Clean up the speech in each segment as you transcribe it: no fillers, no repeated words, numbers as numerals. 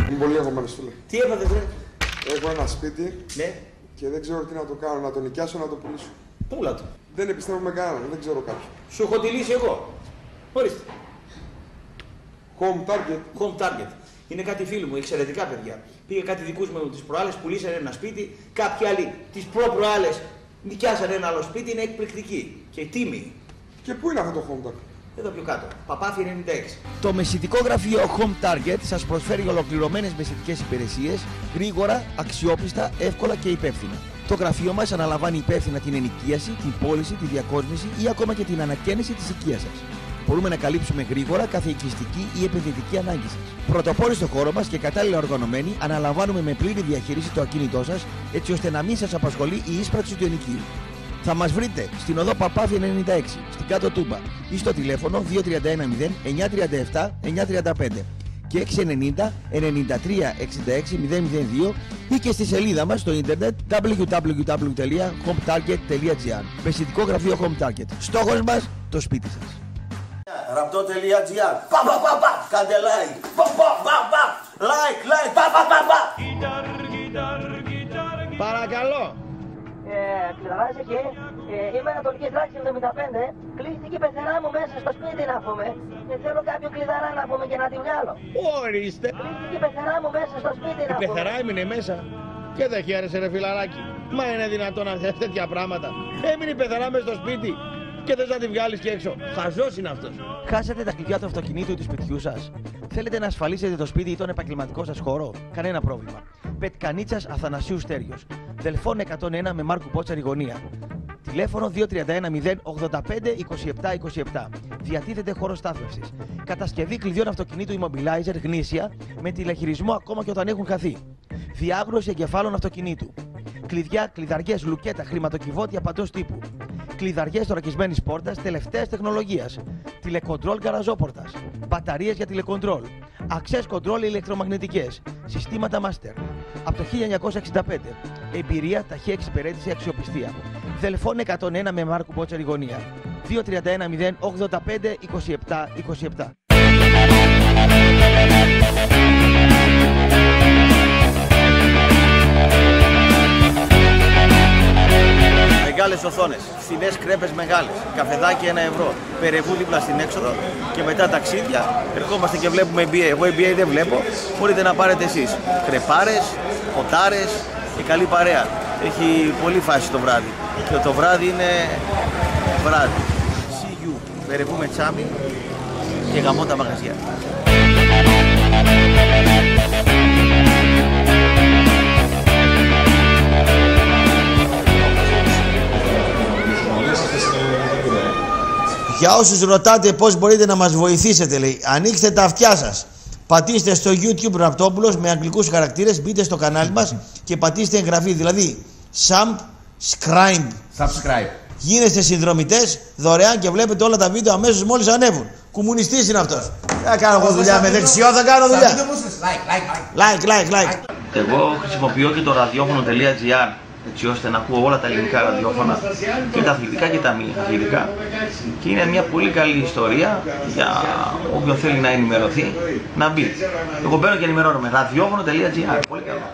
Είμαι πολύ αγχωμένος, φίλε. Τι έπαθε, βρε? Έχω ένα σπίτι, ναι, και δεν ξέρω τι να το κάνω, να το νοικιάσω, να το πουλήσω. πούλα το. Δεν επιστρέφω με κανέναν, δεν ξέρω κάποιον. Σου έχω τη λύση εγώ. Ορίστε. Home target. Home target. Είναι κάτι φίλοι μου, εξαιρετικά παιδιά. Πήγε κάτι δικούς μου τις προάλλες, πουλήσανε ένα σπίτι, κάποιοι άλλοι τις προ-προάλλες νοικιάσανε ένα άλλο σπίτι, είναι εκπληκτική και τίμη. Και πού είναι αυτό το home target? Εδώ πιο κάτω. Παπάθη 96. Το μεσητικό γραφείο Home Target σας προσφέρει ολοκληρωμένες μεσητικές υπηρεσίες, γρήγορα, αξιόπιστα, εύκολα και υπεύθυνα. Το γραφείο μας αναλαμβάνει υπεύθυνα την ενοικίαση, την πώληση, τη διακόσμηση ή ακόμα και την ανακαίνιση της οικίας σας. Μπορούμε να καλύψουμε γρήγορα κάθε οικιστική ή επενδυτική ανάγκη σας. Πρωτοπόροι στο χώρο μας και κατάλληλα οργανωμένοι, αναλαμβάνουμε με πλήρη διαχείριση το ακίνητό σας, έτσι ώστε να μην σας απασχολεί η ίσπραξη του ενοικίου. Θα μας βρείτε στην οδό Παπάθη 96, στην Κάτω Τούμπα ή στο τηλέφωνο 2310 937 935 και 690 93 66 002 ή και στη σελίδα μας στο ίντερνετ www.hometarget.gr. Μεσητικό γραφείο Home Target. Στόχος μας, το σπίτι σας. Ραπτό.gr. Κάντε like. Like. Παρακαλώ. Κλειδαράζει εκεί. Είμαι Ανατολική Τράξη 75. Κλείστηκε η πεθερά μου μέσα στο σπίτι να πούμε. Και θέλω κάποιο κλειδαρά να πούμε και να τη βγάλω. Ορίστε. Κλείστηκε η πεθερά μου μέσα στο σπίτι να πούμε. Η πεθερά έμεινε μέσα. Και δεν χαίρεσαι, ρε φιλαράκι. Μα είναι δυνατόν να θες τέτοια πράγματα? Έμεινε η πεθερά μέσα στο σπίτι και θες να τη βγάλεις και έξω. Χαζός είναι αυτός. Χάσατε τα κλειδιά του αυτοκινήτου ή του σπιτιού σας? Θέλετε να ασφαλίσετε το σπίτι ή τον επαγγελματικό σας χώρο? Κανένα πρόβλημα. Πετκανίτσας Αθανασίου Στέριος. Δελφών 101 με Μάρκου Πότσαρη γωνία. Τηλέφωνο 2310 085 2727. Διατίθεται χώρος στάθμευσης. Κατασκευή κλειδιών αυτοκινήτου immobilizer γνήσια με τηλεχειρισμό ακόμα και όταν έχουν χαθεί. Διάβρωση εγκεφάλων αυτοκινήτου. Κλειδιά, κλειδαριές, λουκέτα, χρηματοκιβώτια παντός τύπου. Κλειδαριές θωρακισμένης πόρτας τελευταίας τεχνολογίας. Τηλεκοντρόλ γκαραζόπορτας. Μπαταρίες για τηλεκοντρόλ. Access control ηλεκτρομαγνητικές. Συστήματα master. Από το 1965. Εμπειρία, ταχεία εξυπηρέτηση, αξιοπιστία. Δελφών 101 με Μάρκου Πότσαρη γωνία. 2310 085 2727. Μεγάλες οθόνες, φθηνές κρέπες μεγάλες, καφεδάκι 1 ευρώ, περεβού δίπλα στην έξοδο και μετά ταξίδια. Ερχόμαστε και βλέπουμε NBA. Εγώ NBA δεν βλέπω, μπορείτε να πάρετε εσείς. Κρεπάρες, ποτάρες και καλή παρέα. Έχει πολύ φάση το βράδυ και το βράδυ είναι βράδυ. See you. Περεβού με τσάμι και γαμώ τα μαγαζιά. Για όσους ρωτάτε πώς μπορείτε να μας βοηθήσετε, λέει, ανοίξτε τα αυτιά σας. Πατήστε στο YouTube Ραπτόπουλος με αγγλικούς χαρακτήρες, μπείτε στο κανάλι μας και πατήστε εγγραφή. Δηλαδή, subscribe. Γίνεστε συνδρομητές δωρεάν και βλέπετε όλα τα βίντεο αμέσως μόλις ανέβουν. Κομμουνιστής είναι αυτός. Θα κάνω εγώ δουλειά με δεξιό, θα κάνω δουλειά. Like. Εγώ χρησιμοποιώ και το ραδιόφωνο.gr έτσι ώστε να ακούω όλα τα ελληνικά ραδιόφωνα και τα αθλητικά και τα μη αθλητικά και είναι μια πολύ καλή ιστορία για όποιον θέλει να ενημερωθεί να μπει. Εγώ μπαίνω και ενημερώνομαι. ραδιόφωνο.gr. Πολύ καλό.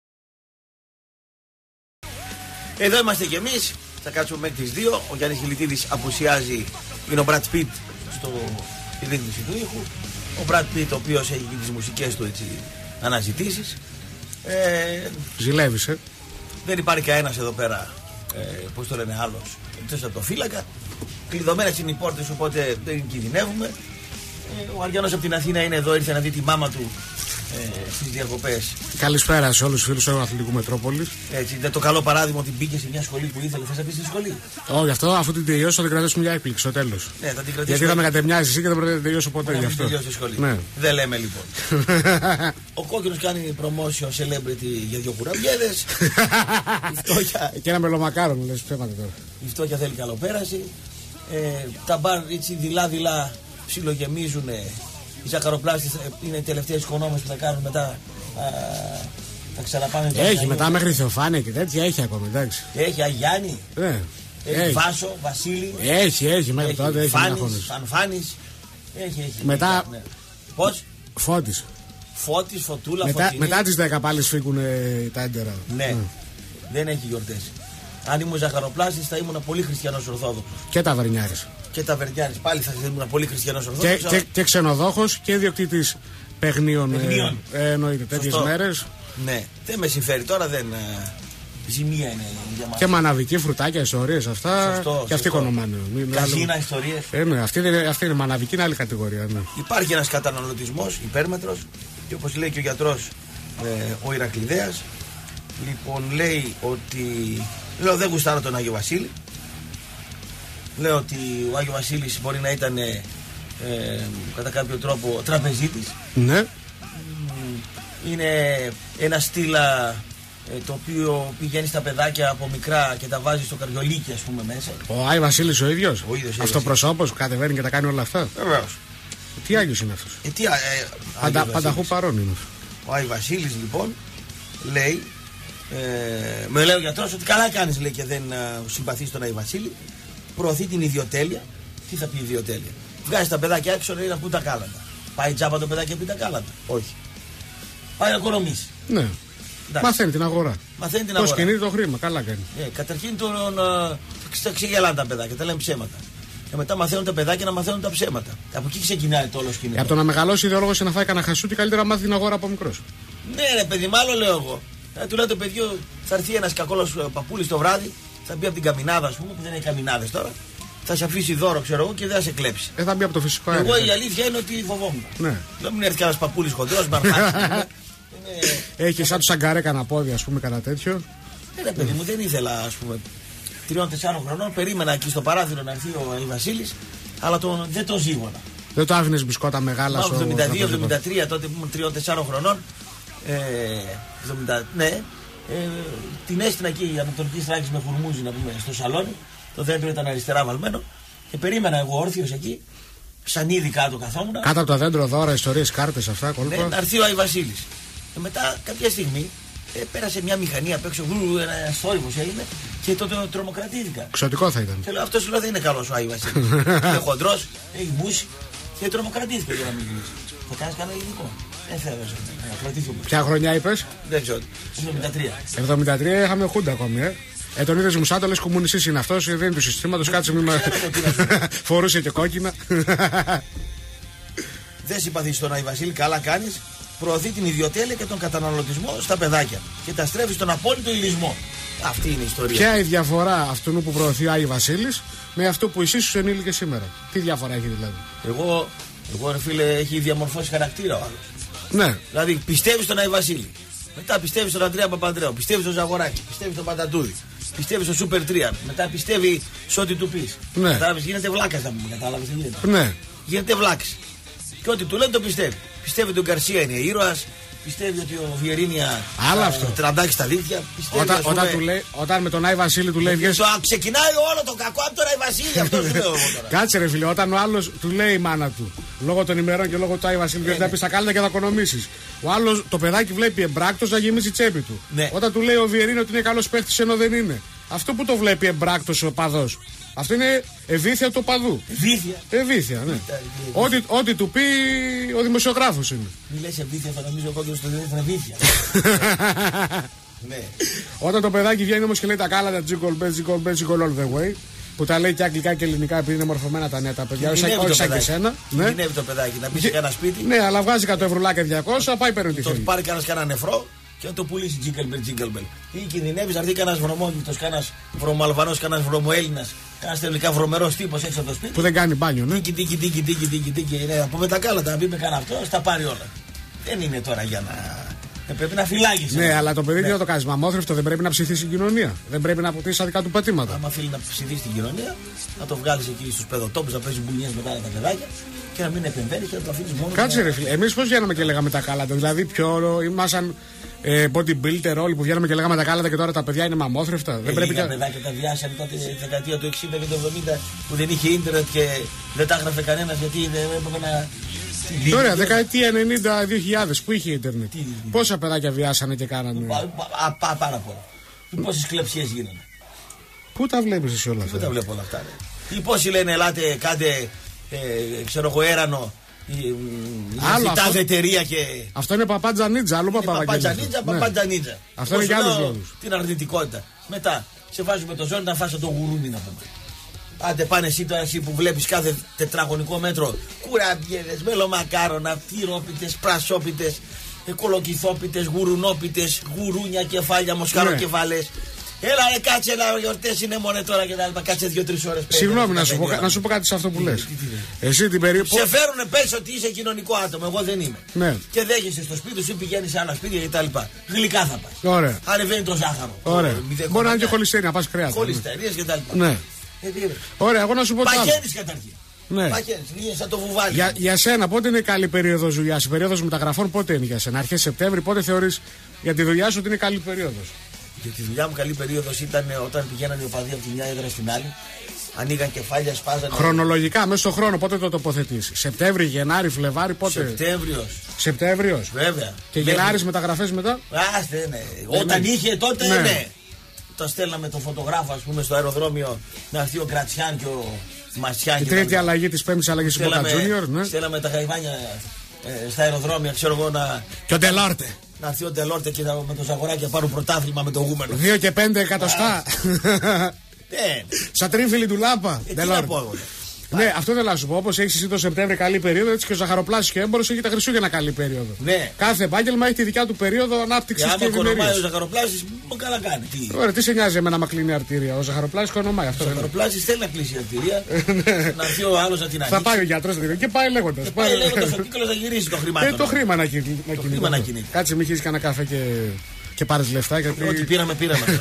Εδώ είμαστε κι εμείς. Θα κάτσουμε μέχρι τις 2. Ο Γιάννης Χιλιτίδης απουσιάζει. Είναι ο Brad Pitt στη ρύθμιση του ήχου. Ο Brad Pitt ο οποίος έχει τις μουσικές του έτσι, αναζητήσεις. Ζηλεύεις, Δεν υπάρχει κανένας εδώ πέρα, πώς το λένε, άλλος εκτός από το φύλακα. Κλειδωμένες είναι οι πόρτες, οπότε δεν κινδυνεύουμε. Ο Αριανός από την Αθήνα είναι εδώ, ήρθε να δει τη μάμα του στις διακοπές. Καλησπέρα σε όλους τους φίλους του Αθλητικού Μετρόπολης. Έτσι, είναι το καλό παράδειγμα ότι μπήκε σε μια σχολή που ήθελε. Θες να μπει στη σχολή? Όχι, αυτό αφού την τελειώσω θα την κρατήσουμε για έκπληξη στο τέλος. Ναι, θα την κρατήσουμε. Γιατί θα με κατεμοιάζει εσύ και δεν πρέπει να την τελειώσω ποτέ γι' αυτό. Τελειώσει τη σχολή. Ναι. Δεν λέμε λοιπόν. Ο κόκκινος κάνει promotion celebrity για 2 κουραμπιέδες. Και ένα μελομακάρο μου λες ψέματα τώρα. Η φτώχεια θέλει καλοπέραση. Τα μπαρ έτσι δειλά-δειλά ψιλογεμίζουν. Οι ζαχαροπλάστες είναι οι τελευταίες οικονόμες που θα κάνουν μετά. Θα ξαναπάνε. Έχει μετά μέχρι Θεοφάνεια και τέτοια έχει ακόμα, εντάξει. Έχει Αγιάννη. Έχει Βάσο, Βασίλη. Έχει μέχρι τότε. Έχει Φάνης. Έχει. Μετά. Ναι. Πώς? Φώτης. Φώτης, Φωτούλα, Μετά τις 10 πάλι σφίγγουν τα έντερα. Ναι, δεν έχει γιορτές. Αν ήμουν ζαχαροπλάστης θα ήμουν πολύ χριστιανός Ορθόδοξος. Και ταβερνιάρης. Και ταβερνιάρης πάλι θα ήμουν πολύ χριστιανός Ορθόδοξος. Και ξενοδόχος και ιδιοκτήτης παιγνίων. Εννοείται τέτοιες μέρες. Ναι, δεν με συμφέρει τώρα, δεν. Ζημία είναι για μας. Και μαναβική, φρουτάκια, ιστορίες αυτά. Σωστό, και αυτοί κονομάνε. Καζίνα, ιστορίες. Ναι, αυτή είναι μαναβική, είναι άλλη κατηγορία. Ναι. Υπάρχει ένας καταναλωτισμός, υπέρμετρος, και όπως λέει και ο γιατρός ο Ηρακλειδέας, λοιπόν λέει ότι. Λέω δεν γουστάρω τον Άγιο Βασίλη. Λέω ότι ο Άγιο Βασίλης μπορεί να ήταν κατά κάποιο τρόπο τραπεζίτης. Ναι. Είναι ένα στήλα το οποίο πηγαίνει στα παιδάκια από μικρά και τα βάζει στο καριολίκι, ας πούμε, μέσα. Ο Άγιο Βασίλης ο ίδιος. Ο ίδιος. Αυτοπροσώπος που κατεβαίνει και τα κάνει όλα αυτά. Βεβαίως. Τι Άγιος είναι αυτός. Πανταχού παρόν είναι. Ο Άγιο Βασίλης λοιπόν λέει, με λέει ο γιατρός ότι καλά κάνεις, λέει, και δεν συμπαθείς τον Άγιο Βασίλη. Προωθεί την ιδιοτέλεια. Τι θα πει ιδιοτέλεια? Βγάζει τα παιδάκια έξω, λέει, να πούν τα κάλαντα. Πάει τζάμπα το παιδάκι να πει τα κάλαντα? Όχι. Πάει να οικονομήσει. Ναι. Μαθαίνει την αγορά. Πώς κινείται το χρήμα, καλά κάνει. Καταρχήν τα ξεγελάνε τα παιδάκια, τα λένε ψέματα. Και μετά μαθαίνουν τα παιδάκια να μαθαίνουν τα ψέματα. Από εκεί ξεκινάει το όλο σκηνικό. Από το να μεγαλώσει ιδεολόγος και να φάει κανένα χασούτι, καλύτερα να μάθει την αγορά από μικρός. Ναι, ρε παιδί, μάλλον λέω εγώ. Του λέει το παιδιό, θα έρθει ένας κακόλος παππούλης το βράδυ, θα μπει από την καμινάδα, ας πούμε, που δεν έχει καμινάδες τώρα. Θα σε αφήσει δώρο, ξέρω εγώ, και δεν θα σε κλέψει. Θα μπει από το φυσικό αέριο. Εγώ η αλήθεια είναι ότι φοβόμουν. Ναι. Δεν μην έρθει κανένα παππούλης χοντρός, μπαρνάκι. Έχει σαν του Σαγκαρέ κανένα πόδι, ας πούμε, κανένα τέτοιο. Ναι, παιδί μου, δεν ήθελα, ας πούμε, 3-4 χρονών. Περίμενα εκεί στο παράθυρο να έρθει ο Βασίλης, αλλά δεν το ζήγωνα. Δεν το άφηνες μπισκότα μεγάλα στο 72-73, τότε που ήμουν 3-4 χρονών. Ναι, την έστεινα εκεί η Ανατολική Στράκης με χουρμούζι, να πούμε, στο σαλόνι. Το δέντρο ήταν αριστερά βαλμένο και περίμενα εγώ όρθιος εκεί, σαν ήδη κάτω καθόμουν. Κάτω από το δέντρο, δώρα, ιστορίες, κάρτες, αυτά κόλπα. Ναι, να έρθει ο Άγιο Βασίλης. Και μετά κάποια στιγμή πέρασε μια μηχανή απ' έξω, ένα θόρυβος έγινε και τότε τρομοκρατήθηκα. Ξωτικό θα ήταν. Και λέω, αυτός δεν είναι καλός ο Άγιο Βασίλης. Είναι χοντρός, έχει μπούσει και τρομοκρατήθηκα για να μην μιλήσει. Θα κάνεις κανένα ελληνικό? Δεν θέλω να κρατηθούμε. Ποια χρονιά είπες? Δεν ξέρω. 73. 73 είχαμε χούντα ακόμη, τον είδες μου σαν το λες κομμουνιστής είναι αυτός, δεν είναι του συστήματος, κάτσε μη φορούσε και κόκκινα. Δεν συμπαθείς τον Άγιο Βασίλη, καλά κάνεις. Προωθεί την ιδιοτέλεια και τον καταναλωτισμό στα παιδάκια και τα στρέφει στον απόλυτο ηλισμό. Αυτή είναι η ιστορία. Ποια είναι η διαφορά αυτού που προωθεί ο Άγιο Βασίλης με αυτό που εσύ σου ενήλικες σήμερα? Τι διαφορά έχει δηλαδή? Εγώ ρε φίλε, έχει διαμορφώσει χαρακτήρα ο άλλος. Ναι. Δηλαδή πιστεύει στον Άγιο Βασίλη. Μετά πιστεύει στον Αντρέα Παπανδρέου. Πιστεύει στον Ζαγοράκη. Πιστεύει στον Πατατούδη. Πιστεύει στο Σούπερ 3. Μετά πιστεύει σε ό,τι του πει. Ναι. Κατάλαβες, γίνεται βλάκα να πούμε. Κατάλαβες τι γίνεται? Ναι. Γίνεται βλάκα. Και ό,τι του λένε το πιστεύει. Πιστεύει ότι ο Γκαρσία είναι ήρωας. Πιστεύει ότι ο Βιερίνια τραντάξει στα δίχτυα. Όταν με τον Άγιο Βασίλη του λέει βγες... Ξεκινάει όλο το κακό από τον Άγιο Βασίλη. Αυτό σου λέω εγώ τώρα. Κάτσε ρε φίλε, όταν ο άλλος του λέει η μάνα του, λόγω των ημερών και λόγω του Άγιο Βασίλη, θα πει τα κάλυτα και θα οικονομήσεις. Ο άλλος το παιδάκι βλέπει εμπράκτος να γεμίσει τσέπη του. Ναι. Όταν του λέει ο Βιερίνια ότι είναι καλός παίχτης ενώ δεν είναι. Αυτό που το βλέπει εμπράκτος ο παδός. Αυτό είναι ευήθεια του παδού. Ευήθεια, ναι. Ό,τι του πει ο δημοσιογράφος είναι. Μη λες ευήθεια, θα νομίζω εγώ και στο δεύτερο ευήθεια. Ναι. Όταν το παιδάκι βγαίνει όμως και λέει τα κάλατα jingle all the way, που τα λέει και αγγλικά και ελληνικά επειδή είναι μορφωμένα τα νέα τα παιδιά, όχι σαν και σένα. Κινδυνεύει το παιδάκι να μπει σε κανένα σπίτι. Ναι, αλλά βγάζει 100 ευρουλάκια 200, πάει παίρνει τη θέλει. Το πάρει κανένα νεφρό και να το πουλήσει jingle bell. Ή κινδυνεύει να έρθει κανένα βρωμόμητος, κανένα βρωμοαλβανός, κανένα βρωμοέλληνας, κανένα τελικά βρωμερός τύπος έξω από το σπίτι. Που δεν κάνει μπάνιο, ναι. Τίκι. Ναι, από με τα κάλατα, να μπει με κανένα αυτό, στα πάρει όλα. Δεν είναι τώρα για να. Πρέπει να φυλάγεις. Ναι, αλλά το παιδί δεν το κάνει μαμόθρευτο, δεν πρέπει να ψηθεί την κοινωνία. Δεν πρέπει να αποκτήσει αδικά του πατήματα. Άμα θέλει να ψηθεί την κοινωνία, να το βγάλει εκεί στους παιδοτόπους, να παίζει μπουνιές μετά τα παιδάκια και να μην επεμβαίνει και να το αφήνει μόνο. Κάτσε ρε φίλε, εμείς πώς βγαίναμε και λέγαμε τα κάλατα? Δηλαδή, πιο ήμασταν bodybuilder όλοι που βγαίναμε και λέγαμε τα κάλατα και τώρα τα παιδιά είναι μαμόθρεφτα. Δεν πρέπει τα παιδάκια τα βιάσανε τότε τη δεκαετία του 60 και του 70 που δεν είχε ίντερνετ και δεν τα έγραφε κανένα γιατί δεν έπρεπε να. Τώρα, δεκαετία 90-2000 που είχε ίντερνετ. Πόσα παιδάκια βιάσανε και κάνανε? Πάρα πολλά. Πόσες κλεψίες γίνανε? Πού τα βλέπεις εσύ όλα αυτά? Πού τα βλέπω όλα αυτά? Ή πόσοι λένε ελάτε, κάντε ξέρω εγώ έρανο Άλλο εταιρεία και. Αυτό είναι παπάντζανίτζα, άλλο Παπάντζανίτζα. Αυτό είναι για άλλους λόγους. Την αρνητικότητα. Μετά σε βάζουμε το ζώνη να φας το γουρούνι να πούμε. Άντε πάνε εσύ τώρα εσύ που βλέπεις κάθε τετραγωνικό μέτρο κουραμπιέδες, μελομακάρονα, τυρόπιτες, πρασόπιτες, κολοκυθόπιτες, γουρουνόπιτες, γουρούνια, κεφάλια, μοσχαροκεφάλες. Έλα ρε κάτσε να γιορτές είναι μόνο τώρα και τα λοιπά, κάτσε 2-3 ώρες. Συγγνώμη να σου πω κάτι σε αυτό που λες. Εσύ την περίπου. Σε φέρουνε πες ότι είσαι κοινωνικό άτομο, εγώ δεν είμαι. Ναι. Και δέχεσαι στο σπίτι σου ή πηγαίνεις σε άλλα σπίτια κτλ. Γλυκά θα πας. Ωραία. Ανεβαίνει το ζάχαρο. Ωραία. Μπορεί να είναι και χολυστερία, να πας κρέας. Χολυστερίες κτλ. Ναι. Ωραία, εγώ να σου πω κάτι. Παχαίνεις καταρχήν. Ναι. Παχαίνεις, σαν το βουβάλι. Για σένα, πότε είναι καλή περίοδος δουλειάς? Η περίοδος μεταγραφών πότε είναι για σένα? Αρχές Σεπτέμβρη, πότε θεωρείς για τη δουλειά σου ότι είναι καλή περίοδος? Για τη δουλειά μου καλή περίοδος ήταν όταν πηγαίνανε οι οπαδοί από τη μια έδρα στην άλλη. Ανοίγαν κεφάλια, σπάζανε. Χρονολογικά, μέσα στον χρόνο, πότε το τοποθετείς? Σεπτέμβρη, Γενάρη, Φλεβάρη, πότε? Σεπτέμβριος. Βέβαια. Και Γενάρης μεταγραφές μετά? Ναι. Όταν είχε τότε, ναι. Το στέλναμε τον φωτογράφο, ας πούμε, στο αεροδρόμιο να έρθει ο Γκρατσιάν και ο Μασιάν. Η τρίτη αλλαγή της πέμπτης αλλαγής του Boca Juniors, ναι. Στέλναμε τα γαϊβάνια στα αεροδρόμια, ξέρω εγώ να. Και ο Ντελόρτε. Να έρθει ο Ντελόρτε και με το Ζαγοράκι να πάρουν πρωτάθλημα με το γούμενο. 2 και 5 εκατοστά. Σαν τρίφυλλη του Λάπα. Ναι, αυτό θέλω να σου πω. Όπως έχεις εσύ το Σεπτέμβρη καλή περίοδο, έτσι και ο Ζαχαροπλάσης και ο έμπορος έχει τα Χριστούγεννα καλή περίοδο. Ναι. Κάθε επάγγελμα έχει τη δικιά του περίοδο ανάπτυξης και ευημερίας. Αν ο Ζαχαροπλάσης, καλά κάνει. Ωραία, τι σε νοιάζει εμένα να κλείνει αρτήρια? Ο Ζαχαροπλάσης οικονομάει αυτό. Ο Ζαχαροπλάσης θέλει να κλείσει αρτήρια. Να έρθει ο άλλος να την ανοίξει. Θα πάει ο γιατρός και πάει λέγοντας. Πάει λέγοντας ο κύκλος να γυρίσει το χρήμα. Το χρήμα να κινείται. Κάτσε, μην χύσεις κανένα καφέ και πάρεις λεφτά. Ό,τι πήραμε.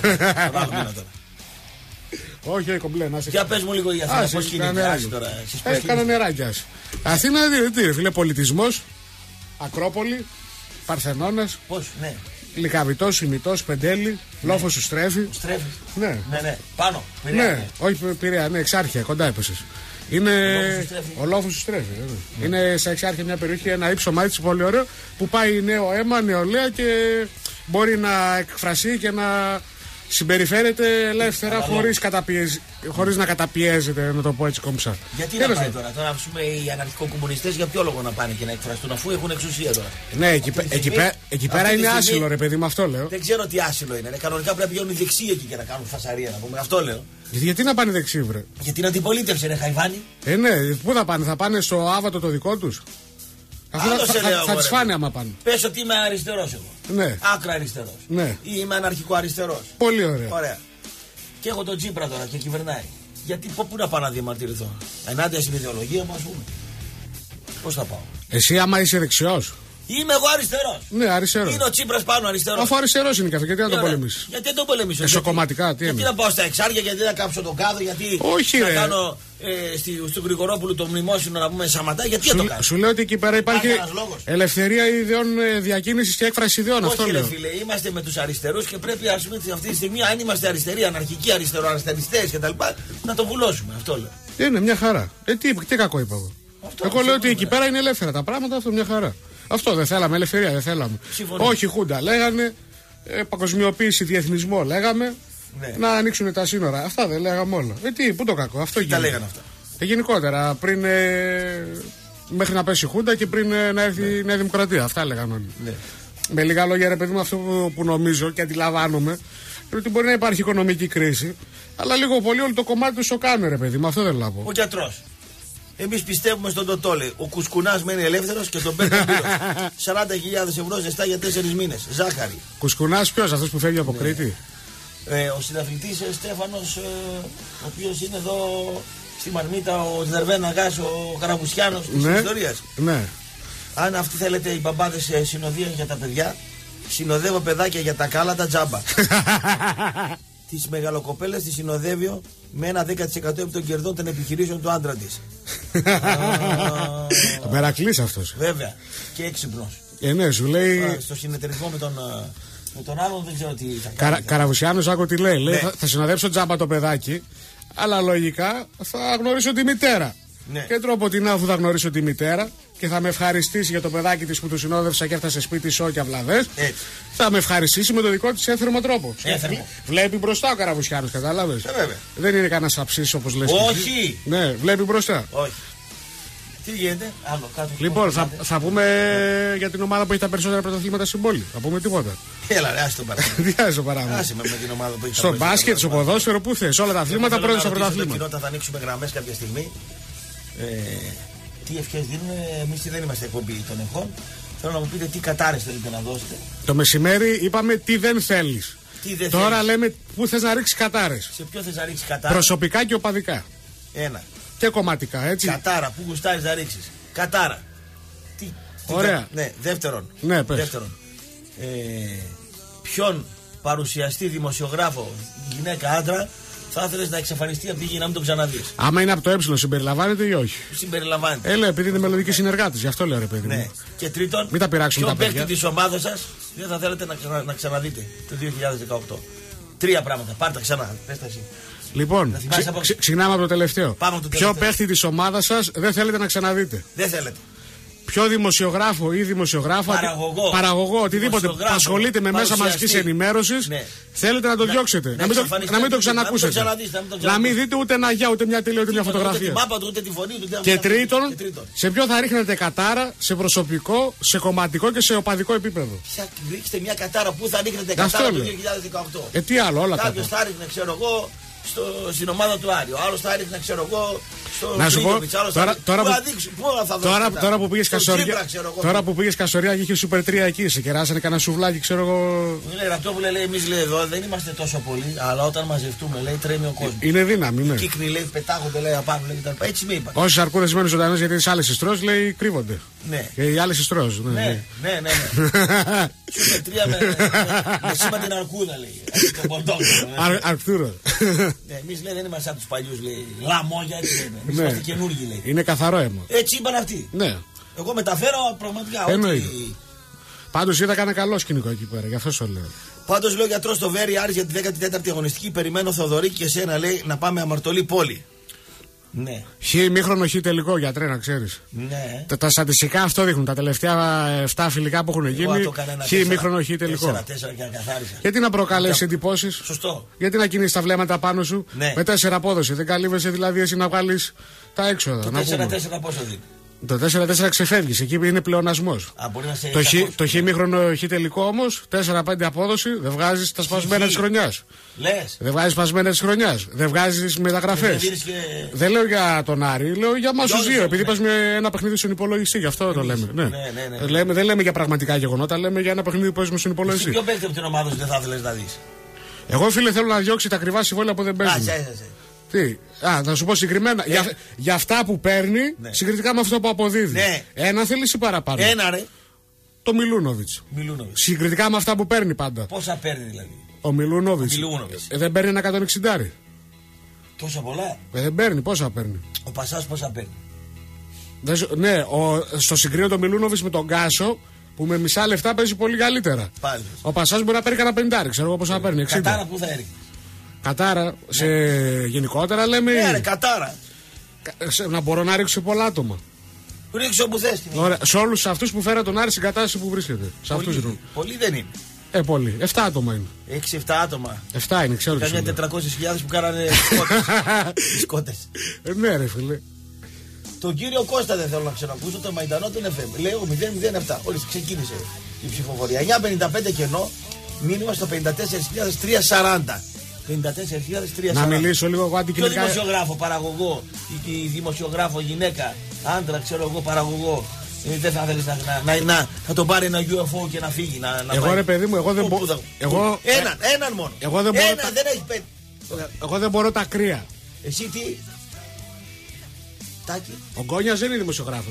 Όχι, κομπλέ, να σε. Για πες μου λίγο για Αθήνα, πώς κινείται τώρα. Κάνα νεράκια. Αθήνα, τι φίλε, πολιτισμός, Ακρόπολη, Παρθενώνας. Πώς, ναι. Λυκαβητός, Ημιτός, Πεντέλη, Λόφος σου στρέφει. Ναι. Πάνω. Πειραιά. Ναι, όχι Πειραιά, ναι, Εξάρχεια, κοντά έπεσες. Είναι. Ο Λόφος σου στρέφει. Είναι σε Εξάρχεια μια περιοχή, ένα ύψωμα έτσι πολύ ωραίο που πάει νέο αίμα, νεολαία και μπορεί να εκφραστεί και να συμπεριφέρεται ελεύθερα χωρίς να καταπιέζεται, να το πω έτσι κομψά. Γιατί να πάει τώρα, ας πούμε οι αναρχικοκομμουνιστές για ποιο λόγο να πάνε και να εκφραστούν αφού έχουν εξουσία τώρα? Ναι, εκεί πέρα είναι άσυλο ρε παιδί, με αυτό λέω. Δεν ξέρω τι άσυλο είναι. Κανονικά πρέπει να πηγαίνουν οι δεξιοί εκεί και να κάνουν φασαρία, να πούμε. Αυτό λέω. Γιατί να πάνε δεξιοί, βρε? Για την αντιπολίτευση, ρε Χαϊβάνι. Ναι, πού θα πάνε στο άβατο το δικό τους? Θα τις φάνε άμα πάνε. Πες ότι είμαι αριστερός εγώ. Ναι. Άκρα αριστερός. Ναι. Ή είμαι αναρχικό αριστερός. Πολύ ωραία. Ωραία. Και έχω τον Τσίπρα τώρα και κυβερνάει. Γιατί πού να πάω να διαμαρτυρηθώ? Ενάντια στην ιδεολογία μου, ας πούμε. Πώς θα πάω? Εσύ άμα είσαι δεξιός. Είμαι εγώ αριστερός. Ναι, αριστερός. Είναι ο Τσίπρας πάνω αριστερός. Αφού αριστερός είναι και αυτό, γιατί να τον πολεμήσεις? Γιατί δεν τον πολεμήσω? Εσωκομματικά, γιατί να πάω στα εξάρια, γιατί να κάψω τον κάδο, γιατί όχι, να κάνω στον Γρηγορόπουλου το μνημόσυνο να πούμε Σαματά, γιατί το κάνω? Σου λέω ότι εκεί πέρα υπάρχει ελευθερία ιδεών διακίνησης και έκφραση ιδεών. Όχι, αυτό ρε λέω. φίλε, είμαστε με τους αριστερούς και πρέπει ας πούμε αυτή τη στιγμή, αν είμαστε αριστεροί, αναρχικοί αριστεροαριστεριστές κτλ., να το βουλώσουμε. Αυτό λέω. Είναι μια χαρά. Τι κακό είπα εγώ? Εγώ λέω ότι εκεί πέρα είναι ελεύθερα τα πράγματα, αυτό μια χαρά. Αυτό δεν θέλαμε, ελευθερία δεν θέλαμε. Όχι Χούντα λέγανε, παγκοσμιοποίηση, διεθνισμό λέγαμε, να ανοίξουν τα σύνορα. Αυτά δεν λέγαμε όλα. Πού το κακό, αυτό γίνεται. Τα λέγανε αυτά. Γενικότερα, πριν μέχρι να πέσει η Χούντα και πριν να έρθει η Νέα Δημοκρατία. Αυτά λέγανε όλοι. Ναι. Με λίγα λόγια, ρε παιδί μου, αυτό που νομίζω και αντιλαμβάνομαι, είναι ότι μπορεί να υπάρχει οικονομική κρίση, αλλά λίγο πολύ όλο το κομμάτι του σοκάνε, ρε παιδί μου. Αυτό δεν λάβω. Ο γιατρός. Εμείς πιστεύουμε στον Τοτόλε. Ο Κουσκουνάς μένει ελεύθερος και τον παίρνει 40.000 ευρώ ζεστά για 4 μήνες. Ζάχαρη. Κουσκουνάς ποιος, αυτός που φεύγει από Κρήτη? Ο συναθλητής Στέφανος, ο οποίος είναι εδώ στη Μαρμίτα, ο Δερβένα Γάς, ο Καραβουσιάνος της ιστορίας. Ναι. Αν αυτοί θέλετε οι μπαμπάδες συνοδεία για τα παιδιά, συνοδεύω παιδάκια για τα κάλατα τζάμπα. Τις μεγαλοκοπέλες τις συνοδεύει με ένα 10% από των κερδών των επιχειρήσεων του άντρα της. Μερακλής αυτός. Βέβαια. Και έξυπνος. Ναι, σου λέει. Στο συνεταιρισμό με τον άλλον δεν ξέρω τι θα κάνει. Καραβουσιάνος, άκου τι λέει. Λέει θα συνοδέψω τζάμπα το παιδάκι, αλλά λογικά θα γνωρίσω τη μητέρα. Ναι. Και τρόπο την αφού θα γνωρίσω τη μητέρα και θα με ευχαριστήσει για το παιδάκι της που του συνόδευσα και έφτασε σπίτι σο και αυλαβές. Θα με ευχαριστήσει με το δικό της έθερμο τρόπο. Βλέπει μπροστά ο Καραβουσιάνος, κατάλαβες. Βέβαια. Δεν είναι κανένα αψής όπως λες. Όχι. Ναι, βλέπει μπροστά. Όχι. Τι γίνεται, άλλο κάτω. Λοιπόν, θα πούμε για την ομάδα που έχει τα περισσότερα πρωταθλήματα στην πόλη. Θα πούμε τίποτα. Έλα, ρε, άσε το παράδειγμα. Τι άσε το παράδειγμα. Άσε με την ομάδα που έχει τα Στο περισσότερα μπάσκετ, στο ποδόσφαιρο, πού θες. Όλα τα αθλήματα πρώτα στα πρωταθλήματα. Θα ανοίξουμε γραμμές κάποια στιγμή. Τι ευχές δίνουμε, εμείς δεν είμαστε εκπομπή των ευχών. Θέλω να μου πείτε τι κατάρες θέλετε να δώσετε. Το μεσημέρι είπαμε τι δεν θέλεις. Τώρα θέλεις. Λέμε πού θες να ρίξεις κατάρες. Σε ποιο θες να ρίξεις κατάρες. Προσωπικά και οπαδικά. Ένα. Και κομματικά, έτσι. Κατάρα, πού γουστάρεις να ρίξεις. Κατάρα. Ωραία. Ναι, δεύτερον. Ναι, πες. Δεύτερον. Ποιον παρουσιαστή, δημοσιογράφο, γυναίκα, άντρα, θα ήθελες να εξαφανιστεί από τη γη, να μην τον ξαναδείς. Άμα είναι από το συμπεριλαμβάνεται ή όχι. Συμπεριλαμβάνεται. Λέω, επειδή είναι μελλοντικοί συνεργάτες, γι' αυτό λέω, ρε παιδί μου. Ναι. Και τρίτον, μην τα πειράξουν τα παιδιά. Ποιον παίκτη της ομάδας σας δεν θα θέλετε να ξαναδείτε το 2018. Τρία πράγματα. Πάρτε ξανά. Πες τα εσύ. Λοιπόν, ξεκινάμε από το τελευταίο. Ποιο παίκτη της ομάδας σας δεν θέλετε να ξαναδείτε. Δεν θέλετε. Ποιο δημοσιογράφο ή δημοσιογράφο, παραγωγό, οτιδήποτε που ασχολείται με μέσα μαζικής ενημέρωσης, ναι, θέλετε να το διώξετε. Να μην το ξανακούσετε. Να μην δείτε ούτε ένα γεια, ούτε μια τηλεόραση, ούτε μια φωτογραφία. Και τρίτον, σε ποιο θα ρίχνετε κατάρα, σε προσωπικό, σε κομματικό και σε οπαδικό επίπεδο. Ρίξτε μια κατάρα, πού θα ρίχνετε κατάρα το 2018. Τι άλλο, όλα κάποιο θα ρίχνε, ξέρω εγώ, στην ομάδα του Άριο. Άλλο θα έριχνε, ξέρω εγώ, στο να σου πω, τώρα που πήγες Καστοριά και είχε Super 3 εκεί, σε κεράσανε κανένα σουβλάκι, ξέρω εγώ. Μου λέει αυτό λέει, εμείς λέει εδώ δεν είμαστε τόσο πολλοί, αλλά όταν μαζευτούμε, λέει, τρέμει ο κόσμος. Είναι δύναμη, ναι. Οι κύκνοι, λέει, πετάγονται, λέει, απάνω, λέει, έτσι με είπαν. Όσοι αρκούδες μένουν ζωντανές γιατί τις άλλες ιστρώσεις, λέει, κρύβονται. Ναι. Και οι άλλες ιστρώσεις. Ναι. Super 3 με σήμα την αρκούδα, λέει. Αρκτούρο. Εμείς λέει δεν είμαστε σαν τους παλιούς, λέει. Λαμόγια, έτσι λέμε. Εμείς είμαστε καινούργοι, λέει. Είναι καθαρό αίμα. Έτσι είπαν αυτοί. Ναι. Εγώ μεταφέρω πραγματικά ότι. Πάντως είδα κανένα καλό σκηνικό εκεί πέρα, γι' αυτό σου λέω. Πάντως λέω γιατρό στο Βέρι Άρης για τη 14η αγωνιστική. Περιμένω Θοδωρή και εσένα, λέει, να πάμε αμαρτωλή πόλη. Ναι. Ημίχρονο χ τελικό, γιατρέ, να ξέρεις. Ναι. Τα στατιστικά αυτό δείχνουν. Τα τελευταία 7 φιλικά που έχουν γίνει. Ημίχρονο χ τελικό. 4-4 και ακαθάρισα. Γιατί να προκαλέσει εντυπώσεις. Σωστό. Γιατί να κινείς τα βλέμματα πάνω σου. Ναι. Με 4 απόδοση. Δεν καλύβεσαι δηλαδή εσύ να βγάλεις τα έξοδα. Το 4-4 πόσο δίνει. Το 4-4 ξεφεύγεις, εκεί είναι πλεονασμός. Το χ ημίχρονο χ τελικό όμως, 4-5 απόδοση, δεν βγάζεις τα σπασμένα της χρονιάς. Λες. Δεν βγάζεις σπασμένα της χρονιάς. Δεν βγάζεις μεταγραφές. Δεν λέω για τον Άρη, λέω για μας τους δύο. Επειδή πας με ένα παιχνίδι στον υπολογιστή, γι' αυτό το λέμε. Ναι. Δεν λέμε για πραγματικά γεγονότα, λέμε για ένα παιχνίδι που παίζουμε στον υπολογιστή. Ποιο παίκτη από την ομάδα σου δεν θα ήθελες να δεις. Εγώ, φίλε, θέλω να διώξει τα ακριβά συμβόλαια που δεν παίζουν. Τι, να σου πω συγκεκριμένα. Για αυτά που παίρνει, συγκριτικά με αυτό που αποδίδει. Ναι. Ένα θέλεις ή παραπάνω. Ένα, ρε. Το Μιλούνοβιτς. Συγκριτικά με αυτά που παίρνει πάντα. Πόσα παίρνει δηλαδή. Ο Μιλούνοβιτς. Δεν παίρνει ένα 160. Τόσα πολλά. Δεν παίρνει, πόσα παίρνει. Ο Πασάς πόσα παίρνει. Ναι, στο συγκρίνω το Μιλούνοβιτς με τον Γκάσο, που με μισά λεφτά παίζει πολύ καλύτερα. Πάλι. Ο Πασάς μπορεί να παίρνει κανένα 50, ξέρω εγώ πόσα παίρνει. 60. Κατάρα που θα έρθει. Κατάρα, σε γενικότερα λέμε. Ναι, ρε, κατάρα. Να μπορώ να ρίξω πολλά άτομα. Ρίξω όπου θες. Σε όλους αυτούς που φέρα τον Άρη στην κατάσταση που βρίσκεται. Πολλοί δεν είναι. Πολύ. 7 άτομα είναι. 6-7 άτομα. 7 είναι, ξέρω. Καμιά 400.000 που κάνανε σκότες. Ναι, ρε φίλε. Τον κύριο Κώστα δεν θέλω να ξανακούσω, το Μαϊντανό του FM. Λέω 007. Όλες ξεκίνησε η ψηφοφορία. 9.55 κενό, μήνυμα στο 54.340. 54.340. Να μιλήσω λίγο εγώ αντικειμενικά. Ποιο δημοσιογράφο, παραγωγό, ή δημοσιογράφο, γυναίκα, άντρα, ξέρω εγώ, παραγωγό. Δεν θα θέλεις να τον πάρει ένα UFO και να φύγει. Εγώ ρε παιδί μου, εγώ δεν μπορώ. Έναν μόνο. Δεν έχει πέντε. Εγώ δεν μπορώ τα κρύα. Εσύ τι. Τάκη. Ο Γκόνιας δεν είναι δημοσιογράφος.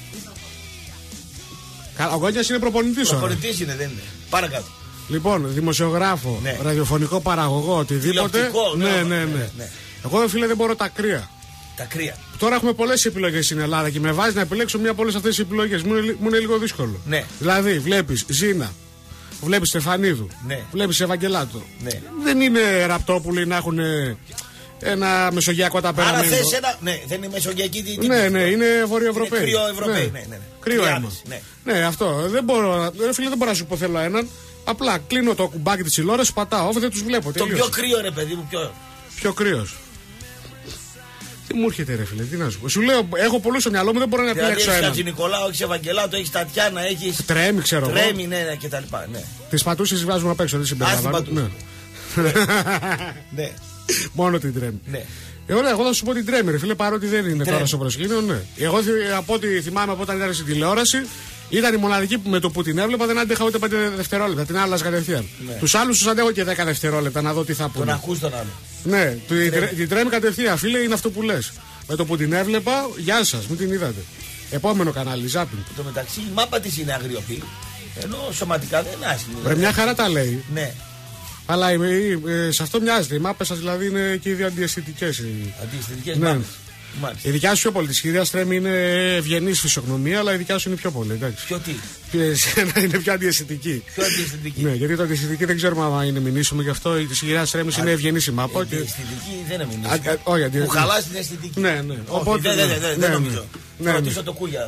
Ο Γκόνιας είναι προπονητής. Προπονητής είναι, δεν είναι. Πάρα κάτω. Λοιπόν, δημοσιογράφο, ναι, ραδιοφωνικό παραγωγό, οτιδήποτε. Ναι. Εγώ, φίλε, δεν μπορώ τα κρύα. Τα κρύα. Τώρα έχουμε πολλές επιλογές στην Ελλάδα και με βάζει να επιλέξω μία από όλες αυτές τις επιλογές. Μου είναι λίγο δύσκολο. Ναι. Δηλαδή, βλέπεις Ζήνα, βλέπεις Στεφανίδου, ναι, βλέπεις Ευαγγελάτο. Ναι. Δεν είναι Ραπτόπουλοι να έχουν ένα μεσογειακό ταπεραμέντο. Άρα θες ένα. Ναι, δεν είναι μεσογειακή τύπη. Ναι, είναι Βορειοευρωπαίοι. Είναι κρύο-Ευρωπαίοι. Ναι. Κρύο αίμα. Ναι, αυτό. Δεν μπορώ, φίλε, δεν μπορώ να σου πω θέλω έναν. Απλά κλείνω το κουμπάκι της τηλεόρασης, πατάω, δεν τους βλέπω. Το πιο κρύο, ρε παιδί μου, πιο κρύος. Τι μου έρχεται, ρε φίλε, τι να σου πω. Σου λέω, έχω πολλού στο μυαλό μου, δεν μπορώ να επιλέξω Έχεις έναν. Χατζηνικολάου, έχεις Ευαγγελάτο, έχεις Τατιάνα, έχεις. Τρέμει, ξέρω εγώ. Τρέμει, ναι, και τα λοιπά. Ναι. Τις πατούσες βάζουμε απ' έξω, δεν συμπεριλαμβάνω. Ναι. Ναι. Μόνο την Τρέμει. Ναι. Ωραία, εγώ θα σου πω την Τρέμει, ρε φίλε, παρότι δεν είναι τώρα στο προσκήνιο. Ναι. Εγώ από ό,τι θυμάμαι από όταν ήταν στην τηλεόραση, ήταν η μοναδική που με το που την έβλεπα δεν άντεχα ούτε 5 δευτερόλεπτα. Την άλλαζα κατευθείαν. Ναι. Τους άλλους τους αντέχω και 10 δευτερόλεπτα να δω τι θα πούνε. Τον ακούς τον άλλο. Ναι, την Τρέμει κατευθείαν, φίλε, είναι αυτό που λες. Με το που την έβλεπα, γεια σας, μην την είδατε. Επόμενο κανάλι, ζάπινγκ. Το μεταξύ η μάπα της είναι αγριοπή, ενώ σωματικά δεν είναι άσχημη. Ρε, μια χαρά τα λέει. Ναι. Αλλά σε αυτό μοιάζεται. Οι μάπες σας δηλαδή είναι και οι δύο αντιαισθητικές. Αντιαισθητικές ναι. μάπες. Μάλιστα. Η δικιά σου πιο πολύ. Τη κυρία Τρέμει είναι ευγενής φυσιογνωμία, αλλά η δικιά σου είναι πιο πολύ. Εντάξει. Ποιο τι. Είναι πιο αντιαισθητική. Πιο αντιαισθητική. Ναι, γιατί το αντιαισθητική δεν ξέρουμε αν είναι μηνύσουμε γι' αυτό. Η κυρία Τρέμει είναι ευγενής η μάπα. Αντιαισθητική δεν είναι μηνύσουμε. Όχι, που χαλάσει την αισθητική. Ναι, ναι. Οπότε δεν νομίζω. Θα ρωτήσω το Κούλια.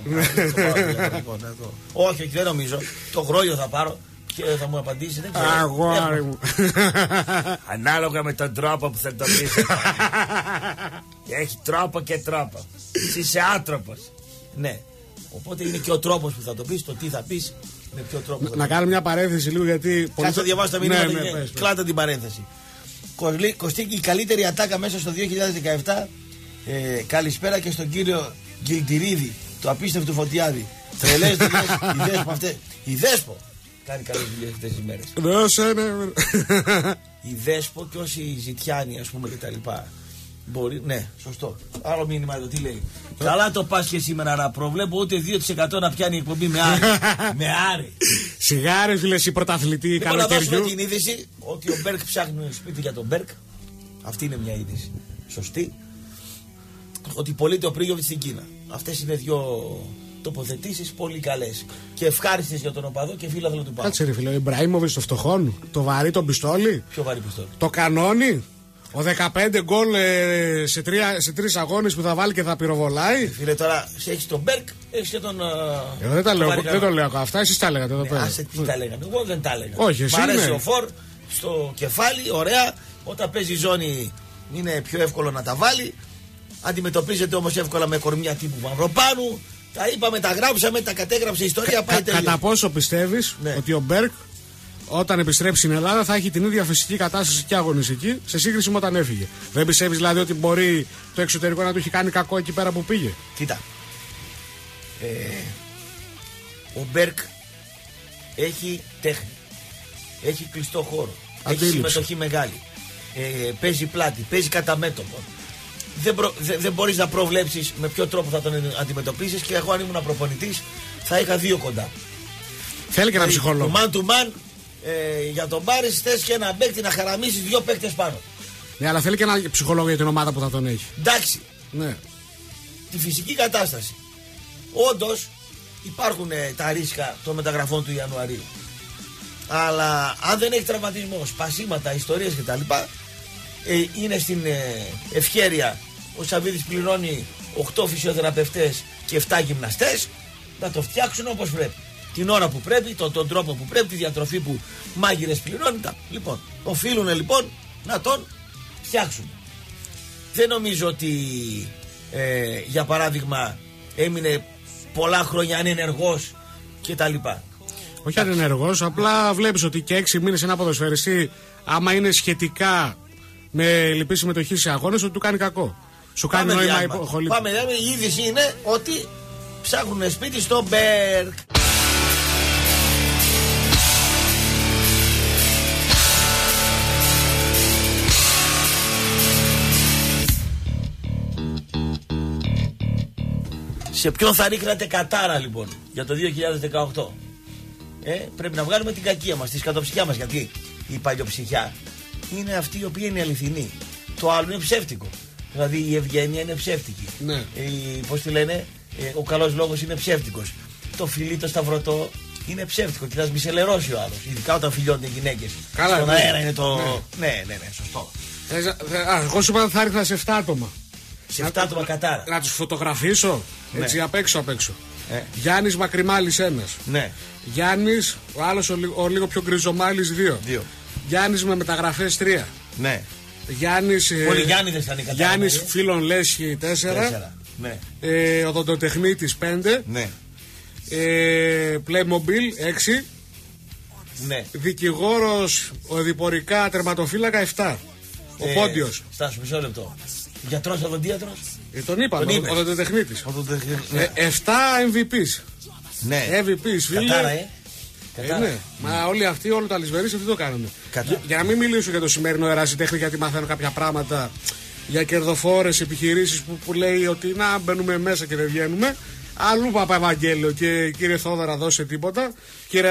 Όχι, δεν νομίζω. Το Γρόλιο θα πάρω. Και θα μου απαντήσει, δεν ξέρω. Αγόρι μου. Ανάλογα με τον τρόπο που θα το πεις. Έχει τρόπο και τρόπο. Εσύ είσαι άνθρωπος. Ναι. Οπότε είναι και ο τρόπος που θα το πεις, το τι θα πεις, με ποιο τρόπο. Να κάνω μια παρένθεση λίγο γιατί. Κάτσε να διαβάσω τα μηνύματα. Κλάτε την παρένθεση. Κωστίκη, η καλύτερη ατάκα μέσα στο 2017. Καλησπέρα και στον κύριο Γκυλτηρίδη, το απίστευτο Φωτιάδη. Τρελές δουλειές, οι Δέσπο αυτές. Η Δέσπο κάνει καλές δουλειές αυτές τις μέρες. Η Δέσπο και όσοι Ζητιάνοι, ας πούμε, και τα λοιπά. Μπορεί, ναι, σωστό. Άλλο μήνυμα εδώ, τι λέει. Καλά το πας και σήμερα, να προβλέπω ούτε 2% να πιάνει η εκπομπή με άρη. Με άρη. Σιγάρε, φίλε, η πρωταθλητή καλοκαιριού. Να δώσουμε την είδηση ότι ο Μπέρκ ψάχνει σπίτι για τον Μπέρκ. Αυτή είναι μια είδηση. Σωστή. Ότι πωλείται ο Πρίγιοβιτς στην Κίνα. Αυτές είναι δύο τοποθετήσεις πολύ καλές και ευχάριστες για τον οπαδό και φίλαθλο του Πάου. Κάτσε ρε φίλε, ο Ιμπραήμοβιτς το φτωχόν, το βαρύ τον πιστόλι. Ποιο βαρύ πιστόλι? Το κανόνι. Ο 15 γκολ σε 3 αγώνες που θα βάλει και θα πυροβολάει. Φίλε, τώρα έχεις τον Μπέρκ, έχεις και τον. Εγώ δεν το λέω αυτά, εσείς τα λέγατε εδώ πέρα. Άσε τι τα λέγανε, εγώ δεν τα έλεγα. Όχι, εσύ. Μ' αρέσει ο Φορ στο κεφάλι, ωραία. Όταν παίζει ζώνη είναι πιο εύκολο να τα βάλει. Αντιμετωπίζεται όμως εύκολα με κορμιά τύπου Μαυροπάνου. Τα είπαμε, τα γράψαμε, τα κατέγραψε η ιστορία. Πάει τελείως. Κατά πόσο πιστεύεις ότι ο Μπέρκ όταν επιστρέψει στην Ελλάδα θα έχει την ίδια φυσική κατάσταση και αγωνιστική σε σύγκριση με όταν έφυγε? Δεν πιστεύεις δηλαδή ότι μπορεί το εξωτερικό να του έχει κάνει κακό εκεί πέρα που πήγε? Κοίτα. Ο Μπέρκ έχει τέχνη. Έχει κλειστό χώρο. Έχει συμμετοχή μεγάλη. Παίζει πλάτη, παίζει κατά μέτωπο. Δεν μπορείς να προβλέψεις με ποιο τρόπο θα τον αντιμετωπίσεις, και εγώ αν ήμουν προπονητής θα είχα 2 κοντά. Θέλει και ένα ψυχολόγο. Man to man, για τον Πάρης θες και ένα παίκτη να χαραμίσεις 2 παίκτες πάνω. Ναι, αλλά θέλει και ένα ψυχολόγο για την ομάδα που θα τον έχει. Εντάξει. Ναι. Τη φυσική κατάσταση. Όντως υπάρχουν τα ρίσκα των μεταγραφών του Ιανουαρίου. Αλλά αν δεν έχει τραυματισμό, σπασίματα, ιστορίες κτλ., είναι στην ευχέρεια ο Σαββίδης πληρώνει 8 φυσιοθεραπευτές και 7 γυμναστές να το φτιάξουν όπως πρέπει. Την ώρα που πρέπει, τον τρόπο που πρέπει, τη διατροφή που μάγειρες πληρώνουν. Λοιπόν, οφείλουν λοιπόν να τον φτιάξουν. Δεν νομίζω ότι για παράδειγμα έμεινε πολλά χρόνια ανενεργός κτλ. Όχι ανενεργός, απλά βλέπεις ότι και 6 μήνες ένα ποδοσφαιριστή, άμα είναι σχετικά με λυπή συμμετοχή σε αγώνες, ότι του κάνει κακό. Σου κάνει νόημα υποχολή. Πάμε, η είδηση είναι ότι ψάχνουν σπίτι στο Μπέρκ. Σε ποιον θα ρίχνατε κατάρα λοιπόν για το 2018? Πρέπει να βγάλουμε την κακία μας, τη σκατοψυχιά μας, γιατί η παλιοψυχιά είναι αυτή η οποία είναι αληθινή. Το άλλο είναι ψεύτικο. Δηλαδή η ευγένεια είναι ψεύτικη. Ναι. Πώς τη λένε, ο καλός λόγος είναι ψεύτικος. Το φιλί, το σταυρωτό είναι ψεύτικο και θα σμισελερώσει ο άλλος. Ειδικά όταν φιλιώνται οι γυναίκες. Καλά, στον αέρα είναι το. Ναι, σωστό. Εγώ σου είπα θα ρίχνα σε 7 άτομα. Σε 7 άτομα κατάρα. Να τους φωτογραφίσω. Έτσι, απ' έξω. Γιάννης Μακρυμάλης 1. Ναι. Γιάννης, ο άλλος ο λίγο πιο γκριζομάλης 2. Γιάννης με μεταγραφές 3. Ναι. Γιάννης. Όλοι Γιάννηδες θα είναι η κατάρα. Γιάννης Φίλων Λέσχη 4. Ναι. Οδοντοτεχνίτης 5. Ναι. Playmobil 6. Ναι. Δικηγόρος οδηπορικά τερματοφύλακα 7. Ο Πόντιος. Στάσου, μισό λεπτό. Γιατρός, οδοντίατρος. Τον είπαμε, ο οδοντοτεχνίτης. 7 MVPs. Ναι. MVPs, φίλε. Κατάρα, Ναι. Μα όλοι αυτοί, όλο το αλυσβερίσι, αυτό το κάνανε. Για να μην μιλήσω για το σημερινό ερασιτέχνη, γιατί μαθαίνω κάποια πράγματα για κερδοφόρες επιχειρήσεις που λέει ότι να μπαίνουμε μέσα και δεν βγαίνουμε. Αλλού Παπαευαγγέλιο και κύριε Θόδωρα, δώσε τίποτα. Κύριε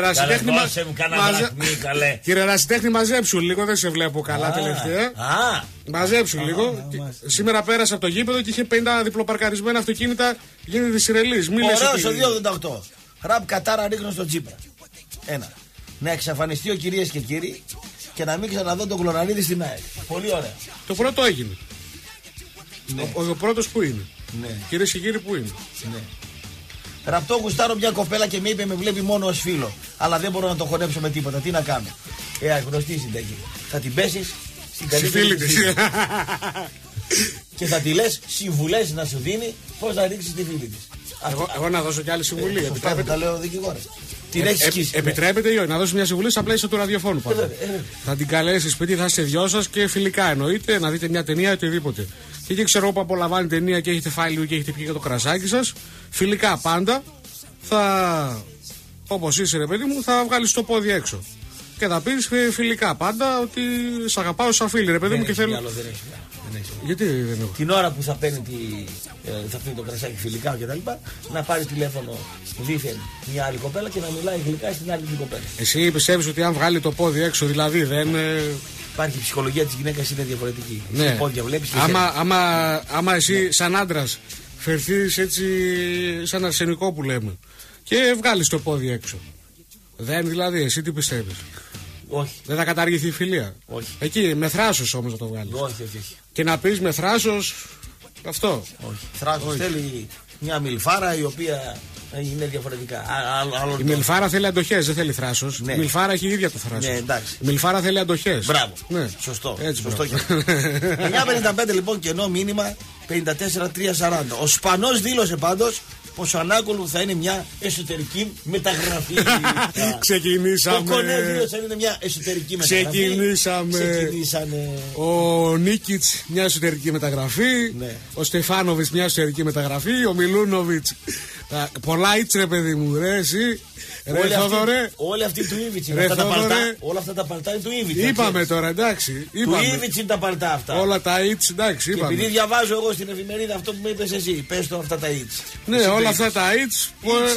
Ερασιτέχνη, μαζέψου λίγο, δεν σε βλέπω καλά τελευταία. Μαζέψου λίγο. Σήμερα πέρασα από το γήπεδο και είχε 50 διπλοπαρκαρισμένα αυτοκίνητα. Γίνεται τη Σιρελής. Ωραίο στο 288. Ραπ κατάρα ρίχνω στο Τσίπρα. Ένα. Να εξαφανιστεί ο κυρίες και κύριοι και να μην ξαναδώ τον Κλωναρίδη στην ΑΕΚ. Πολύ ωραία. Το πρώτο έγινε. Ναι. Ο πρώτος που είναι. Ναι. Κυρίες και κύριοι που είναι. Ναι. Ραπτό γουστάρω μια κοπέλα και με είπε με βλέπει μόνο ως φίλο. Αλλά δεν μπορώ να το χωνέψω με τίποτα. Τι να κάνω. Γνωστή συνταγή. Θα την πέσεις στην καλύτερη της. Και θα τη λες συμβουλές να σου δίνει πώς να ρίξεις τη φίλη της. Εγώ να δώσω κι άλλη συμβουλή. Σωστά, τα λέω δικηγόρα. Επιτρέπεται ή όχι να δώσει μια συμβουλή στα πλαίσια του ραδιοφώνου. Θα την καλέσει σπίτι, θα είστε δυο σας και φιλικά εννοείται να δείτε μια ταινία ή οτιδήποτε. Και εκεί ξέρω που απολαμβάνει ταινία και έχετε φάει λίγο και έχετε πιει και το κρασάκι σας. Φιλικά πάντα. Όπως είσαι ρε παιδί μου, θα βγάλεις το πόδι έξω. Και θα πεις φιλικά πάντα ότι σ' αγαπάω σαν φίλη ρε παιδί μου και θέλω. Γιατί δεν έχω. Την ώρα που θα παίρνει θα πίνει το κρασάκι φιλικά και τα λοιπά, να πάρει τηλέφωνο δίθεν μια άλλη κοπέλα και να μιλάει γλυκά στην άλλη την κοπέλα. Εσύ πιστεύεις ότι αν βγάλει το πόδι έξω, δηλαδή δεν. Υπάρχει η ψυχολογία της γυναίκας είναι διαφορετική. Ναι. Πόδια βλέπεις και άμα εσύ σαν άντρας φερθείς έτσι σαν αρσενικό που λέμε και βγάλεις το πόδι έξω. Δεν δηλαδή, εσύ τι πιστεύεις? Όχι. Δεν θα καταργηθεί η φιλία? Όχι. Εκεί με θράσος όμως να το βγάλεις. Όχι. Και να πεις με θράσος αυτό. Όχι. Θράσος θέλει μια μιλφάρα η οποία είναι διαφορετικά. Η μιλφάρα θέλει αντοχές, δεν θέλει θράσος. Ναι. Η μιλφάρα έχει ίδια το θράσος. Ναι, εντάξει. Η μιλφάρα θέλει αντοχές. Μπράβο. Ναι. Σωστό. Έτσι, σωστό. 9.55 λοιπόν κενό μήνυμα 54.340. Ο Σπανός δήλωσε πάντως πως ο Ανάκολου θα είναι μια εσωτερική μεταγραφή. Ξεκινήσαμε. Ο Κονέ δήλωσε είναι μια εσωτερική μεταγραφή. Ξεκινήσαμε. Ο Νίκιτς μια εσωτερική μεταγραφή. Ναι. Ο Στεφάνοβιτς μια εσωτερική μεταγραφή. Ο Μιλούνοβιτς. Πολλά ήτς ρε παιδί μου, ρε εσύ. Όλοι αυτοί του Ήβιτς είναι. Όλα αυτά τα παλτά είναι του Ήβιτς. Είπαμε τώρα, εντάξει. Του Ήβιτς είναι τα παλτά αυτά. Όλα τα ήτς, εντάξει. Και επειδή διαβάζω εγώ στην εφημερίδα αυτό που με είπες εσύ, πες το αυτά τα ήτς. Ναι, όλα αυτά τα ήτς.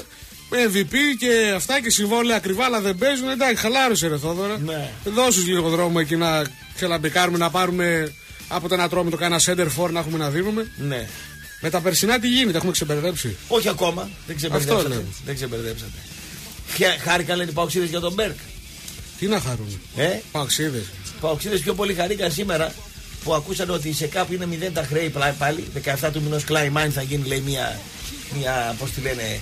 MVP και αυτά και συμβόλαια ακριβά, αλλά δεν παίζουν. Εντάξει, χαλάρωσε ρε Θόδωρα. Ναι. Δώσους λίγο δρόμο εκεί να ξελαμπικάρουμε, να πάρουμε από το ένα τρόμο το κάνα center for να έχουμε να δίνουμε. Ναι. Με τα περσινά τι γίνεται, έχουμε ξεμπερδέψει? Όχι ακόμα, δεν ξεμπερδέψατε. Χάρηκαν λένε οι Παοξίδες για τον Μπέρκ. Τι να χαρούν? Παοξίδες. Παοξίδες πιο πολύ χαρήκαν σήμερα που ακούσαν ότι σε κάπου είναι 0 τα χρέη πάλι. 17 του μηνός Κλάιμάιν θα γίνει λέει μια πώς τη λένε.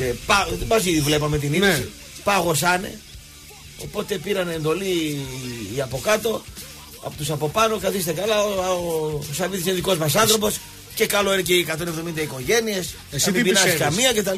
Μαζί βλέπαμε την είδηση. Ναι. Πάγωσάνε. Οπότε πήραν εντολή οι από κάτω. Από τους από πάνω, καθίστε καλά. Ο Σαββίδης είναι δικός μας άνθρωπος. Και καλό είναι και οι 170 οικογένειες. Εσύ να μην πεινάσει καμία κτλ.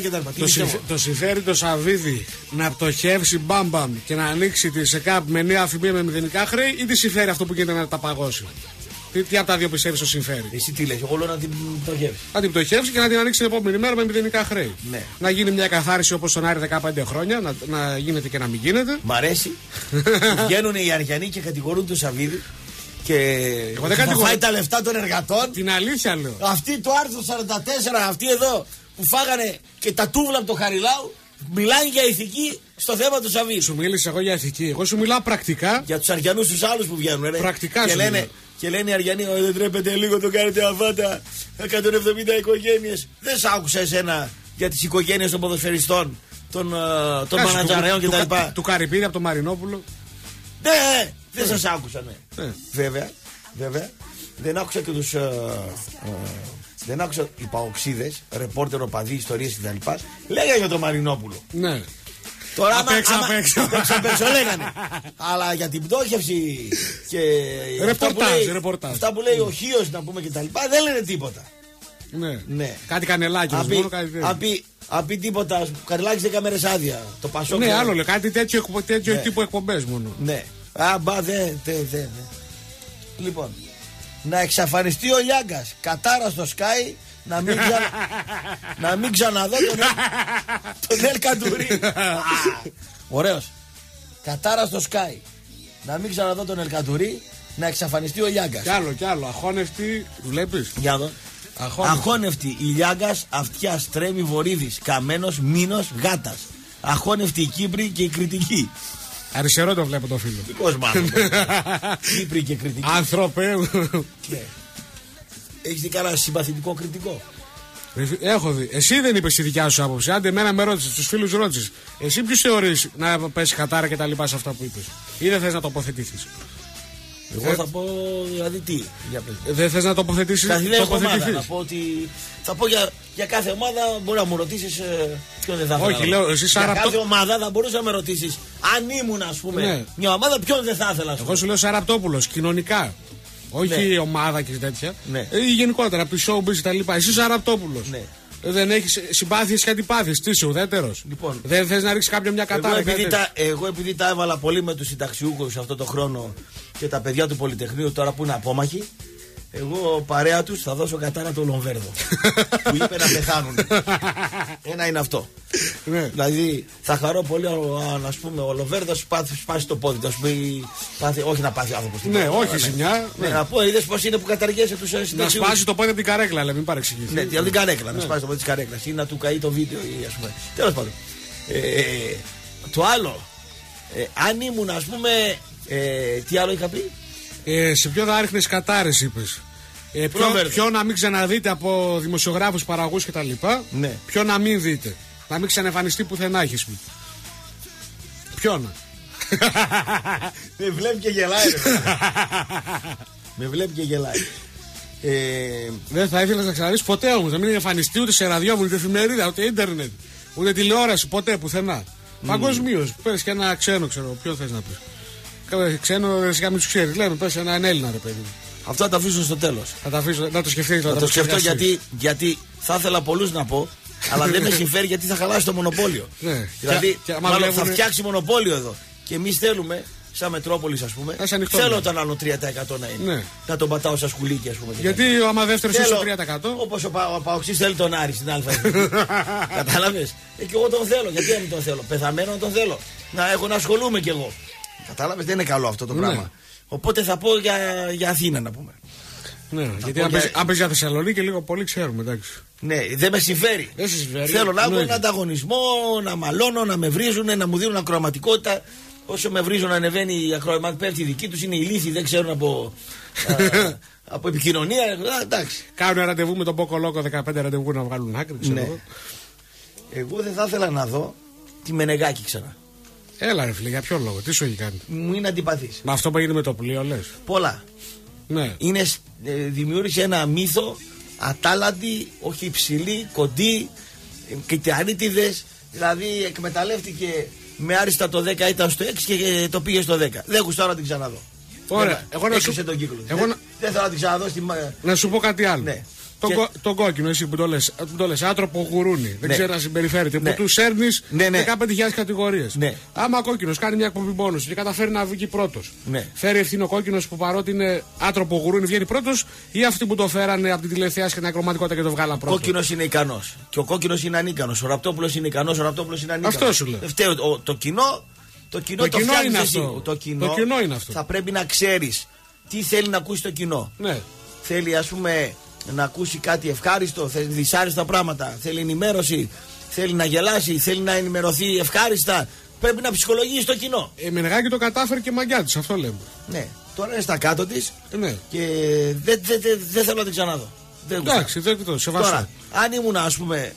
Το συμφέρει το Σαββίδη να πτωχεύσει μπαμπαμ και να ανοίξει τη ΣΕΚΑΠ με νέα αφημία με μηδενικά χρέη, ή τι συμφέρει αυτό που γίνεται να τα παγώσει? Τι από τα δύο πιστεύεις το συμφέρει? Εσύ τι λες? Εγώ λέω να την πτωχεύσει. Να την πτωχεύσει και να την ανοίξει την επόμενη μέρα με μηδενικά χρέη. Ναι. Να γίνει μια καθάριση όπως στον Άρη 15 χρόνια, να γίνεται και να μην γίνεται. Μ' αρέσει. Βγαίνουν οι Αριανοί και κατηγορούν τον Σαββίδη. Και θα φάει τα λεφτά των εργατών. Την αλήθεια λέω. Αυτοί το άρθρο 44, αυτοί εδώ που φάγανε και τα τούβλα από το Χαριλάου, μιλάνε για ηθική στο θέμα του Σαββίδη. Σου μίλησα εγώ για ηθική. Εγώ σου μιλάω πρακτικά. Για τους Αριανούς τους άλλους που βγαίνουν. Ρε. Πρακτικά και σου λένε, και λένε οι Αριανοί, δεν τρέπετε λίγο, το κάνετε αβάτα. 170 οικογένειες. Δεν σ' άκουσα εσένα για τις οικογένειες των ποδοσφαιριστών, των μανατζαρέων κτλ. Του Καρυπίδη από το Μαρινόπουλο. Ναι, δεν σας άκουσα, ναι. Βέβαια, δεν άκουσα και τους. Δεν άκουσα οι Παοξίδες, ρεπόρτερ, οπαδοί, ιστορίες κτλ. Λέγανε για τον Μαρινόπουλο. Ναι. Τώρα απ' έξω λέγανε. Αλλά για την πτώχευση και ρεπορτάζ. Αυτά που λέει ο Χίος να πούμε και τα λοιπά δεν λένε τίποτα. Ναι. Κάτι κανελάκι μόνο, κάτι τέτοιο. Αν πει τίποτα, Καρλάκης 10 μέρες άδεια. Το Πασόκ. Ναι, άλλο λέει. Κάτι τέτοιο τύπου εκπομπές μόνο. Ναι. Λοιπόν, να εξαφανιστεί ο Λιάγκας. Κατάρα στο Sky. Να μην ξαναδώ τον Ελ Καντουρί. Ωραίος. Κατάρα στο Sky. Να μην ξαναδώ τον Ελ Καντουρί. Να εξαφανιστεί ο Λιάγκας. Κι άλλο. Αχώνευτη. Βλέπεις. Για δω. Αχώνευτη η Λιάγκας, αυτιά Στρέμι Βορύδης, Καμένος, Μήνος, Γάτας. Αχώνευτη η Κύπρη και η Κρητική. Αριστερό το βλέπω το φίλο. Δικός μάλλον. Κύπρη και Κρητική. Άνθρωπε. Έχεις δει κανένα συμπαθητικό κριτικό? Έχω δει. Εσύ δεν είπες τη δικιά σου άποψη. Άντε, εμένα με ρώτησες, τους φίλους ρώτησες. Εσύ ποιους θεωρείς να πέσει κατάρα και τα λοιπά σε αυτά που είπες? Ή δεν θες να τοποθετηθείς? Εγώ θα πω δηλαδή τι. Δεν θες να τοποθετήσεις? Θα πω για κάθε ομάδα. Μπορεί να μου ρωτήσεις ποιον δεν θα ήθελα. Όχι, λέω εσύ για κάθε ομάδα θα μπορούσα να με ρωτήσεις. Αν ήμουν, ας πούμε, μια ομάδα, ποιον δεν θα ήθελα. Εγώ σου λέω Σαραπτόπουλος, κοινωνικά. Όχι η ομάδα και τέτοια. Ή γενικότερα από τη showbiz και τα λοιπά. Εσύ Σαραπτόπουλος. Δεν έχεις συμπάθειες και αντιπάθειες. Τι είσαι ουδέτερος? Λοιπόν, δεν θες να ρίξεις κάποιον μια κατάρα? Εγώ επειδή τα έβαλα πολύ με τους συνταξιούχους αυτό το χρόνο και τα παιδιά του Πολυτεχνείου τώρα που είναι απόμαχοι, εγώ παρέα τους θα δώσω κατάρα το Λομβέρδο. Που είπε να πεθάνουν. Ένα είναι αυτό. Δηλαδή θα χαρώ πολύ αν, ας πούμε, ο Λομβέρδος σπάσει το πόδι του. Όχι να πάθει άνθρωπος. Ναι, όχι ζημιά. Να πω, είδες πως είναι που καταργέσαι τους συνταξιούχους. Να σπάσει το πόδι από την καρέκλα, αλλά μην παρεξηγηθεί. Ναι, από την καρέκλα. Να σπάσει το πόδι της καρέκλας ή να του καεί το βίντεο ή ας πούμε. Τέλος πάντων. Το άλλο, αν ήμουν, ας πούμε, τι άλλο είχα πει? Σε ποιο θα ρίχνεις κατάρες, είπες? Ποιο να μην ξαναδείτε από δημοσιογράφους, παραγωγούς κτλ. Ναι. Ποιο να μην δείτε? Να μην ξανεμφανιστεί πουθενά, έχεις πει. Ποιο να? Με βλέπει και γελάει. Με βλέπει και γελάει. Δεν θα ήθελα να ξαναδείς ποτέ όμως. Να μην εμφανιστεί ούτε σε ραδιόφωνο, ούτε εφημερίδα, ούτε ίντερνετ, ούτε τηλεόραση, ποτέ πουθενά. Παγκοσμίως. Πες και ένα ξένο, ξέρω. Ποιο θες να πεις? Ξένο, εσύ μην τους ξέρεις. Λέμε, πες έναν Έλληνα, ρε παιδί. Αυτό θα το αφήσω στο τέλος. Θα το αφήσω, να το σκεφτείς. Θα το σκεφτώ γιατί θα ήθελα πολλούς να πω, αλλά δεν με συμφέρει γιατί θα χαλάσει το μονοπόλιο. Ναι. Δηλαδή, μάλλον θα φτιάξει μονοπόλιο εδώ. Και εμείς θέλουμε, σαν Μετρόπολης, ας πούμε, θέλω τον άλλο 3% να είναι. Ναι. Να τον πατάω σαν σκουλίκι, ας πούμε. Γιατί άμα δεύτερος είσαι 3%. Όπως ο Παοξής θέλει τον Άρη στην Α. Κατάλαβες. Και εγώ τον θέλω. Γιατί δεν τον θέλω? Πεθαμένο τον θέλω. Να έχω να ασχολούμαι κι εγώ. Κατάλαβες, δεν είναι καλό αυτό το πράγμα. Οπότε θα πω για Αθήνα να πούμε. Ναι, γιατί αν πες για Θεσσαλονίκη λίγο πολύ ξέρουμε, εντάξει. Ναι, δεν με συμφέρει. Θέλω να έχω έναν ανταγωνισμό, να μαλώνω, να με βρίζουν, να μου δίνουν ακροαματικότητα. Όσο με βρίζουν, ανεβαίνει η ακροαματικότητα, πέφτει η δική τους, είναι ηλίθιοι, δεν ξέρουν από επικοινωνία. Εντάξει. Κάνουν ραντεβού με τον Πόκο Λόκο, 15 ραντεβού να βγάλουν άκρη. Ναι. Εγώ δεν θα ήθελα να δω τη Μενεγάκη ξανά. Έλα ρε φίλε, για ποιο λόγο, τι σου έχει κάνει? Μου είναι αντιπαθής. Μα αυτό που έγινε με το πλοίο, λες? Πολλά. Ναι. Δημιούργησε ένα μύθο ατάλαντη, όχι υψηλή, κοντή, κυταρίτιδες. Δηλαδή εκμεταλλεύτηκε με άριστα το 10, ήταν στο 6 και το πήγε στο 10. Δεν γουστάρω να την ξαναδώ. Ωραία, εγώ να σου... τον κύκλο. Δεν θέλω να την ξαναδώ στη... Να σου πω κάτι άλλο. Ναι. Τον κόκκινο, εσύ που το λες, άνθρωπο γουρούνι, δεν ξέρει να συμπεριφέρεται, που του σέρνεις 15.000 κατηγορίες. Άμα ο κόκκινος κάνει μια εκπομπή μόνος και καταφέρει να βγει πρώτος, φέρει ευθύνη ο κόκκινος που παρότι είναι άνθρωπο γουρούνι βγαίνει πρώτος, ή αυτοί που το φέρανε από την τηλεθέαση και την ακροματικότητα και το βγάλαν πρώτος? Ο κόκκινος είναι ικανός και ο κόκκινος είναι ανίκανος. Ο Ραπτόπουλος είναι ικανός, ο Ραπτόπουλος είναι ανίκανος. Αυτό σου λέω. Φταίει το κοινό. Το κοινό είναι αυτό. Το κοινό είναι αυτό. Θα πρέπει να ξέρεις τι θέλει να ακούσει το κοινό. Θέλει, ας πούμε, να ακούσει κάτι ευχάριστο, θέλει δυσάρεστα πράγματα, θέλει ενημέρωση, θέλει να γελάσει, θέλει να ενημερωθεί ευχάριστα. Πρέπει να ψυχολογήσει το κοινό. Μενεγάκη το κατάφερε και μαγκιά της, αυτό λέμε. Ναι, τώρα είναι στα κάτω της και δεν θέλω να την ξαναδώ. Εντάξει, δεν το σεβαστώ. Τώρα, αν ήμουν, ας πούμε,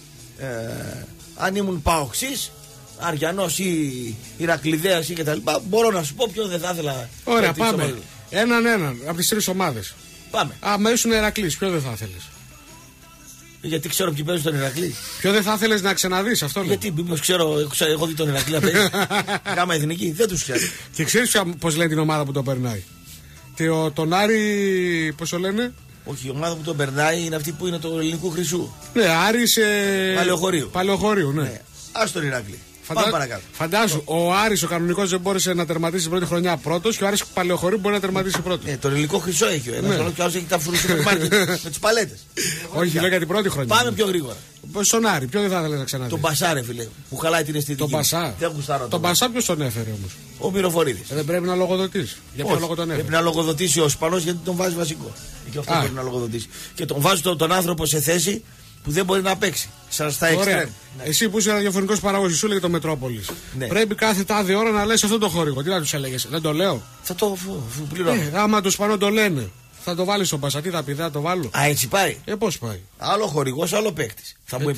αν ήμουν Παοξής, Αριανός ή Ηρακλειδέας ή κτλ., μπορώ να σου πω ποιον δεν θα ήθελα. Ωραία, πάμε. Έναν από τις 3 ομάδες. Πάμε. Άμα ήσουν Ηρακλής, ποιο δεν θα ήθελες? Γιατί ξέρω ποιοι παίζουν τον Ηρακλή. Ποιο δεν θα ήθελες να ξαναδείς αυτό? Γιατί μήπως ξέρω, έχω δει τον Ηρακλή να παίζει. Γάμα εθνική, δεν τους ξέρω. Και ξέρεις πώς λένε την ομάδα που το περνάει? Τον Άρη, πώς το λένε? Όχι, η ομάδα που τον περνάει είναι αυτή που είναι του Ελληνικού Χρυσού. Ναι, Άρης Παλαιοχωρίου. Ναι. Ας τον Ηρακλή. Πάμε παρακάτω. Φαντάσου, ο Άρης ο κανονικός δεν μπόρεσε να τερματίσει την πρώτη χρονιά πρώτος και ο Άρης Παλαιοχωρίου μπορεί να τερματίσει πρώτος. Το Ελληνικό Χρυσό έχει ο ένας, ο άλλος έχει τα σούπερ μάρκετ με τις παλέτες. Όχι, λέω για την πρώτη χρονιά. Πάμε πιο γρήγορα. Στον Άρη, ποιο δεν θα ήθελες να ξαναδείς? Τον Μπασά, ρε φίλε, που χαλάει την αισθητική. Τον Μπασά. Τον Μπασά ποιος τον έφερε όμως? Ο Μυροφορίδης. Δεν πρέπει να λογοδοτήσει. Για ποιο λόγο τον έφερε? Πρέπει να λογοδοτήσει ο Ισπανός γιατί τον βάζει βασικό. Και αυτό πρέπει να λογοδοτήσει. Και τον βάζει τον άνθρωπο σε θέση που δεν μπορεί να παίξει. Στα εξτρέμ. Εσύ που είσαι ραδιοφωνικός παραγωγός, σου λέγε το Μετρόπολης. Ναι. Πρέπει κάθε τάδε ώρα να λες αυτό το χορηγό. Τι να τους έλεγες? Δεν το λέω. Θα το πληρώνω. Άμα του Σπανό το λένε, θα το βάλεις στον Μπασά. Τι θα πει, δεν θα το βάλω? Α, έτσι πάει. Πώς πάει? Άλλο χορηγός, άλλο παίκτης.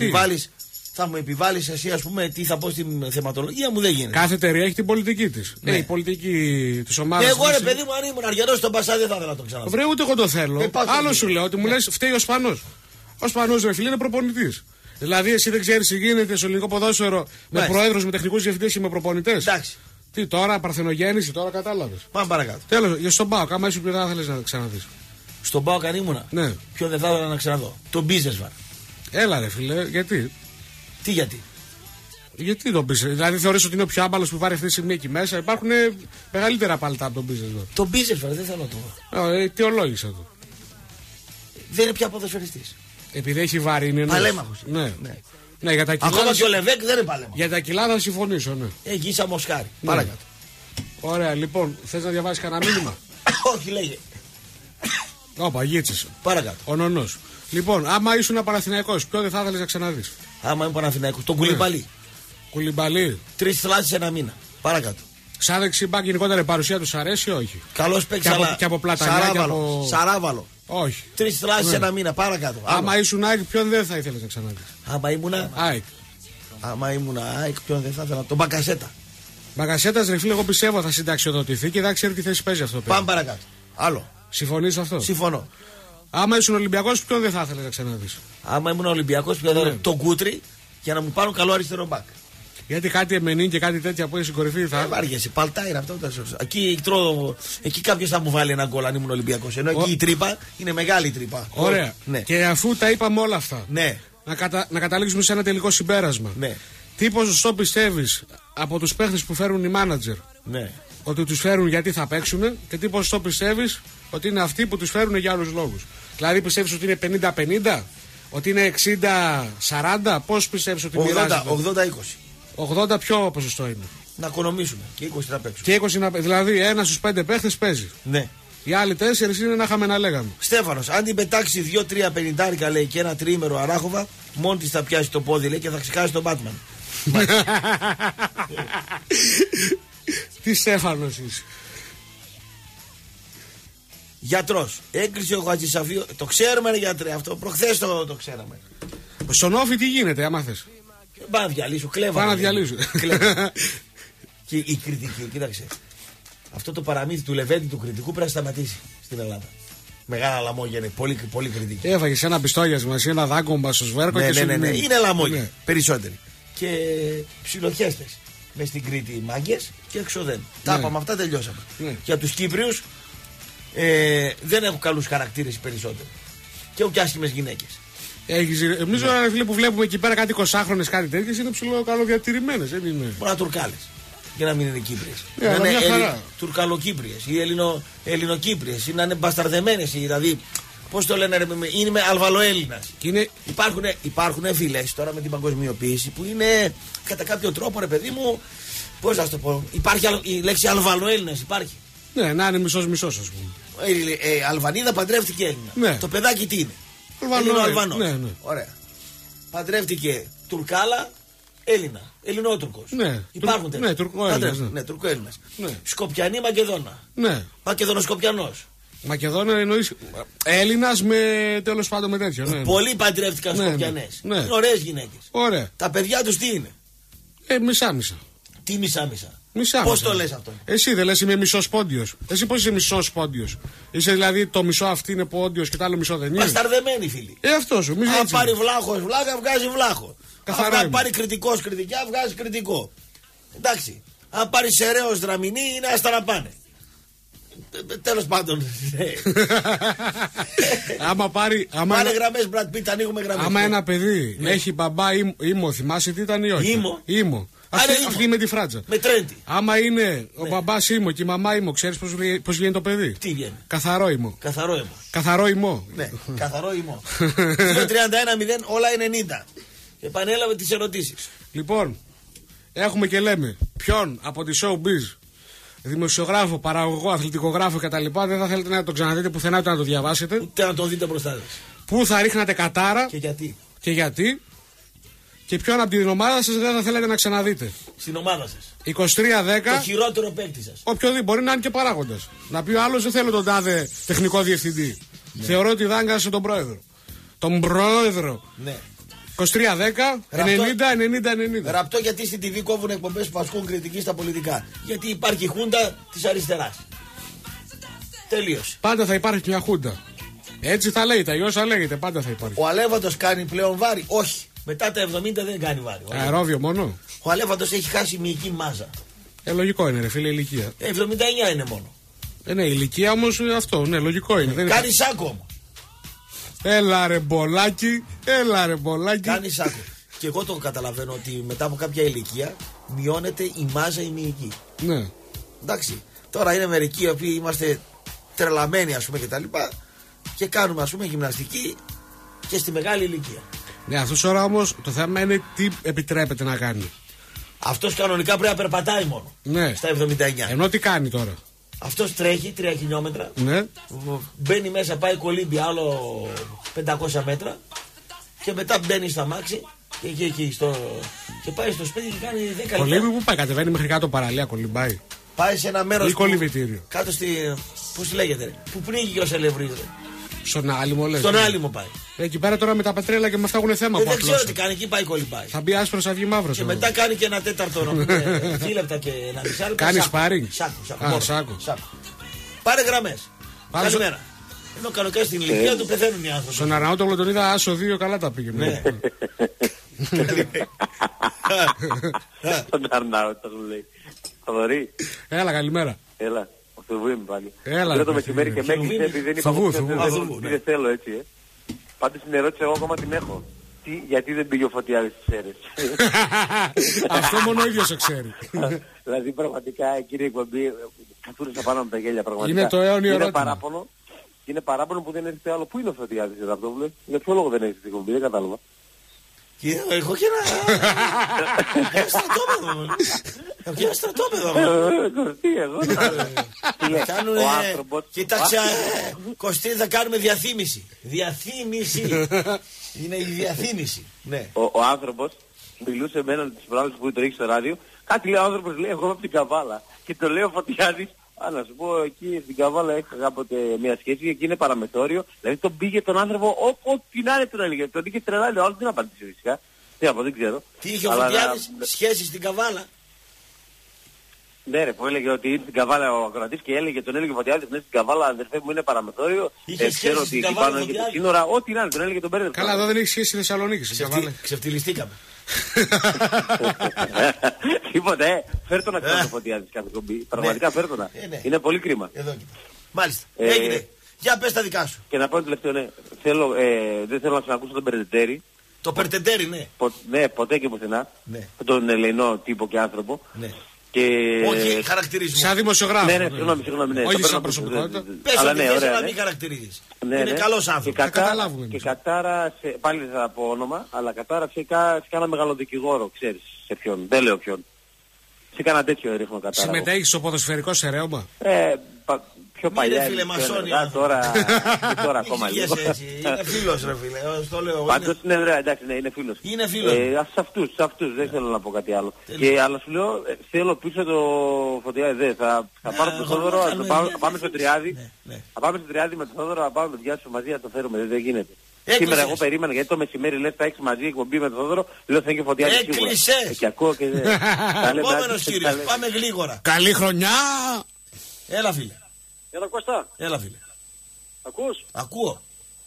Θα μου επιβάλλεις εσύ, ας πούμε, τι θα πω στην θεματολογία μου, δεν γίνεται. Κάθε εταιρεία έχει την πολιτική της. Ναι. Η πολιτική της ομάδας. Εγώ ρε παιδί μου, αν ήμουν αργυρός στον Μπασά, δεν θα ήθελα να τον ξαναδώ. Βρε, ούτε εγώ το θέλω. Άλλο σου λέω ότι μου λες φταίει ο Σπανός. Ο Σπανός, ρε φίλε, είναι προπονητής. Δηλαδή, εσύ δεν ξέρεις τι γίνεται στο ελληνικό ποδόσφαιρο με προέδρους, με τεχνικούς διευθυντές και με προπονητές. Εντάξει. Τι τώρα, παρθενογέννηση, τώρα κατάλαβες. Πάμε παρακάτω. Τέλος, για στον ΠΑΟΚ, άμα ήσουν ποιο θα ήθελες να ξαναδείς? Στον ΠΑΟΚ αν ήμουνα. Ναι. Ποιο δεν θα ήθελα να ξαναδώ? Τον Μπίζεσβαρ. Έλα, ρε φίλε, γιατί? Τι γιατί? Γιατί τον Μπίζεσβαρ? Δηλαδή, θεωρείς ότι είναι ο πιο άμπαλος που υπάρχει αυτή τη στιγμή εκεί μέσα? Υπάρχουν μεγαλύτερα παλτά από τον Μπίζεσβαρ. Τον Μπίζεσβαρ δεν θέλω να το. Αιτιολόγησα το. Δεν είναι πια ποδοσφαιριστής. Επειδή έχει βάρη, είναι παλέμαχος. Ναι. Ναι, για τα κιλά. Ακόμα και ο Λεβέκ δεν είναι παλέμαχος. Για τα κιλά θα συμφωνήσω, ναι. Εκεί είσαι Μοσχάρη. Ναι. Παρακάτω. Ωραία, λοιπόν, θες να διαβάσεις κανένα μήνυμα? Όχι, λέγε. Όπα, γίτσες. Παρακάτω. Ο Νονός. Λοιπόν, άμα ήσουν Παναθηναϊκός, ποιο δεν θα ήθελες να ξαναδείς? Άμα ήμουν Παναθηναϊκός, τον Κουλιμπαλί. Κουλιμπαλί. 3 θλάσσες ένα μήνα. Παρακάτω. Σαν δεξιμπάκ γενικότερα η παρουσία του αρέσει ή όχι? Καλός παίκτης, και από Πλατανιά και από... Σαράβαλο. Όχι. 3 θλάσσες ένα μήνα. Παρακάτω. Άμα ήσουν ΑΕΚ, ποιον δεν θα ήθελες να ξαναδείς? Άμα ήμουνα ΑΕΚ. Άμα ήμουνα ΑΕΚ, ποιον δεν θα ήθελα? Τον Μπακασέτα. Μπακασέτας, ρε φίλε, εγώ πιστεύω θα συνταξιοδοτηθεί και θα ξέρει τι θέση παίζει αυτό. Πάμε παρακάτω. Άλλο. Συμφωνείς αυτό? Συμφωνώ. Άμα ήσουν Ολυμπιακός, ποιον δεν θα ήθελες να ξαναδείς? Άμα ήμουν Ολυμπιακός, ποιον δεν θα ήθελα? Τον Κούτρι για να μου πάρουν καλό αριστερό μπακ. Γιατί κάτι εμενή και κάτι τέτοια που έχει στην κορυφή θα. Βάργεσαι, παλτά είναι αυτό. Εκεί κάποιος θα μου βάλει ένα γκολ αν ήμουν Ολυμπιακός. Ενώ εκεί η τρύπα είναι μεγάλη τρύπα. Ωραία. Ναι. Και αφού τα είπαμε όλα αυτά, ναι. να καταλήξουμε σε ένα τελικό συμπέρασμα. Ναι. Τι ποσοστό πιστεύεις από τους παίχτες που φέρουν οι μάνατζερ? Ναι. Ότι τους φέρουν γιατί θα παίξουν, και τι ποσοστό πιστεύεις ότι είναι αυτοί που τους φέρουν για άλλους λόγους? Δηλαδή πιστεύεις ότι είναι 50-50, ότι είναι 60-40, πώς πιστεύεις ότι μοιράζεται? 80-20. 80 ποιο ποσοστό είναι? Να οικονομήσουμε και 20 να παίξουν. Και 20 δηλαδή 1 στους 5 παίχτες παίζει. Ναι. Οι άλλοι 4 είναι να είχαμε να λέγαμε. Στέφανος, αν την πετάξει 2-3 πενιντάρικα, λέει, και ένα τρίμερο Αράχοβα, μόνη της θα πιάσει το πόδι, λέει, και θα ξεχάσει τον Batman. Τι Στέφανος είσαι? Γιατρός, έκλεισε ο Χατζησαφίου. Το ξέρουμε, ρε γιατρέ, αυτό προχθές το ξέραμε. Στον Όφη τι γίνεται, άμα θες? Πάω να διαλύσω, κλέβα. Πάω να διαλύσω. Και η κριτική, κοίταξε. Αυτό το παραμύθι του Λεβέντη του κριτικού πρέπει να σταματήσει στην Ελλάδα. Μεγάλα λαμόγια είναι, πολύ κριτική. Έφαγε ένα πιστόγιασμα, ένα δάγκωμα στο σβέρκο και σου. Ναι, είναι λαμόγια. Περισσότεροι. Και ψιλοχέστες. Μες στην Κρήτη μάγκες και έξω δεν. Τα είπαμε αυτά, τελειώσαμε. Για τους Κύπριους δεν έχουν καλούς χαρακτήρες οι περισσότεροι. Και έχουν και άσχημες γυναίκες. Νομίζω ρε φίλε που βλέπουμε εκεί πέρα κάτι 20χρονες, κάτι τέτοιες είναι ψηλό καλοδιατηρημένες. Μπορεί να Τουρκάλες. Για να μην είναι Κύπριες. Να είναι Τουρκαλοκύπριες ή Ελληνοκύπριες ή να είναι μπασταρδεμένες. Δηλαδή, πώς το λένε, είναι Αλβαλοέλληνας. Υπάρχουν φυλές τώρα με την παγκοσμιοποίηση που είναι κατά κάποιο τρόπο, ρε παιδί μου, πώς να το πω. Υπάρχει η λέξη Αλβαλοέλληνας, υπάρχει. Ναι, να είναι μισός-μισός, ας πούμε. Αλβανίδα παντρεύτηκε Έλληνα. Ναι. Το παιδάκι τι είναι? Αλβανός. Ναι. Ωραία. Παντρεύτηκε Τουρκάλα, Έλληνα. Ελληνότουρκος. Ναι. Υπάρχουν τέτοιοι. Ναι, Τουρκοέλληνας. Ναι, Τουρκοέλληνας. Ναι. Σκοπιανή Μακεδόνα. Ναι. Μακεδονοσκοπιανός. Μακεδόνα εννοείς Έλληνας με τέλος πάντων με τέτοιο. Ναι. Πολλοί παντρεύτηκαν Σκοπιανές. Ναι. Είναι ωραίες γυναίκες. Ωραία. Τα παιδιά τους τι είναι? Μισά-μισά. Τι μισά-μισά? Πώς το λες αυτό? Εσύ δεν λες είμαι μισός πόντιος. Εσύ πώς είσαι μισός πόντιος? Είσαι δηλαδή το μισό αυτή είναι πόντιος και το άλλο μισό δεν είναι. Μπασταρδεμένοι φίλοι. Αυτό σου. Αν πάρει βλάχος βλάκα, βγάζει βλάχο. Αν πάρει κριτικός κριτικά, βγάζει κριτικό. Εντάξει. Αν πάρει σεραίος δραμηνή, είναι άστα να πάνε. Τέλος πάντων. Άμα πάρει. Πάνε γραμμές, Brad Pitt, ανοίγουμε γραμμές. Άμα ένα παιδί έχει μπαμπά ήμο, θυμάσαι τι ήταν ή όχι? Ήμο. Αυτή με τη φράτσα. Με τρέντι. Άμα είναι ο μπαμπάς ήμο και η μαμά ήμο, ξέρεις πώς βγαίνει το παιδί? Τι βγαίνει? Καθαρό ήμο. Καθαρό ήμο. Ναι, καθαρό ήμο. 31-0, όλα είναι 90. Επανέλαβε τις ερωτήσεις. Λοιπόν, έχουμε και λέμε ποιον από τη showbiz, δημοσιογράφο, παραγωγό, αθλητικογράφο κτλ. Δεν θα θέλετε να το ξαναδείτε πουθενά, ούτε να το διαβάσετε. Ούτε να το δείτε μπροστά σας. Πού θα ρίχνατε κατάρα και γιατί. Και ποιον από την ομάδα σας δεν θα θέλετε να ξαναδείτε. Στην ομάδα σας. 23-10. Το χειρότερο παίκτη σας. Οποιοδήποτε, μπορεί να είναι και παράγοντας. Να πει ο άλλος δεν θέλω τον τάδε τεχνικό διευθυντή. Ναι. Θεωρώ ότι δάγκασε τον πρόεδρο. Τον πρόεδρο. Ναι. 23-10, 90-90-90. Ραπτό γιατί στην TV κόβουν εκπομπές που ασκούν κριτική στα πολιτικά. Γιατί υπάρχει χούντα της αριστεράς. Τελείωσε. Πάντα θα υπάρχει μια χούντα. Έτσι θα λέγεται, όσα λέγεται, πάντα θα υπάρχει. Ο Αλέφαντος κάνει πλέον βάρη? Όχι. Μετά τα 70 δεν κάνει βάρη. Αερόβιο μόνο. Ο Αλέφαντος έχει χάσει μυϊκή μάζα. Λογικό είναι, ρε φίλε, ηλικία. 79 είναι μόνο. Ναι, ηλικία όμως αυτό, ναι, λογικό είναι. Κάνει σάκο όμως. Έλα ρε μπολάκι, Κάνει σάκο. Και εγώ το καταλαβαίνω ότι μετά από κάποια ηλικία μειώνεται η μάζα η μυϊκή. Ναι. Εντάξει. Τώρα είναι μερικοί οι οποίοι είμαστε τρελαμένοι, ας πούμε, και τα λοιπά. Και κάνουμε, ας πούμε, γυμναστική και στη μεγάλη ηλικία. Ναι, αυτός τώρα όμως το θέμα είναι τι επιτρέπεται να κάνει. Αυτός κανονικά πρέπει να περπατάει μόνο. Ναι. Στα 79. Ενώ τι κάνει τώρα? Αυτός τρέχει 3 χιλιόμετρα. Ναι. Μπαίνει μέσα, πάει κολύμπι άλλο 500 μέτρα. Και μετά μπαίνει στα μάξι και πάει στο σπίτι και κάνει 10 λεπτά. Κολύμπι που πάει, κατεβαίνει μέχρι κάτω παραλία, κολυμπάει. Πάει σε ένα μέρος. Ή κολυμπητήριο. Κάτω στη. Πώς λέγεται, ρε, που πνίγει και ο Σελευρής. Στον Άλυμο, λες. Στον Άλυμο πάει. Εκεί πέρα τώρα με τα πετρέλα και με αυτά έχουν θέμα. Δεν ξέρω τι κάνει, εκεί πάει κολυμπάει. Θα μπει άσπρος, θα βγει μαύρος. Και μετά κάνει και ένα τέταρτο δίλεπτα και ένα μισά λεπτά. Κάνει σπάρινγκ. Σάκο. Πάρε γραμμές. Καλημέρα. Ενώ κανονικά στην ηλικία του πεθαίνουν οι άνθρωποι. Στον Αρναούτογλου τον είδα άσο 2, καλά τα πήγε. Ναι. Τον Αρναούτογλου λέει. Θοδωρή. Έλα, καλημέρα. Έλα. Φοβού είμαι πάλι. Έλα, το μεσημέρι και με έκλεισε επειδή δεν είπα δεν θέλω έτσι. Πάντως την ερώτηση εγώ ακόμα την έχω. Γιατί δεν πήγε ο Φωτιάδης στις Σέρρες? Αυτό μόνο ο ίδιος το ξέρει. Δηλαδή πραγματικά εκείνη η εκπομπή καθούρισα πάνω από τα γέλια πραγματικά. Είναι το αίωνιο ερώτημα. Είναι παράπονο που δεν έρχεται άλλο. Πού είναι ο Φωτιάδης εδώ αυτό? Για ποιο λόγο δεν έχει την εκπομπή? Δεν κατάλαβα. Έχω και ένα στρατόπεδο. Έχω και ένα στρατόπεδο. Ο άνθρωπος. Κοίταξε, Κωστή, θα κάνουμε διαφήμιση. Διαφήμιση. Είναι η διαφήμιση. Ο άνθρωπος μιλούσε εμένα τις προάλλες που το ρίξει στο ράδιο. Κάτι λέει ο άνθρωπος, λέει εγώ από την Καβάλα. Και το λέει ο Φωτιάδης. Να σου πω, εκεί στην Καβάλα είχα κάποτε μια σχέση, εκεί είναι παραμεθόριο. Δηλαδή τον πήγε τον άνθρωπο, ό,τι να είναι τον έλεγε. Τον είχε τρελάνει, ο άλλος δεν απαντήσει φυσικά. Τι από, δεν ξέρω. Τι είχε ο Φωτιάδης, σχέση στην Καβάλα? Ναι, ρε, που έλεγε ότι είναι στην Καβάλα ο ακροατής και τον έλεγε ο Φωτιάδης, ναι, στην Καβάλα αδερφέ μου είναι παραμεθόριο. Ξέρω ότι εκεί πάνω είναι και τα σύνορα, ό,τι να είναι, τον έλεγε τον Μπέρδε. Καλά, εδώ δεν έχει σχέση Θεσσαλονίκη. Ξεφτυλιστήκαμε. Τίποτα, φέρ' το να κάνει το Φωτιάδης κάθε κομπή. Πραγματικά φέρ' το να. Είναι πολύ κρίμα. Μάλιστα. Έγινε. Για πες τα δικά σου. Και να πω το τελευταίο, ναι. Δεν θέλω να ξανακούσω τον Περτεντέρη. Το Περτεντέρη, ναι. Ναι, ποτέ και πουθενά. Τον Ελληνό τύπο και άνθρωπο. Και... Όχι χαρακτηρισμό. Σαν δημοσιογράφο. Ναι, συγγνώμη. Ναι, όχι σαν προσωπικότητα. Πες ότι θες να μην χαρακτηρίζεις. Είναι καλός άνθρωπος. Και κατάρα, πάλι θα πω όνομα, αλλά κατάρα σε κάνα μεγάλο δικηγόρο, ξέρεις σε ποιον. Δεν λέω ποιον. Σε κάνα τέτοιο ρίχνω κατάρα. Συμμετέχεις στο ποδοσφαιρικό σεραίωμα? Πιο παλιά. Είναι φίλε μασόνια. Τώρα ακόμα λίγο. Είναι φίλος ρε φίλε. Πάντως ναι, εντάξει, είναι φίλος. Είναι φίλος. Σε αυτούς δεν θέλω να πω κάτι άλλο. Αλλά σου λέω, θέλω πίσω το Φωτιάδη. Θα πάρω τον Θόδωρο, θα πάμε στο Τριάδι. Θα πάμε στο Τριάδι με τον Θόδωρο, να πάμε παιδιά σου μαζί, να το φέρουμε. Δεν γίνεται. Σήμερα εγώ περίμενα γιατί το μεσημέρι λες θα έχεις μαζί εκπομπή με τον Θόδωρο. Λέω θα έχει ο Φωτιάδης σίγουρα. Έκλεισες. Και ακούω και... Επόμενος κύριος, πάμε γλίγορα. Καλή χρονιά. Έλα φίλε. Έλα Κώστα. Έλα φίλε. Ακούς? Ακούω.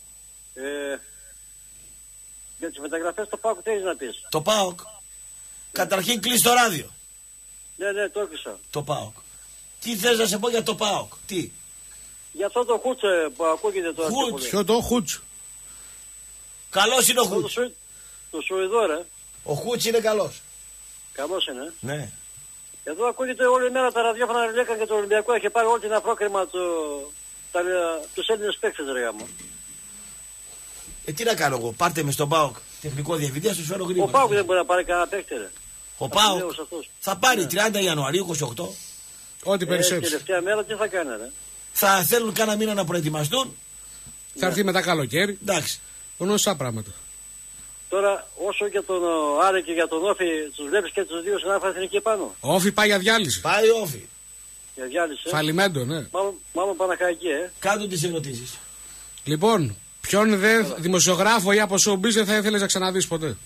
Για τις μεταγραφές το ΠΑΟΚ τι έχεις να πεις? Το ΠΑΟΚ. Καταρχήν κλείσει το ράδιο. Ναι, το έκλεισα. Το ΠΑΟΚ. Τι θες να σε πω για το ΠΑΟΚ? Τι? Για αυτό το Χούτς που ακούγεται τώρα. Χούτς. Ποιο το Χούτς? Καλός είναι ο Χούτς. Το Σουηδό ρε. Ο Χούτς είναι καλός. Καλός είναι. Ναι. Εδώ ακούγεται όλη μέρα τα ραδιόφωνα λέγανε και το Ολυμπιακό έχει πάρει όλη την απρόκριμα τους Έλληνες παίκτες ρε γάμο. Τι να κάνω εγώ, πάρτε με στον ΠΑΟΚ τεχνικό διευθυντή, σας τους φέρω γρήγορα. Ο ΠΑΟΚ δεν μπορεί να πάρει κανένα παίκτη ρε. Ο ΠΑΟΚ θα πάρει 30 Ιανουαρίου 28. Ό,τι περισσέψει. Τελευταία μέρα τι θα κάνει ρε. Θα θέλουν κάνα μήνα να προετοιμαστούν. Θα έρθει μετά καλοκαίρι. Εντάξει. Γνωστά πράγματα. Τώρα όσο για τον Άρη και για τον Όφη τους βλέπεις και τους δύο συνάδελφα εθνική πάνω. Ο Όφη πάει για διάλυση. Πάει Όφη. Για διάλυση. Φαλιμέντο, ναι. Μάλλον Παναχαϊκή Κάτω τις ερωτήσεις. Λοιπόν, ποιον δημοσιογράφο ή από showbiz δεν θα ήθελες να ξαναδείς ποτέ?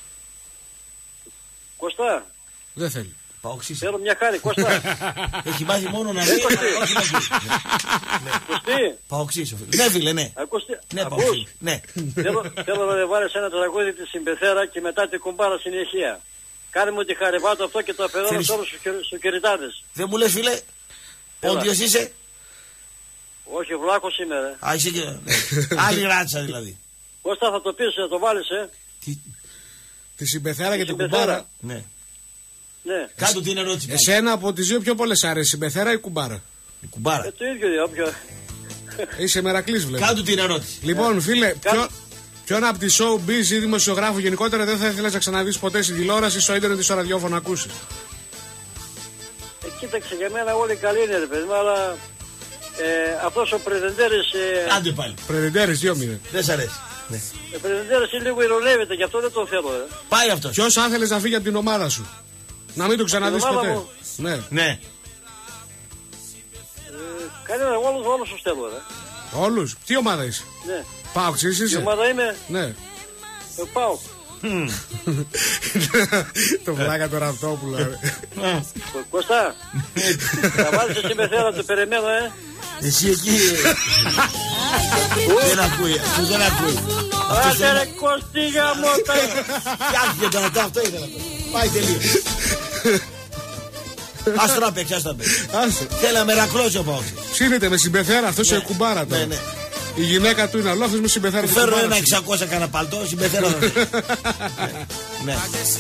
Κώστα. Δεν θέλει. Παοξής. Θέλω μια χάρη, Κώστα. Έχει μάθει μόνο να λέει. Ακουστεί. Παοξής. Ναι φίλε, ναι. Ναι, Παοξής. Ναι. Θέλω να βάλεις ένα τραγούδι της Συμπεθέρα και μετά την κουμπάρα συνεχεία. Κάνε μου τη χαρεβάτω αυτό και το αφαιρώνω σε όλους στους κεριτάδες. Δεν μου λες φίλε, όντιος είσαι? Όχι, βλάκος είμαι ρε. Α, είσαι και... Άλλη ράτσα δηλαδή. Κώστα θα το πεις, θα το βάλεις Τη Συμπεθέρα και την κουμπάρα. Ναι. Ναι. Κάτω την ερώτηση. Εσένα από τις δύο πιο πολλές αρέσει, η Συμπεθέρα ή η κουμπάρα? Η κουμπάρα. Το ίδιο, όποιο. Είσαι μερακλής βλέπω. Κάτω την ερώτηση. Λοιπόν φίλε, ποιον από τη showbiz ή δημοσιογράφο γενικότερα δεν θα ήθελες να ξαναδείς ποτέ στην τηλεόραση, στο ίντερνετ ή στο ραδιόφωνο να ακούσεις? Κοίταξε, για μένα όλοι καλοί είναι ρε παιδί μου, αλλά αυτός ο Πρεδεντέρης... Άντε πάλι. Πρεδεντέρης 2-0. Δεν σ' αρέσει. Ο Πρεδεντέρης είναι λίγο ειρωνεύεται, γι' αυτό δεν τον θέλω. Πάει αυτός. Ποιος αν θέλεις να φύγει από την ομάδα σου? Να μην το ξαναδείς ποτέ. Ναι. Κανένα, όλους τους θέλω ρε. Όλους? Τι ομάδα είσαι? Ναι. ΠΑΟΚ είσαι? Τι ομάδα είμαι? Ναι. ΠΑΟΚ. Το βλάκα το Ραυτόπουλο ρε. Κώστα, θα βάλεις εσύ με θέρα, το περιμένω Εσύ εκεί δεν ακούει, αυτό δεν ακούει. Άντε ρε Κωστή γαμώτα. Φτιάχθηκε τώρα, αυτό ήθελα. Πάει τελείως. Ας τώρα παίξει, ας τώρα παίξει. Θέλαμε μερακλώσει ο Παόξης. Ψήνεται με Συμπεθέρα, αυτός είναι κουμπάρα τώρα. Η γυναίκα του είναι αλόφης με Συμπεθέρα. Φέρω ένα 600 κανένα παλτό, Συμπεθέρα. Ναι.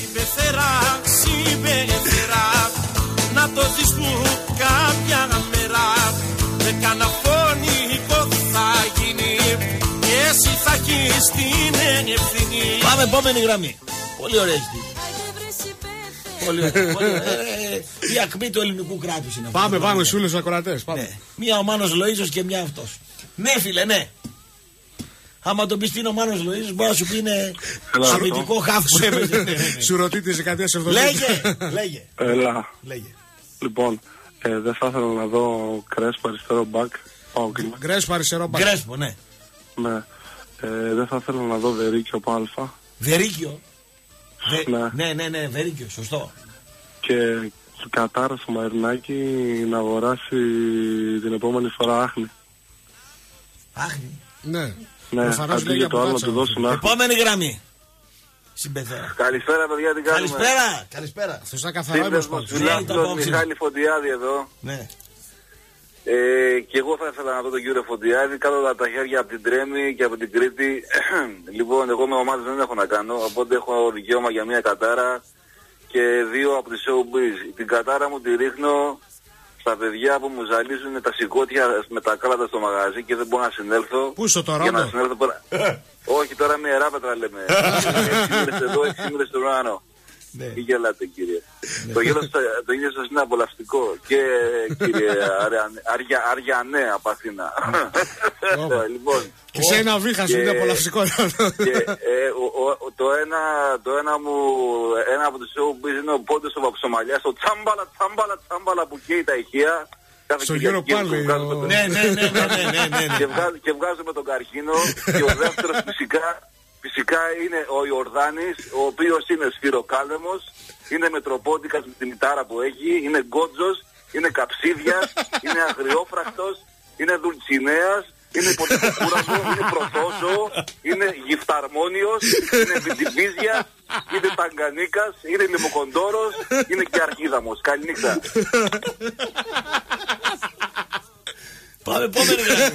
Συμπεθέρα, να το δεις μου κάποια μέρα. Με κανένα φωνικό θα γίνει και εσύ θα έχεις την ευθύνη. Πάμε επόμενη γραμμή. Πολύ ωραία ζητή. Πολύ ωραία. Η ακμή του ελληνικού κράτους είναι αυτό. Πάμε στους όλους τους ακροατές. Μία ο Μάνος Λοΐζος και μία αυτός. Ναι φίλε, ναι. Άμα τον πεις τι είναι ο Μάνος Λοΐζος, μπορεί να σου πει είναι αμυντικό χάφ που έπαιζε. Σου ρωτεί τη δεκαετίας 70. Λέγε. Έλα. Λοιπόν, δεν θα ήθελα να δω Κρέσπο αριστερό μπακ. Κρέσπο αριστερό μπακ. Κρέσπο, ναι. Ναι. Δεν θα ήθελα να δω Βερίκιο Πάλφα. Βερίκιο. Ναι, Βερίκιο, σωστό. Και Κατάρα στο Μαρινάκι να αγοράσει την επόμενη φορά Άχνη. Άχνη. Ναι. Αντί για το άλλο να του δώσουν Άχνη. Επόμενη γραμμή. Συμπεθέρα. Καλησπέρα παιδιά, τι κάνουμε? Καλησπέρα. Αυτός ήταν καθαρά εμπροσπάθης. Μιχάλη Φωτιάδη εδώ. Ναι. Και εγώ θα ήθελα να δω τον κύριο Φωτιάδη κάτω τα χέρια από την Τρέμη και από την Κρήτη. Λοιπόν, εγώ με ομάδες δεν έχω να κάνω, οπότε έχω δικαίωμα για μια κατάρα και δύο από τη showbiz. Την κατάρα μου τη ρίχνω στα παιδιά που μου ζαλίζουν τα σηκώτια με τα κάλατα στο μαγαζί και δεν μπορώ να συνέλθω. Πού στο τώρα? Για να συνέλθω όχι, τώρα με Ιεράπετρα λέμε. 6 μήνες εδώ, 6 μήνες στον ουρανό. Μην γελάτε κύριε. Το γέλος σας είναι απολαυστικό. Και κύριε Αριανέ από Αθήνα. Λοιπόν. Και σε ένα βήχας είναι απολαυστικό. Ένα από τους showbiz είναι ο Πόντος ο Παψομαλιάς. Το τσάμπαλα που καίει τα ηχεία. Στο γύρο πάλι. Ναι. Και βγάζουμε τον καρχίνο. Και ο δεύτερος φυσικά είναι ο Ιορδάνης, ο οποίος είναι σφυροκάλεμος, είναι μετροπόντικας με τη μητάρα που έχει, είναι γκότζος, είναι καψίδιας, είναι αγριόφρακτος, είναι δουλτσινέας, είναι ποτικοκούραβο, είναι πρωτόζω, είναι γυφταρμόνιος, είναι βιτιβίζιας, είναι ταγκανίκας, είναι λιμοκοντόρος, είναι και αρχίδαμος. Καληνύχτα. Πάμε επόμενη γραμμή.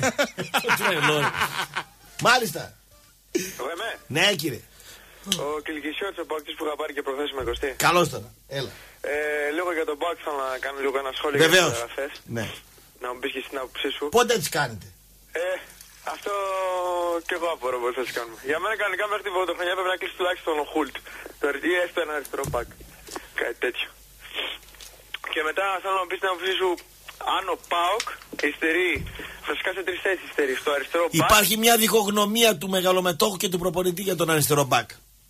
Μάλιστα. Ναι, κύριε. Ο Κιλκισιώτης ο Πάκτης που είχα πάρει και προχθές με Κωστή. Καλώς τώρα. Έλα. Λίγο για τον Πάκτ θέλω να κάνω λίγο ένα σχόλιο. Βεβαίως. Για τις εγγραφές. Ναι. Να μου πεις και στην άποψή σου. Πότε τις κάνετε? Αυτό και εγώ απορώ πώς θα τις κάνουμε. Για μένα κανονικά μέχρι την πρωτοχρονιά πρέπει να κλείσει τουλάχιστον ο Χουλτ. Το RDS έστω ένα αριστερό πακ. Κάτι τέτοιο. Και μετά θέλω να μου πεις την άποψή σου αν ο ΠΑΟΚ υστερεί, φυσικά σε 3 θέσεις υστερεί, στο αριστερό μπακ. Υπάρχει μια διχογνωμία του μεγαλομετόχου και του προπονητή για τον αριστερό μπακ.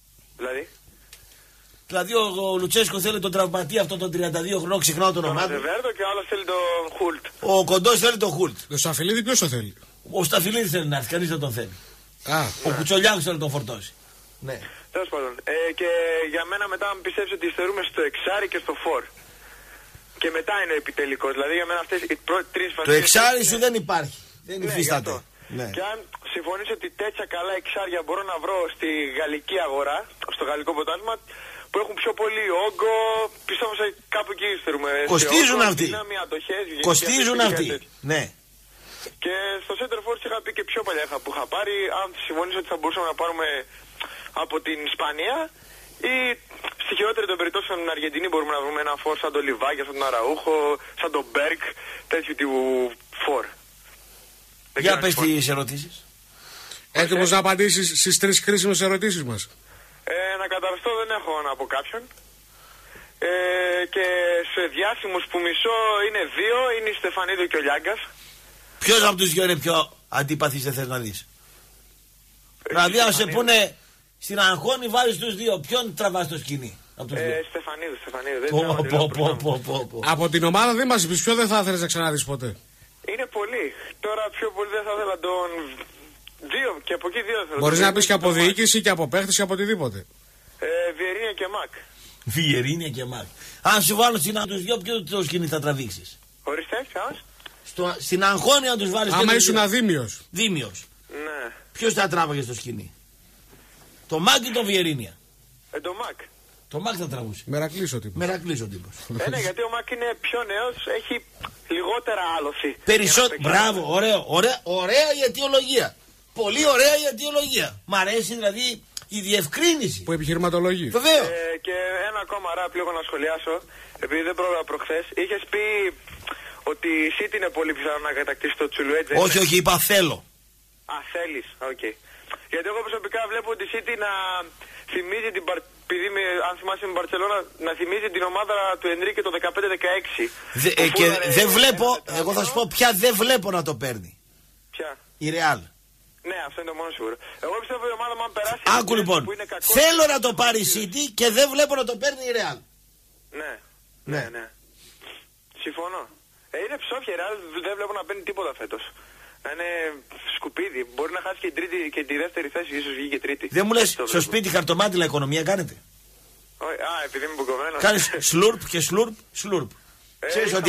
Δηλαδή ο Λουτσέσκο θέλει τον τραυματία αυτό τον 32 χρονών, ξεχνάω τον όνομά του. Και ο άλλος θέλει τον Χουλτ. Ο Κοντός θέλει τον Χουλτ. Το Σταφυλίδη ποιος το θέλει? Ο Σταφυλίδης θέλει να έρθει, κανείς δεν τον θέλει. Ο Κουτσολιάκος θέλει να τον φορτώσει. Ναι. Τέλος πάντων. Και για μένα μετά αν πιστεύεις ότι υστερούμε στο εξάρι και στο φορ. Και μετά είναι ο επιτελικός. Δηλαδή για μένα αυτές οι τρεις φάσεις. Το εξάρι σου δεν υπάρχει. Δεν υφίσταται. Ναι. Και αν συμφωνήσω ότι τέτοια καλά εξάρια μπορώ να βρω στη γαλλική αγορά, στο γαλλικό πρωτάθλημα, που έχουν πιο πολύ όγκο, πιστεύω σε κάπου εκεί υστερούμε. Κοστίζουν αυτοί. Κοστίζουν αυτοί. Ναι. Και στο Center Force είχα πει και πιο παλιά που είχα πάρει, αν συμφωνήσω ότι θα μπορούσαμε να πάρουμε από την Ισπανία ή στη χειρότερη των περιπτώσεων στην Αργεντινή μπορούμε να βρούμε ένα φορ σαν τον Λιβάκη, σαν τον Αραούχο, σαν τον Μπέρκ, τέτοιου τύπου φορ. Για πες τις ερωτήσεις. Έτοιμος να απαντήσεις στις 3 κρίσιμες ερωτήσεις μας? Να καταρρωστώ δεν έχω να πω κάποιον. Και σε διάσημους που μισώ είναι 2, είναι η Στεφανίδου και ο Λιάγκας. Ποιος από τους 2 είναι πιο αντίπαθης δεν θες να δεις? Δηλαδή αν σε πούνε στην αγχώνη βάζεις τους 2, ποιον τραβάς το σκηνή από τους 2? Στεφανίδου. Από την ομάδα δεν μας είπες ποιο δεν θα ήθελες να ξαναδείς ποτέ? Είναι πολύ. Τώρα πιο πολύ δεν θα ήθελα τον 2 και από εκεί 2 θέλω. Μπορείς να πεις και από διοίκηση και από παίχτες και από οτιδήποτε. Βιερίνια και Μακ. Βιερίνια και Μακ. Αν σου βάλω στην τους 2, ποιο το σκηνή θα τραβήξεις? Ορίστε, ποιος? Στην αγχώνη να τους βάλεις. Άμα ήσουν αδήμιος. Δήμιος. Ναι. Ποιος θα τράβαγε στο σκηνή? Το Μακ ή το Βιερίνια? Το Μακ. Το Μακ θα τραβούσε. Μερακλής ο τύπος. Μερακλής ο τύπος. Ναι, γιατί ο Μακ είναι πιο νέος, έχει λιγότερα άλωση. Περισσότερο. Μπράβο, ωραία η αιτιολογία. Πολύ ωραία η αιτιολογία. Μ' αρέσει δηλαδή η διευκρίνηση. Που επιχειρηματολογεί. Βεβαίως. Και ένα ακόμα ράπ λίγο να σχολιάσω, επειδή δεν πρόλαβα προχθές. Είχες πει ότι η City είναι πολύ πιθανό να κατακτήσει το Τσουλουέτζε. Όχι, είπα θέλω. Θέλεις, οκ. Γιατί εγώ προσωπικά βλέπω τη City να θυμίζει την επειδή αν θυμάσαι με Μπαρτσελώνα, να θυμίζει την ομάδα του Ενρίκε το 15-16. Και δεν βλέπω, εγώ θα σου πω ποια δεν βλέπω να το παίρνει. Ποια? Η Ρεάλ. Ναι, αυτό είναι το μόνο σίγουρο. Εγώ πιστεύω η ομάδα μου αν περάσει. Άκου λοιπόν. Θέλω να το πάρει η City και δεν βλέπω να το παίρνει η Ρεάλ. Ναι. Συμφωνώ. Είναι ψόφια η Ρεάλ, δεν βλέπω να παίρνει τίποτα φέτος. Είναι σκουπίδι. Μπορεί να χάσει και τη δεύτερη θέση, ίσως βγει και τρίτη. Δεν μου λες στο σπίτι χαρτομάτιλα οικονομία κάνετε? Επειδή είμαι μπουκωμένος. Κάνεις σλουρπ και σλουρπ. Ξέρεις ότι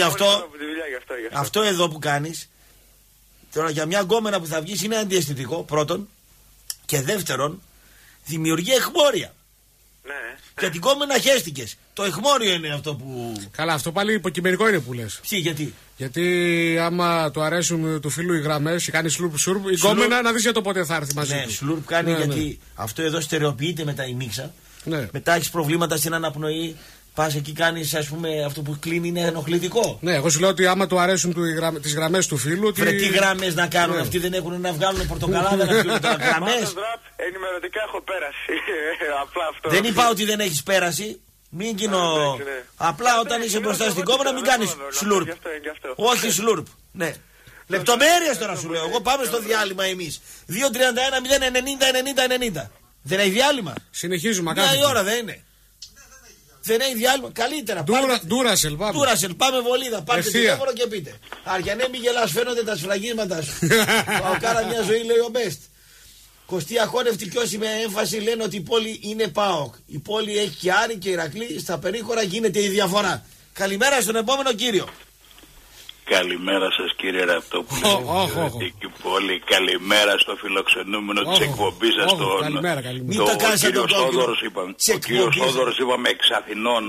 αυτό εδώ που κάνεις τώρα για μια γκόμενα που θα βγεις είναι αντιαισθητικό πρώτον και δεύτερον δημιουργεί εχμώρια. Ναι. Για την γκόμενα χέστηκες. Το εχμόριο είναι αυτό που... Καλά, αυτό πάλι υποκειμενικό είναι που λες. Γιατί? Γιατί άμα του αρέσουν του φίλου οι γραμμές, κάνει σλουρπ, η γκόμενα να δεις για το πότε θα έρθει μαζί του. Ναι, σλουρπ κάνει γιατί αυτό εδώ στερεοποιείται μετά η μίξα. Ναι. Μετά έχεις προβλήματα στην αναπνοή. Πας εκεί κάνεις, ας πούμε, αυτό που κλείνει είναι ενοχλητικό. Ναι, εγώ σου λέω ότι άμα του αρέσουν τις γραμμές του φίλου. Βρε τι γραμμές να κάνουν, αυτοί δεν έχουν να βγάλουν πορτοκαλάδα να πιούν τώρα γραμμές. Ενημερωτικά έχω πέραση. Απλά αυτό. Δεν είπα ότι δεν έχεις πέραση. Μην κοινό. Απλά όταν είσαι μπροστά στην κόμμα μην κάνεις σλουρπ. Όχι σλουρπ. Ναι. Λεπτομέρειες τώρα σου λέω. Εγώ πάμε στο διάλειμμα εμείς. 2-31-0-90-90-90. Δεν έχει διάλειμμα. Συνεχίζουμε. Μια η ώρα δεν είναι. Δεν έχει διάλειμμα. Καλύτερα. Ντούρασελ, πάμε. Ντούρασελ, πάμε βολίδα. Πάρτε τηλέφωνο και πείτε. Αριανέ, μη γελάς, φαίνονται τα σφραγίσματα σου. Πάω κάνα μια ζωή, λέει ο Μπέστ. Κωστή αχώνευτη κι όσοι με έμφαση λένε ότι η πόλη είναι ΠΑΟΚ. Η πόλη έχει και Άρη και Ηρακλή. Στα περίχωρα γίνεται η διαφορά. Καλημέρα στον επόμενο κύριο. Καλημέρα σας κύριε Ραπτόπουλε. Εκεί πολύ. Καλημέρα στο φιλοξενούμενο της εκπομπής σας, ο κύριος Θόδωρος είπαμε. Ο κύριος Θόδωρος είπαμε εξ Αθηνών.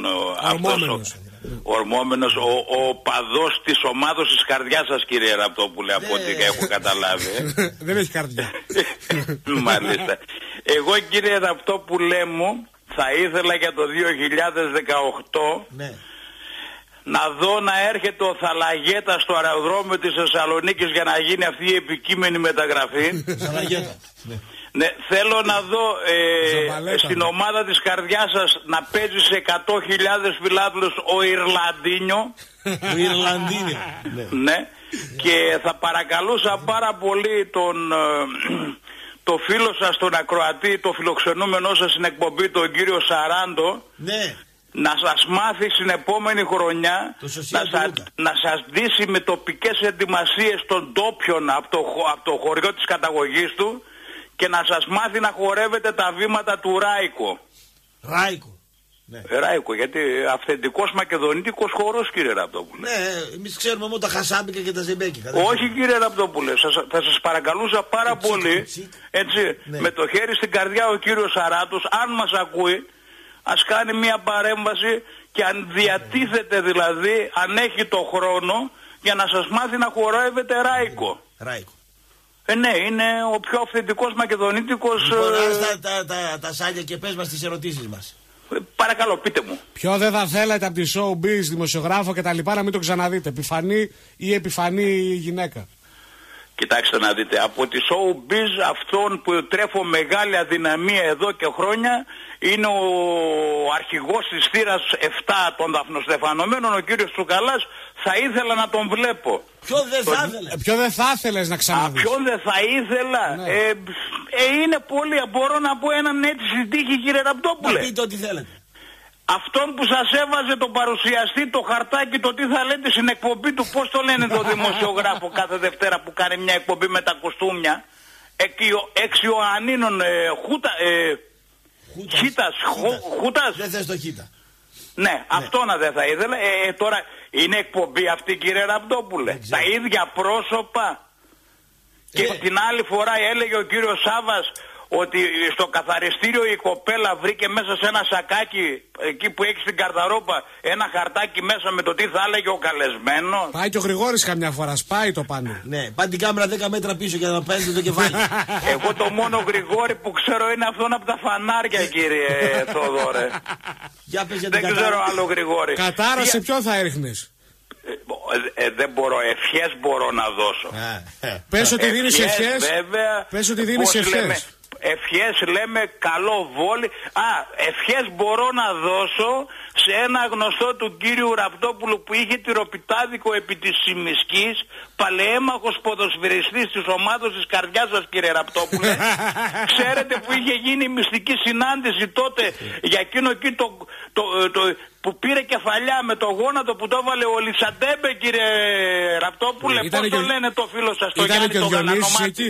Ορμόμενος, ο παδός της ομάδος της καρδιάς σας κύριε Ραπτόπουλε, από ό,τι έχω καταλάβει. Δεν έχει καρδιά. Μάλιστα. Εγώ κύριε Ραπτόπουλε μου θα ήθελα για το 2018 να δω να έρχεται ο Θαλαγέτα στο αεροδρόμιο της Θεσσαλονίκης για να γίνει αυτή η επικείμενη μεταγραφή. Ναι, θέλω να δω στην ομάδα της καρδιάς σας να παίζει σε 100.000 φιλάθλους ο Ιρλαντίνιο. Ο Ιρλαντίνιο. Ναι. Και θα παρακαλούσα πάρα πολύ το φίλο σας, τον ακροατή, το φιλοξενούμενό σας στην εκπομπή, τον κύριο Σαράντο. Ναι. Να σας μάθει στην επόμενη χρονιά να σας ντύσει με τοπικές ετοιμασίες των ντόπιων από το χωριό της καταγωγής του και να σας μάθει να χορεύετε τα βήματα του Ράικο. Ράικο. Ναι. Ράικο, γιατί αυθεντικός μακεδονίτικος χορός κύριε Ραπτόπουλε. Ναι, εμείς ξέρουμε μόνο τα χασάμπικα και τα ζεμπέκικα. Όχι κύριε Ραπτόπουλε, θα σας παρακαλούσα πάρα πολύ, έτσι, με το χέρι στην καρδιά ο κύριος Σαράτος, αν μας ακούει, ας κάνει μια παρέμβαση και αν διατίθεται δηλαδή, αν έχει το χρόνο, για να σας μάθει να χορεύετε Ράικο. Ράικο. Ναι, είναι ο πιο αυθεντικός μακεδονίτικος... Λοιπόν, τα σάλια και πες μας τις ερωτήσεις μας. Παρακαλώ, πείτε μου. Ποιο δεν θα θέλετε από τη showbiz, δημοσιογράφο και τα λοιπά να μην το ξαναδείτε? Επιφανή ή επιφανή γυναίκα? Κοιτάξτε να δείτε, από τη showbiz αυτόν που τρέφω μεγάλη αδυναμία εδώ και χρόνια είναι ο αρχηγός της θύρας 7 των Δαφνοστεφανωμένων, ο κύριος Τσουκαλάς. Θα ήθελα να τον βλέπω. Ποιο δεν θα ήθελες να ξαναδείς? Ποιον δεν θα ήθελα? Ναι. Είναι πολύ, μπορώ να πω έναν έτσι στην τύχη κύριε Ραπτόπουλε. Να πείτε ό,τι θέλετε. Αυτόν που σας έβαζε τον παρουσιαστή το χαρτάκι, το τι θα λέτε στην εκπομπή του, πώς το λένε το δημοσιογράφο κάθε Δευτέρα που κάνει μια εκπομπή με τα κοστούμια, εξ Ιωαννίνων Χούτας. Δεν θες το Χίτα. Ναι, αυτό να δεν θα ήθελα. Τώρα είναι εκπομπή αυτή κύριε Ραπτόπουλε. Τα ίδια πρόσωπα. Και την άλλη φορά έλεγε ο κύριος Σάβας ότι στο καθαριστήριο η κοπέλα βρήκε μέσα σε ένα σακάκι εκεί που έχει στην καρταρόπα ένα χαρτάκι μέσα με το τι θα έλεγε ο καλεσμένος. Πάει και ο Γρηγόρης καμιά φορά, σπάει το πάνω. Ναι, πάει την κάμερα 10 μέτρα πίσω για να παίρνει το κεφάλι. Εγώ το μόνο Γρηγόρη που ξέρω είναι αυτόν από τα φανάρια κύριε Θόδωρε. Δεν ξέρω άλλο Γρηγόρη. Κατάρα σε ποιον θα έριχνες? Δεν μπορώ, ευχές μπορώ να δώσω. Πες ότι δίνεις ευχές. Πες ότι δίνεις ευχές. Ευχές λέμε καλό βόλι. Ευχές μπορώ να δώσω σε ένα γνωστό του κύριου Ραπτόπουλου που είχε τυροπιτάδικο επί της Σιμισκής, παλαιέμαχος ποδοσφαιριστής της ομάδος της καρδιάς σας κύριε Ραπτόπουλε. Ξέρετε που είχε γίνει η μυστική συνάντηση τότε για εκείνο εκεί που πήρε κεφαλιά με το γόνατο που το έβαλε ο Λισαντέμπε κύριε Ραπτόπουλε. Πώς το λένε το φίλο σας το Γιάννη το Γαλανομάτι?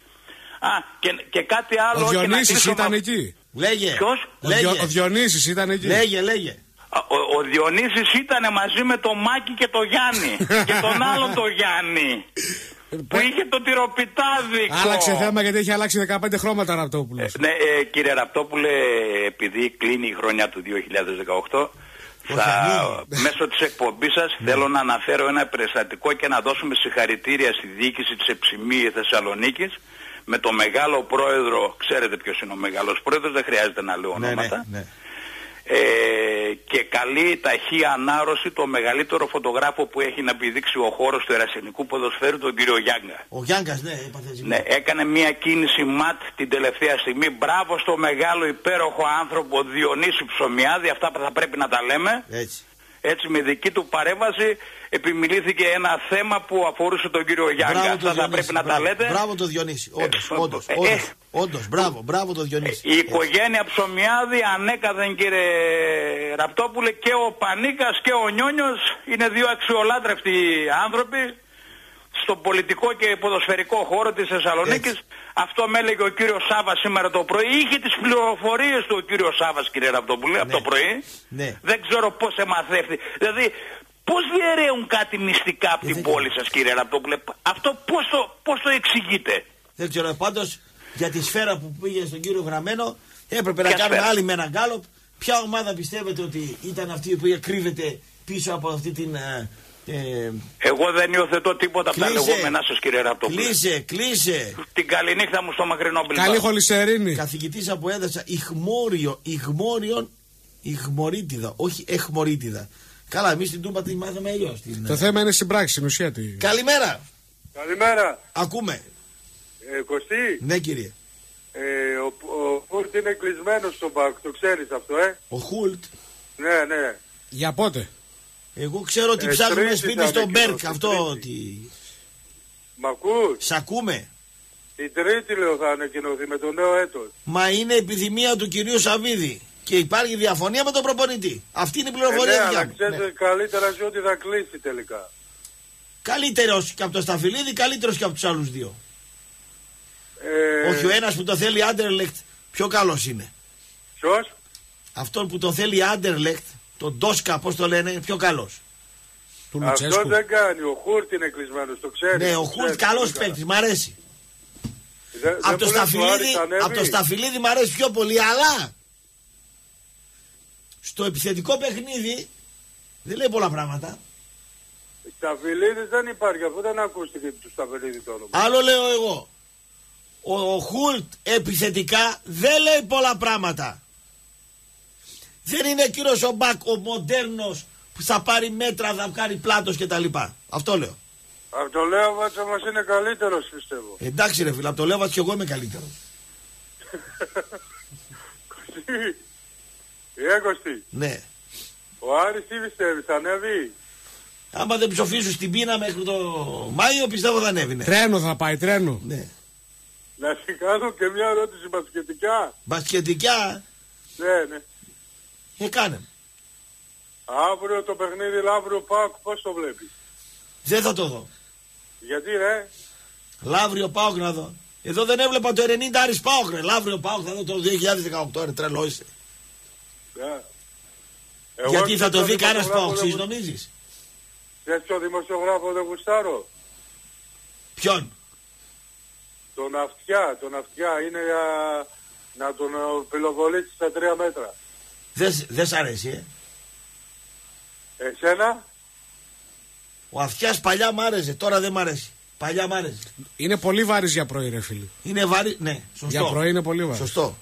Και κάτι άλλο. Ο Διονύσης ήταν εκεί. Λέγε. Ποιος? Ο Διονύσης ήταν εκεί. Λέγε. Ο Διονύσης ήταν μαζί με τον Μάκη και τον Γιάννη. Και τον άλλον τον Γιάννη. Που είχε το τυροπιτάδικο. Άλλαξε θέμα γιατί έχει αλλάξει 15 χρώματα Ραπτόπουλος. Ναι, κύριε Ραπτόπουλε, επειδή κλείνει η χρονιά του 2018, μέσω της εκπομπής σας θέλω να αναφέρω ένα περιστατικό και να δώσουμε συγχαρητήρια στη διοίκηση της Εψημίου Θεσσαλονίκης με το μεγάλο πρόεδρο. Ξέρετε ποιος είναι ο μεγάλος πρόεδρος, δεν χρειάζεται να λέω ονόματα. Ναι. Και καλή ταχύ ανάρρωση το μεγαλύτερο φωτογράφο που έχει να επιδείξει ο χώρος του ερασιτεχνικού ποδοσφαίρου, τον κύριο Γιάγκα. Ο Γιάγκας, ναι, έκανε μια κίνηση ματ την τελευταία στιγμή. Μπράβο στο μεγάλο υπέροχο άνθρωπο Διονύση Ψωμιάδη, αυτά θα πρέπει να τα λέμε. Έτσι με δική του παρέμβαση επιμιλήθηκε ένα θέμα που αφορούσε τον κύριο Γιάγκα. Αυτά θα πρέπει να τα λέτε. Μπράβο το Διονύση, όντως. Όντως, μπράβο το Διονύση. Η οικογένεια Ψωμιάδη ανέκαθεν, κύριε Ραπτόπουλε, και ο Πανίκας και ο Νιόνιος είναι δύο αξιολάτρευτοι άνθρωποι στον πολιτικό και ποδοσφαιρικό χώρο της Θεσσαλονίκης. Αυτό με έλεγε ο κύριος Σάβας σήμερα το πρωί. Είχε τις πληροφορίες του ο κύριος Σάβας, κύριε Ραπτόπουλε, από το πρωί. Ναι. Δεν ξέρω πώς εμαθεύει. Δηλαδή, πώς διαιρέουν κάτι μυστικά από την πόλη σας, κύριε Ραπτόπουλε? Αυτό πώς το εξηγείτε? Δεν ξέρω, πάντως για τη σφαίρα που πήγε στον κύριο Γραμμένο έπρεπε να κάνουμε άλλη με έναν γκάλοπ. Ποια ομάδα πιστεύετε ότι ήταν αυτή που κρύβεται πίσω από αυτή την... Εγώ δεν υιοθετώ τίποτα από τα λεγόμενά σας, κύριε Ραπτόπουλε. Κλείσε. Την καληνύχτα μου στο μακρινό Μπιλμπάο. Καλή χολυστερίνη. Καθηγητής από έδασα ηχμορίτιδα, όχι εχμορίτιδα. Καλά, εμείς την Τούμπα τη μάθαμε αλλιώς. Το θέμα είναι στην πράξη, στην ουσία. Καλημέρα. Καλημέρα. Ακούμε. Κωστή. Ναι, κύριε. Ο Χούλτ είναι κλεισμένος στον ΠΑΟΚ, το ξέρεις αυτό, Ο Χούλτ. Ναι. Για πότε? Εγώ ξέρω ότι ψάχνουμε σπίτι στον Μπέρκ, αυτό ότι... Μ' ακούς? Σ' ακούμε. Την Τρίτη, λέω, θα ανακοινωθεί με το νέο έτος. Μα είναι επιθυμία του κυρίου Σαββίδη. Και υπάρχει διαφωνία με τον προπονητή. Αυτή είναι η πληροφορία ναι, για αλλά ξέρετε καλύτερα σε ότι θα κλείσει τελικά. Καλύτερος και από τον Σταφυλίδη, καλύτερος και από τους άλλους δύο. Όχι, ο ένας που το θέλει Άντερλεχτ πιο καλός είναι. Ποιος? Αυτόν που το θέλει Άντερλεχτ, τον Ντόσκα, πώς το λένε, είναι πιο καλός. Αυτό δεν κάνει, ο Χούλτ είναι κλεισμένος, το ξέρεις. Ναι, ο Χούλτ καλός παίκτης, μ' αρέσει. Από το Σταφυλίδη μ' αρέσει πιο πολύ, αλλά στο επιθετικό παιχνίδι δεν λέει πολλά πράγματα. Σταφυλίδης δεν υπάρχει, αφού δεν ακούστηκε του Σταφυλίδη το όνομα. Άλλο λέω εγώ. Ο Χούλτ επιθετικά δεν λέει πολλά πράγματα. Δεν είναι κύριος ο Μπακ, ο μοντέρνος που θα πάρει μέτρα, θα κάνει πλάτος κτλ. Αυτό λέω. Από το Λέοβατς όμως είναι καλύτερος, πιστεύω. Εντάξει ρε φίλε, από το Λέοβατς και εγώ είμαι καλύτερος. Κωστή. Ναι. Ο Άρης τι πιστεύει, θα ανέβει? Άμα δεν ψοφίσουν στην πείνα μέχρι το Μάιο, πιστεύω θα ανέβει. Ναι. Τρένο θα πάει, τρένο. Ναι. Να σου κάνω και μια ερώτηση μπασκετικά. Μπασκετικά. Ναι. Κάνε. Αύριο το παιχνίδι Λαύριο ΠΑΟΚ, πώς το βλέπεις? Δεν θα το δω. Γιατί ρε? Λαύριο ΠΑΟΚ να δω. Εδώ δεν έβλεπα το 90 Άρης ΠΑΟΚ ρε. Λαύριο ΠΑΟΚ θα δω το 2018 ρε, τρελό είσαι. Γιατί θα το δει κανένας ΠΑΟΚ, εσείς νομίζεις? Θες ποιο δημοσιογράφο δεν γουστάρω? Ποιον? Τον Αυτιά είναι για να τον πυλοβολήσει στα 3 μέτρα. Δεν σ' αρέσει, Εσένα? Ο Αυτιάς παλιά μ' άρεσε, τώρα δεν μ' αρέσει. Παλιά μ' άρεσε. Είναι πολύ βάρης για πρωί ρε φίλε. Είναι βάρη, ναι, σωστό. Για πρωί είναι πολύ βάρης. Σωστό.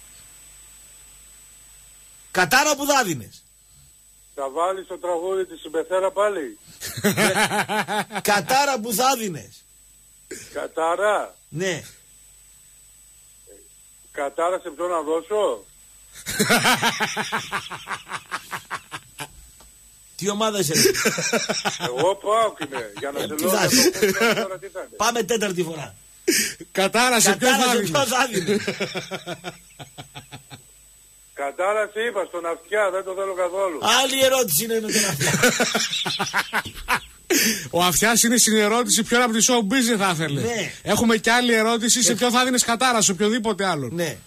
Κατάρα που δάδυνες. Θα βάλεις το τραγούδι της Συμπεθέρα πάλι? Κατάρα που θα δίνες. Κατάρα? Ναι. Κατάρα σε ποιον να δώσω? Τι ομάδα είσαι? Εγώ πάω είμαι. Για να σε λέω. Πάμε τέταρτη φορά. Κατάρα σε ποιον θα δίνεις? Κατάρα σε είπα, στον Αυτιά, δεν το θέλω καθόλου. Άλλη ερώτηση είναι με τον Αυτιά. Ο Αυτιάς είναι στην ερώτηση ποιον από τη showbiz θα ήθελε. Ναι. Έχουμε και άλλη ερώτηση σε ποιον θα δίνεις κατάρα, σε οποιοδήποτε άλλον. Ναι.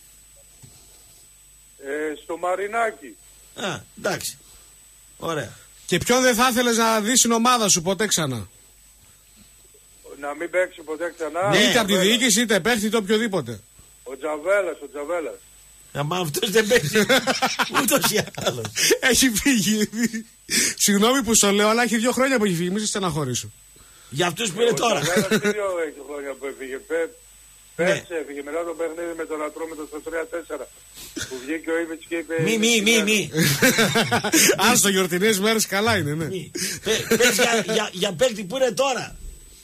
Στο Μαρινάκι. Α, εντάξει. Ωραία. Και ποιον δεν θα ήθελες να δεις στην ομάδα σου ποτέ ξανά? Να μην παίξει ποτέ ξανά. Ναι, είτε από τη διοίκηση είτε παίχτη είτε οποιοδήποτε. Ο Τζαβέλας. Μα αυτός δεν παίζει ούτως ή άλλως. Έχει φύγει. Συγγνώμη που στο λέω, αλλά έχει 2 χρόνια που έχει φύγει. Μη σε στεναχωρήσω. Για αυτούς που είναι τώρα. Ο Τζαβέλας 2 έχει χρόνια που έφυγε. Πέρσι έφυγε μετά το παιχνίδι με τον Ατρόμητο στο 3-4. Που βγήκε ο Ήβιτς και είπε... Μη. Αν στο γιορτινές μέρες καλά είναι, ναι. Πες για παίκτη που είναι τώρα.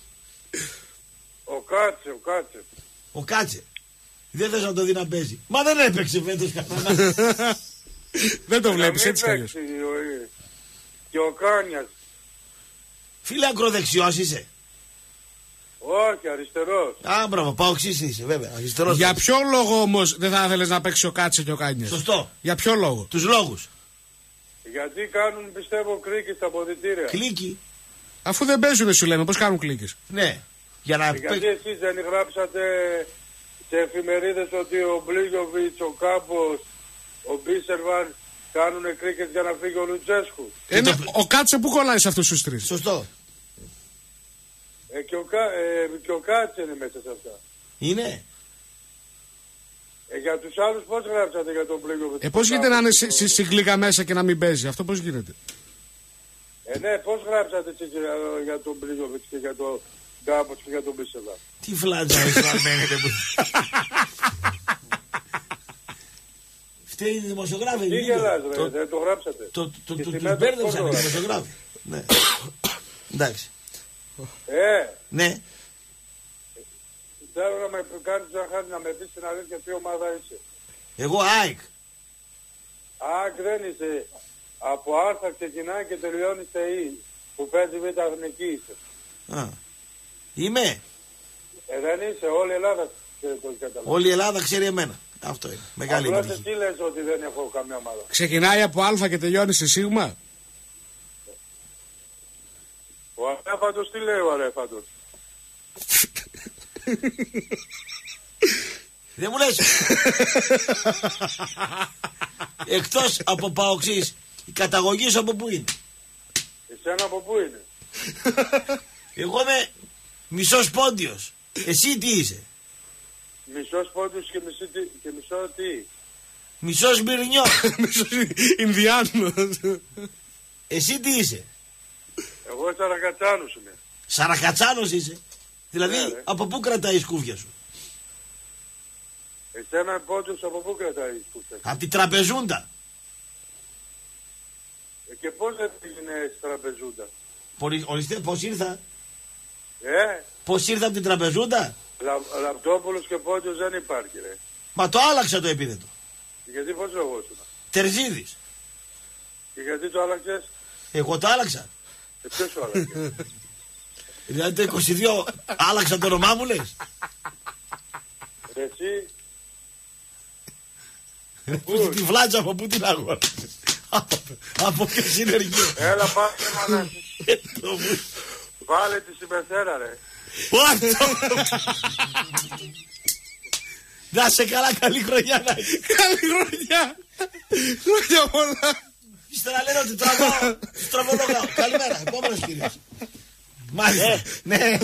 Ο Κάτσε. Δεν θες να το δει να παίζει. Μα δεν έπαιξε φέτος κανένα. Δεν το βλέπεις έτσι κι αλλιώς. Και ο Κάνιας. Φίλε ακροδεξιός είσαι? Όχι, αριστερός. Α, μπράβο, Παοξής είσαι, βέβαια. Αριστερός. Για ποιο λόγο όμως δεν θα ήθελες να παίξει ο Κάτσε και ο Κάνιας? Σωστό. Για ποιο λόγο? Τους λόγους. Γιατί κάνουν, πιστεύω, κλίκες στα αποδυτήρια. Κλίκι. Αφού δεν παίζουνε, σου λέμε, πώς κάνουν κλίκες? Ναι. Για να Γιατί εσείς δεν γράψατε σε εφημερίδες ότι ο Μπλίγιοβιτς, ο Κάμπος, ο Μπίσερβαν κάνουν κρίκες για να φύγει ο Λουτσέσκου. Ο Κάτσε που κολλάει σε αυτούς τους τρεις? Σωστό. Και ο Κάτσε είναι μέσα σε αυτά. Είναι. Για τους άλλους πώς γράψατε για τον Μπλίγιοβιτς? Πώς γίνεται να είναι στην κλίκα μέσα και να μην παίζει? Αυτό πώς γίνεται? Ναι, πώς γράψατε εσείς για τον Μπλίγιοβιτς και για τον Κάμπος και για τον Μπίσερβαν? Τι φλάτζα εισβαρμένετε που... Φταίει οι δημοσιογράφοι. Τι γελάς ρε, δεν το γράψατε? Τους μπέρδεψαν οι δημοσιογράφοι. Ναι. Εντάξει. Ναι. Θέλω να με κάνεις να με πεις την αλήθεια τι ομάδα είσαι. Εγώ ΑΕΚ. ΑΕΚ δεν είσαι. Από Άρθα ξεκινάει και τελειώνει σε Ι. Που παίζει β' εθνική είσαι. Είμαι. Δεν είσαι. Όλη η Ελλάδα το καταλαβαίνει. Όλη η Ελλάδα ξέρει εμένα. Αυτό είναι. Μεγάλη επιτυχία. Απλώς εσύ λες ότι δεν έχω καμία ομάδα. Ξεκινάει από Α και τελειώνει σε Σίγμα. Ο Αρέφαντος τι λέει ο Αρέφαντος? Δεν μου λες. Εκτός από Παοξής, η καταγωγή σου από πού είναι? Εσένα από πού είναι? Εγώ είμαι μισός πόντιος. Εσύ τι είσαι? Μισός πόντιος και μισό τι? Μισός Μυρνιό. Μισός Ινδιάνος. Εσύ τι είσαι? Εγώ Σαρακατσάνος είμαι. Σαρακατσάνος είσαι? Δηλαδή από πού κρατάει η σκούφια σου? Εσένα πόντιος από πού κρατάει η σκούφια σου? Από την τραπεζούντα. Και πώς δεν πήγαινε στην τραπεζούντα? Ορίστε πώς ήρθα? Πώς ήρθα από την τραπεζούντα? Λαπτόπουλος και πόντιος δεν υπάρχει ρε. Μα το άλλαξα το επίθετο. Γιατί πώς λογόσουν? Τερζίδης. Και γιατί το άλλαξες? Εγώ το άλλαξα. Ποιος το άλλαξε? Δηλαδή το 22 άλλαξα το όνομά μου λες? Εσύ? Πού τη βλάτσα από πού την αγόρασες? Από ποιο συνεργείο? Έλα πάμε μάνα. Βάλε τη συμπεθέρα ρε. Να σε καλά, καλή χρονιά να έχεις. Καλή χρονιά. Χρόνια πολλά. Ύστερα λένε ότι τραβολογάω. Καλημέρα, επόμενος κύριος. Μάλιστα, ναι.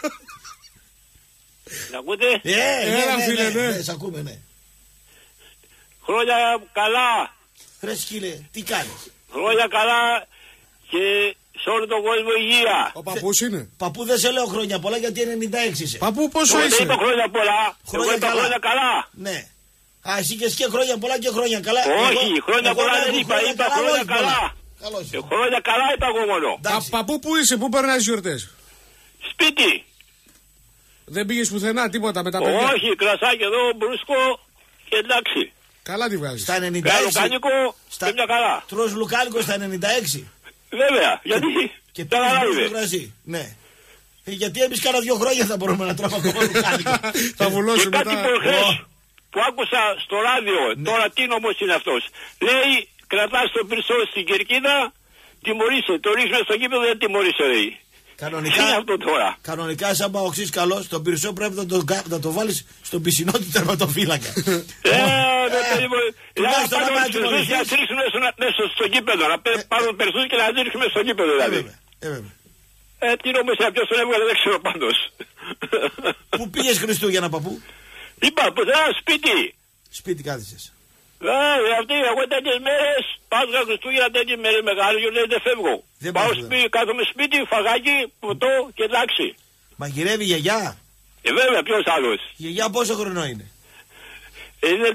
Μ' ακούτε? Ναι, σ' ακούμε, ναι. Χρόνια καλά. Ρε σκύλε, τι κάνεις? Χρόνια καλά και σε όλο τον κόσμο υγεία. Ο παππούς είναι? Παππού δεν σε λέω χρόνια πολλά γιατί 96 είσαι. Παππού πόσο είσαι? Δεν είπα χρόνια πολλά. Χρόνια καλά. Χρόνια καλά. Ναι. Α, εσύ και εσύ χρόνια πολλά και χρόνια καλά. Όχι, χρόνια πολλά δεν είπα. Είπα χρόνια καλά. Χρόνια καλά είπα εγώ μόνο. Παππού που είσαι, πού περνάς γιορτές? Σπίτι. Δεν πήγες πουθενά τίποτα με τα παιδιά? Όχι, κρασάκι εδώ, μπρούσκο και εντάξει. Καλά τη βγάζεις. Στα 96. Λουκάνικο και μια καλά. Τρως λουκάνικο στα 96. Βέβαια, γιατί και πήρες κρασί. Ναι. Γιατί εμείς κάνα 2 χρόνια θα μπορούμε να τρώμε ακόμα λουκάνικο. Θα βουλώσουμε μετά. Κάτι προχθές που άκουσα στο ράδιο, τώρα τι νόμος είναι αυτός. Λέει, κρατάς τον πυρσό στην κερκίδα, τιμωρήσε. Το ρίχνουμε στο γήπεδο, δεν τιμωρήσε λέει. Κανονικά σαν Παοξής καλός, τον πυρσό πρέπει να το βάλεις στον πισινό του τερματοφύλακα. Τουλάχιστον να πάρουν πυρσούς και να τρίξουν μέσα στο γήπεδο. Να πάρουν πυρσούς και να τρίξουν στο γήπεδο δηλαδή. Τι νόμος είναι, ποιος τον έβγαλε δεν ξέρω πάντως. Πού πήγες Χριστούγεννα παππού? Είπα, σπίτι. Σπίτι κάθισες. Αυτοί, εγώ τέτοιες μέρες, Πάσχα, Χριστούγεννα, τέτοιες μέρες μεγάλες γιορτές δεν φεύγω. Πάω σπίτι, κάθομαι σπίτι, φαγάκι, ποτό και εντάξει. Μαγειρεύει η γιαγιά? Βέβαια, ποιος άλλος? Η γιαγιά πόσο χρονό είναι? Είναι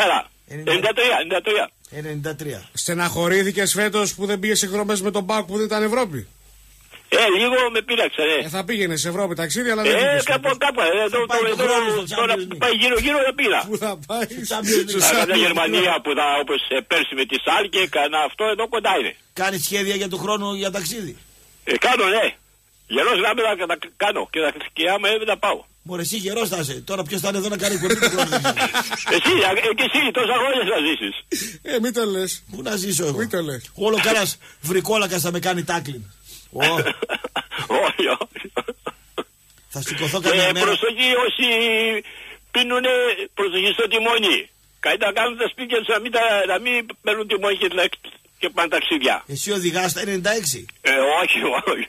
93. Στεναχωρήθηκες φέτος που δεν πήγες εκδρομές με τον Πάκ που δεν ήταν Ευρώπη? Λίγο με πείραξε, θα πήγαινε σε Ευρώπη ταξίδι, αλλά δεν πήγες. Κάπου, τώρα πάει γύρω-γύρω δεν πήγα. Πού θα πάει? Κάνα Γερμανία που θα, όπως πέρσι με τη Σάλκε, κάνα αυτό εδώ κοντά είναι. Κάνεις σχέδια για τον χρόνο για ταξίδι? Κάνω, ναι. Γερός να μην τα κάνω και άμα να πάω. Μωρέ, εσύ γερός θα είσαι. Τώρα ποιος θα είναι εδώ να κάνει κουρτή του χρόνου. Εσύ τόσα χρόνια θα ζήσεις. Μην το λες. Πού να ζήσω εγώ. Μην το λες. Όλο κανένας βρικόλακας θα με κάνει τάκλιν. Όχι. Θα σηκωθώ καμιά μέρα. Προσοχή όσοι πίνουνε, προσοχή στο τιμόνι. Καλύτερα κάνουν τα σπίτια τους να μην παίρνουν τιμόνι και πάνε ταξίδια. Εσύ οδηγάς τα 96. Όχι.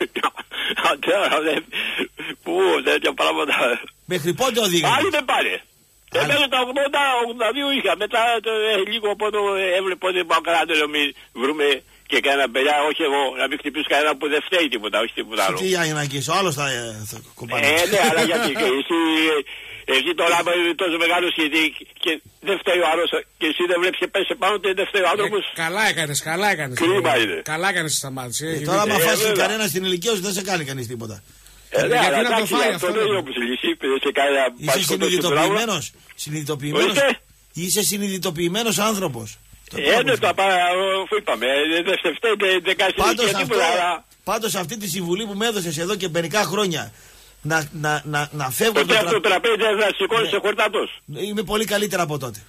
Πού, τέτοια πράγματα. Μέχρι πότε οδηγάς? Πάλι δεν πάρε. Μέχρι τα 80-82 είχα. Μετά λίγο από το έβλεπα ότι πάω καλά να μην βρούμε και κανένα παιδιά. Όχι εγώ, να μην χτυπήσω κανένα που δεν φταίει τίποτα. Όχι τίποτα άλλο. Τι ανάγκης, ο άλλος θα κομπάνει. Ναι, αλλά γιατί εσύ τώρα τόσο μεγάλος και δεν φταίει ο άλλος και εσύ δεν βλέπεις και πέσει πάνω και δεν φταίει ο άνθρωπος. Καλά έκανες. Κρίμα είναι. Καλά έκανες σταμάτηση. Τώρα άμα φάσει κανένα στην ηλικία σου δεν σε κάνει κανείς τίποτα. Γιατί να το φάει αυτό. Είσαι συνειδητοποιημένος. Είσαι συνειδητοποιημένος άνθρωπος. Ναι, αφού είπαμε, δεν σε φταίει, δεν κάνεις τίποτα. Πάντως αυτή τη συμβουλή που με έδωσες εδώ και μερικά χρόνια να φεύγω από το τραπέζι να σηκώνεις σε χορτάτος. Είμαι πολύ καλύτερα από τότε.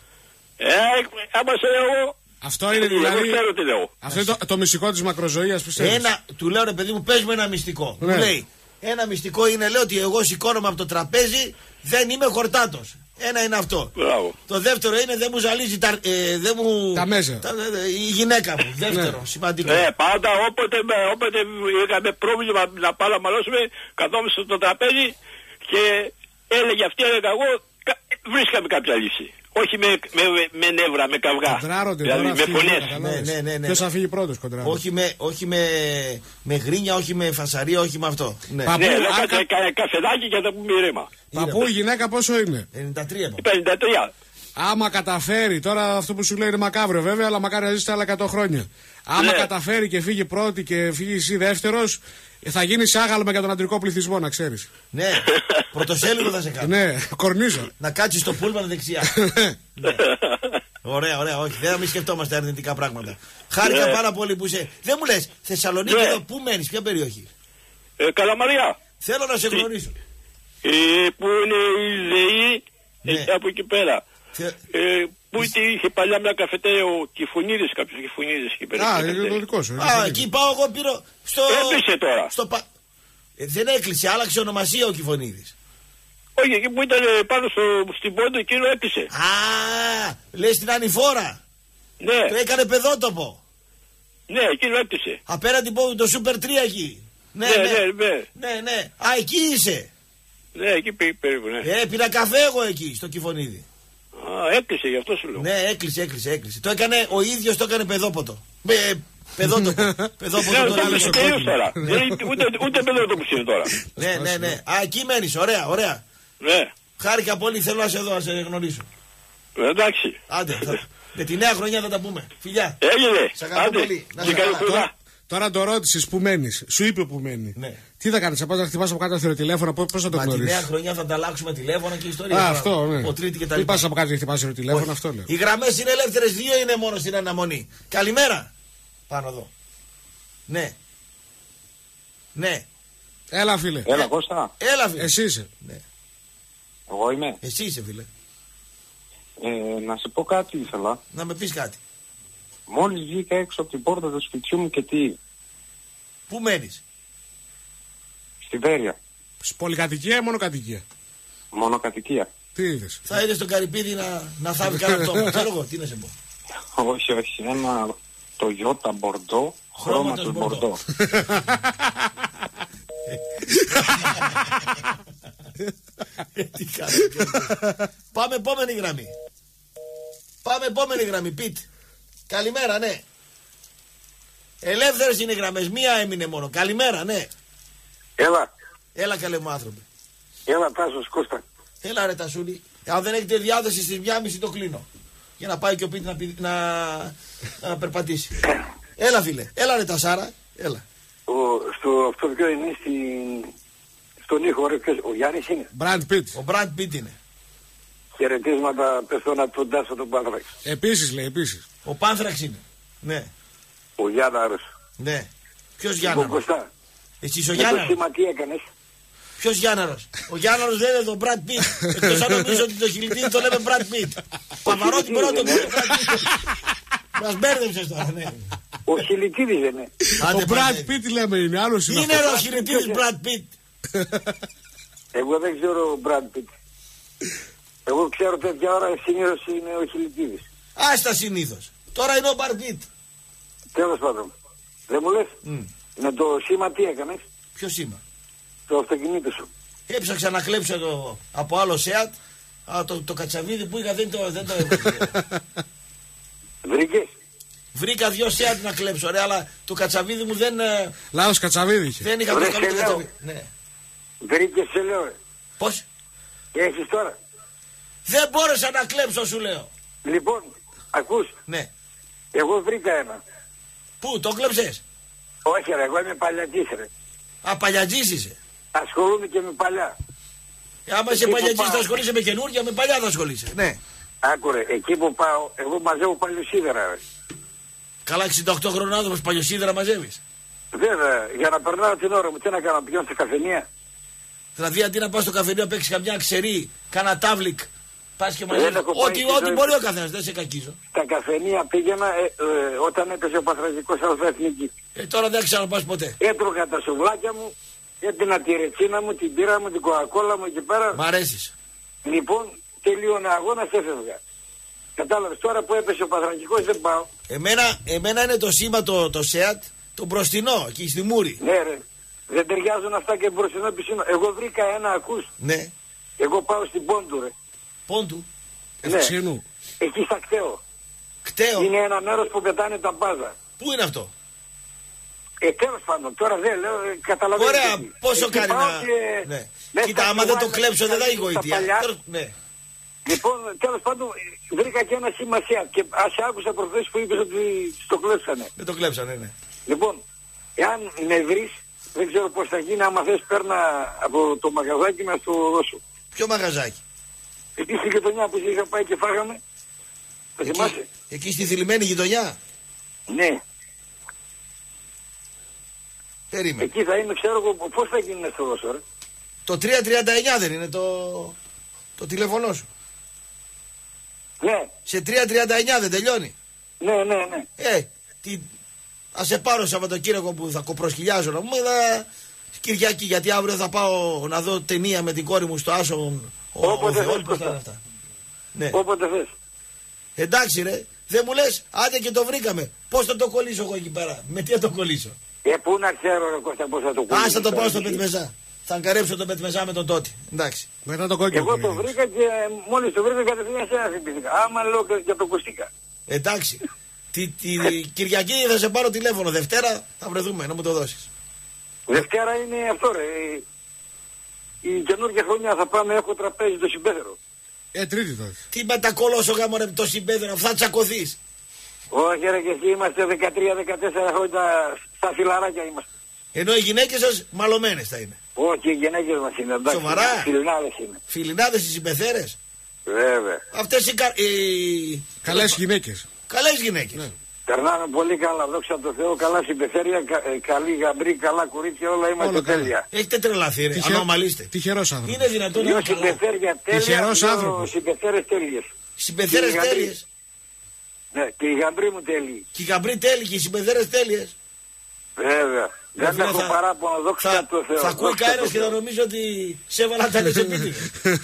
Άμα σε λέω. Αυτό είναι δηλαδή. Εγώ ξέρω τι λέω. Αυτό είναι το μυστικό της μακροζωίας, πιστεύεις. Του λέω ρε παιδί μου, πες μου ένα μυστικό. Μου λέει, ένα μυστικό είναι, λέω, ότι εγώ σηκώνομαι από το τραπέζι, δεν είμαι χορτάτος. Ένα είναι αυτό. Μπράβο. Το δεύτερο είναι δεν μου ζαλίζει τα μέσα. Η γυναίκα μου. Δεύτερο, σημαντικό. Πάντα όποτε είχαμε πρόβλημα να πάμε να μαλώσουμε, καθόμαστε στο τραπέζι και έλεγε αυτή, έλεγα εγώ, βρίσκαμε κάποια λύση. Όχι με νεύρα, με καυγά. Δηλαδή με φωνές. Ναι. Ποιος θα φύγει πρώτος κοντράρω. Όχι με γρίνια, όχι με φασαρία, όχι με αυτό. Ναι, καφεδάκι και θα πούμε ηρέμα. Παππού, η γυναίκα πόσο είναι? 53. Άμα καταφέρει, τώρα αυτό που σου λέει είναι μακάβριο βέβαια, αλλά μακάρι να ζήσει άλλα 100 χρόνια. Άμα καταφέρει και φύγει πρώτη και φύγει εσύ δεύτερος, θα γίνει άγαλμα για τον αντρικό πληθυσμό, να ξέρεις. Ναι, πρωτοσέλιδο θα σε κάνει. Ναι, κορνίζω. Να κάτσεις στο πούλμαν δεξιά. Ναι. Ωραία, όχι, δεν μην σκεφτόμαστε αρνητικά πράγματα. Χάρηκα πάρα πολύ που είσαι. Δεν μου λες, Θεσσαλονίκη εδώ, πού μένεις, ποια περιοχή? Καλαμαριά. Θέλω να σε γνωρίσω. Που είναι η ΔΕΗ, από εκεί πέρα. Πού είχε παλιά μια καφετέρια ο Κιφωνίδης, κάποιος Κιφωνίδης εκεί πέρα. Είναι το δικό σου. Εκεί πάω εγώ πήρω στο... Έκλεισε τώρα. Δεν έκλεισε, άλλαξε ονομασία ο Κιφωνίδης. Όχι, εκεί που ήταν πάνω στην πόντο εκείνο έκλεισε. Λες την Ανηφόρα. Ναι. Το έκανε παιδότοπο. Ναι, εκείνο έκλεισε. Απέναντι το Super 3 εκεί. Ναι. Εκεί είσαι. Ναι, εκεί περίπου, ναι. Πήρα καφέ εγώ εκεί, στο Κιφωνίδη. Έκλεισε, γι' αυτό σου λέω. Ναι, έκλεισε. Το έκανε, ο ίδιος το έκανε παιδόποτο. Παιδότοπο. τώρα. Ούτε παιδότοπο είναι τώρα. Ναι. Εκεί μένεις, ωραία. Ναι. Χάρηκα πολύ, θέλω να σε δω, να σε γνωρίσω. Εντάξει. Άντε, με τη νέα χρονιά θα τα πούμε. Φιλιά. Έγινε. Σ' αγαπώ πολύ. Τώρα το ρώτησες που μένεις, σου είπε που μένει. Ναι. Τι θα κάνεις, θα πας να χτυπάς από κάτω θηροτηλέφωνο, πώς θα το γνωρίσεις? Τη νέα χρονιά θα ανταλλάξουμε τηλέφωνα και ιστορία. Αυτό, ναι. Ο τρίτη και τα λοιπά. Μην πας από κάτω και χτυπάς θηροτηλέφωνο, αυτό λέω. Οι γραμμές είναι ελεύθερες, 2 είναι μόνο στην αναμονή. Καλημέρα. Πάνω εδώ. Ναι. Έλα φίλε. Έλα Κώστα. Έλα φίλε. Εσύ είσαι. Ναι. Εγώ είμαι. Εσύ είσαι φίλε. Να σε πω κάτι ήθελα. Να με πεις κάτι. Μόλις βγήκα έξω από την πόρτα του σπιτιού μου και τι? Πού μένεις? Στη Βέρεια. Πολυκατοικία ή μονοκατοικία? Μονοκατοικία. Τι είδες? Θα είδες τον Καρυπίδη να θάβει κανένα αυτό. Ξέρω εγώ, τι να σε πω. Όχι, ένα Toyota Bordeaux, χρώματος Bordeaux. Τι κάνω. Πάμε επόμενη γραμμή. Πιτ. Καλημέρα, ναι. Ελεύθερες είναι οι γραμμές. Μία έμεινε μόνο. Καλημέρα, ναι. Έλα καλέ μου άνθρωποι. Έλα Τάσος Κώστα. Έλα ρε Τασούλη. Αν δεν έχετε διάθεση στις 1:30 το κλείνω. Για να πάει και ο Πίτη να περπατήσει. Έλα φίλε. Έλα ρε Τασάρα. Έλα. Αυτό ποιο είναι στον ήχο, ο Γιάννης είναι. Ο Μπραντ Πίτ είναι. Χαιρετίσματα πεθώνα τον Τάσο τον Πάνθραξ. Επίσης λέει, επίσης. Ο Πάνθραξ είναι. Ναι. Ο Γιάνναρος. Ναι. Ποιος Γιάνναρος? Κωστά. Εσύ ο Γιάνναρος. Τι έκανες? Ποιος Γιάνναρος? Ο Γιάνναρος δεν είναι το Brad Pitt. Εκτός αν νομίζω ότι το χιλιτίδι το λέμε Brad Pitt. Παπαρότη πρώτο που είναι Brad Pitt. Μας μπέρδεψες τώρα, ναι. Ο χιλιτίδης δεν είναι. Ο Brad Pitt λέμε είναι, άλλος είναι. Είναι ο χιλιτίδης Brad Pitt. Εγώ δεν ξέρω Brad Pitt. Εγώ ξέρω τέτοια ώρα συνήθως είναι ο χιλιτίδης. Άστα συνήθως. Τώρα είναι ο Brad Pitt. Τέλος πάντων. Δεν μου λες? Με το σήμα τι έκανες? Ποιο σήμα? Το αυτοκινήτο σου. Έψαξα να κλέψω από άλλο ΣΕΑΤ. Το κατσαβίδι που είχα δεν το έβγαλε. Βρήκες? Βρήκα 2 ΣΕΑΤ να κλέψω, ρε, αλλά το κατσαβίδι μου δεν... Λάθος κατσαβίδι είχε. Δεν είχα προσκαλεί το κατσαβίδι. Ναι. Βρήκες, σε λέω, ρε. Πώς? Έχεις τώρα? Δεν μπόρεσα να κλέψω, σου λέω. Λοιπόν, ακούς? Ναι. Εγώ βρήκα ένα. Πού, το κλέψες? Όχι, ρε, εγώ είμαι παλιατής, ρε. Α, παλιατής είσαι. Ασχολούμαι και με παλιά. Άμα είσαι παλιατής θα ασχολείσαι με καινούργια, με παλιά θα ασχολείσαι. Ναι. Άκουρε, εκεί που πάω, εγώ μαζεύω παλιοσίδερα, ρε. Καλά, 68 χρονών άνθρωπος παλιοσίδερα μαζεύεις. Βέβαια, για να περνάω την ώρα μου, τι να κάνω, πηγαίνω στη καφενεία. Δηλαδή αντί να πας στο καφενείο να παίξεις καμιά ξερή, κάνα τάβλικ, πας και μαζεύεις. Ό,τι μπορεί ο καθένας, δεν σε κακίζω. Στα καφενεία πήγαινα όταν έπεσε ο Παθραγικός Αλφα-Εθνική. Τώρα δεν ξαναπάς ποτέ. Έτρωγα τα σουβλάκια μου, έπινα τη ρετσίνα μου, την πύρα μου, την κοκακόλα μου εκεί πέρα. Μ' αρέσεις. Λοιπόν, τελείωνε αγώνας, έφευγα. Κατάλαβες, τώρα που έπεσε ο Παθραγικός δεν πάω. Εμένα είναι το σήμα το ΣΕΑΤ, το μπροστινό, εκεί στη Μούρη. Ναι, ρε. Δεν ταιριάζουν αυτά και μπροστινό πισίνο. Εγώ βρήκα ένα, ακούς. Ναι. Εγώ πάω στην Πόντου, ρε. Πόντου? Ναι. Εκεί στα Κταίο. Κταίο. Είναι ένα μέρος που πετάνε τα μπάζα. Πού είναι αυτό? Τέλος πάντων, τώρα δεν λέω, καταλαβαίνω. Ωραία, πόσο κάνει να... Ναι. Κοίτα, άμα δεν το κλέψω δεν θα έχει γοητεία. Ναι. Λοιπόν, τέλος πάντων, βρήκα και ένα σημασία και ας άκουσα προχθές που είπες ότι το κλέψανε. Δεν το κλέψανε, ναι. Λοιπόν, εάν με βρεις, δεν ξέρω πώς θα γίνει, άμα θες παίρνα από το μαγαζάκι να στο δώσω. Ποιο μαγαζάκι? Εκεί στη γειτονιά που είχα πάει και φάγαμε. Το θυμάσαι? Εκεί στη θλιμμένη γειτονιά? Ναι. Περίμενε. Εκεί θα είναι, ξέρω εγώ, πώς θα γίνει να στο δώσω, ρε. Το 339 δεν είναι το τηλέφωνο σου? Ναι. Σε 339 δεν τελειώνει? Ναι, ναι, ναι. Ας σε πάρω Σαββατοκύριακο που θα κοπροσκυλιάζω να μου Κυριακή, γιατί αύριο θα πάω να δω ταινία με την κόρη μου στο Άσο. Όποτε θες. Ναι. Όποτε θες. Εντάξει ρε, δεν μου λες, άντε και το βρήκαμε. Πώς θα το κολλήσω εγώ εκεί πέρα? Με τι θα το κολλήσω? Πού να ξέρω ρε Κώστα πώς θα το κολλήσω. Ας θα το πάω στο Πετμεζά. Θα αγκαρέψω το Πετμεζά με τον Τότι. Εντάξει. Μετά το κόκκινο. Εγώ το βρήκα και μόλις το βρήκα κατευθείαν σε ένα θυμήθηκα. Άμα λέω και το κουστήκα. Εντάξει. Τη Κυριακή θα σε πάρω τηλέφωνο. Δευτέρα θα βρεθούμε να μου το δώσεις. Δευτέρα είναι αυτό ρε. Η καινούργια χρονιά θα πάμε, έχω τραπέζι το συμπέδερο. Τρίτη τότε. Τι μετακολώσω γάμο ρε το συμπέδερο, θα τσακωθείς. Όχι ρε, και εσύ είμαστε 13-14 χρόνια στα φιλαράκια είμαστε. Ενώ οι γυναίκες σας μαλωμένες θα είναι. Όχι, οι γυναίκες μας είναι εντάξει. Σοβαρά? Φιλινάδες είναι. Φιλινάδες οι συμπεθέρες. Βέβαια. Αυτές οι καλές γυναίκες. Καλές γυναίκες. Ναι. Περνάμε πολύ καλά, δόξα τω Θεώ, καλά συμπεθέρια, καλή γαμπρή, καλά κορίτσια, όλα είμαστε τέλεια. Έχετε τρελαθεί ρε, ανομαλίστε. Τυχερός άνθρωπος. Είναι δυνατόν να είναι καλά. Συμπεθέρια τέλεια, δύο συμπεθέρες τέλειες. Συμπεθέρες τέλειες. Ναι, και η γαμπρή μου τέλειη. Και η γαμπρή τέλειη και οι συμπεθέρες τέλειες. Βέβαια. Δεν έχω παράπονο, δόξα τω Θεώ. Θα ακούει κανένας και θα νομίζω ότι σε έβαλα τα λες επίτηδες.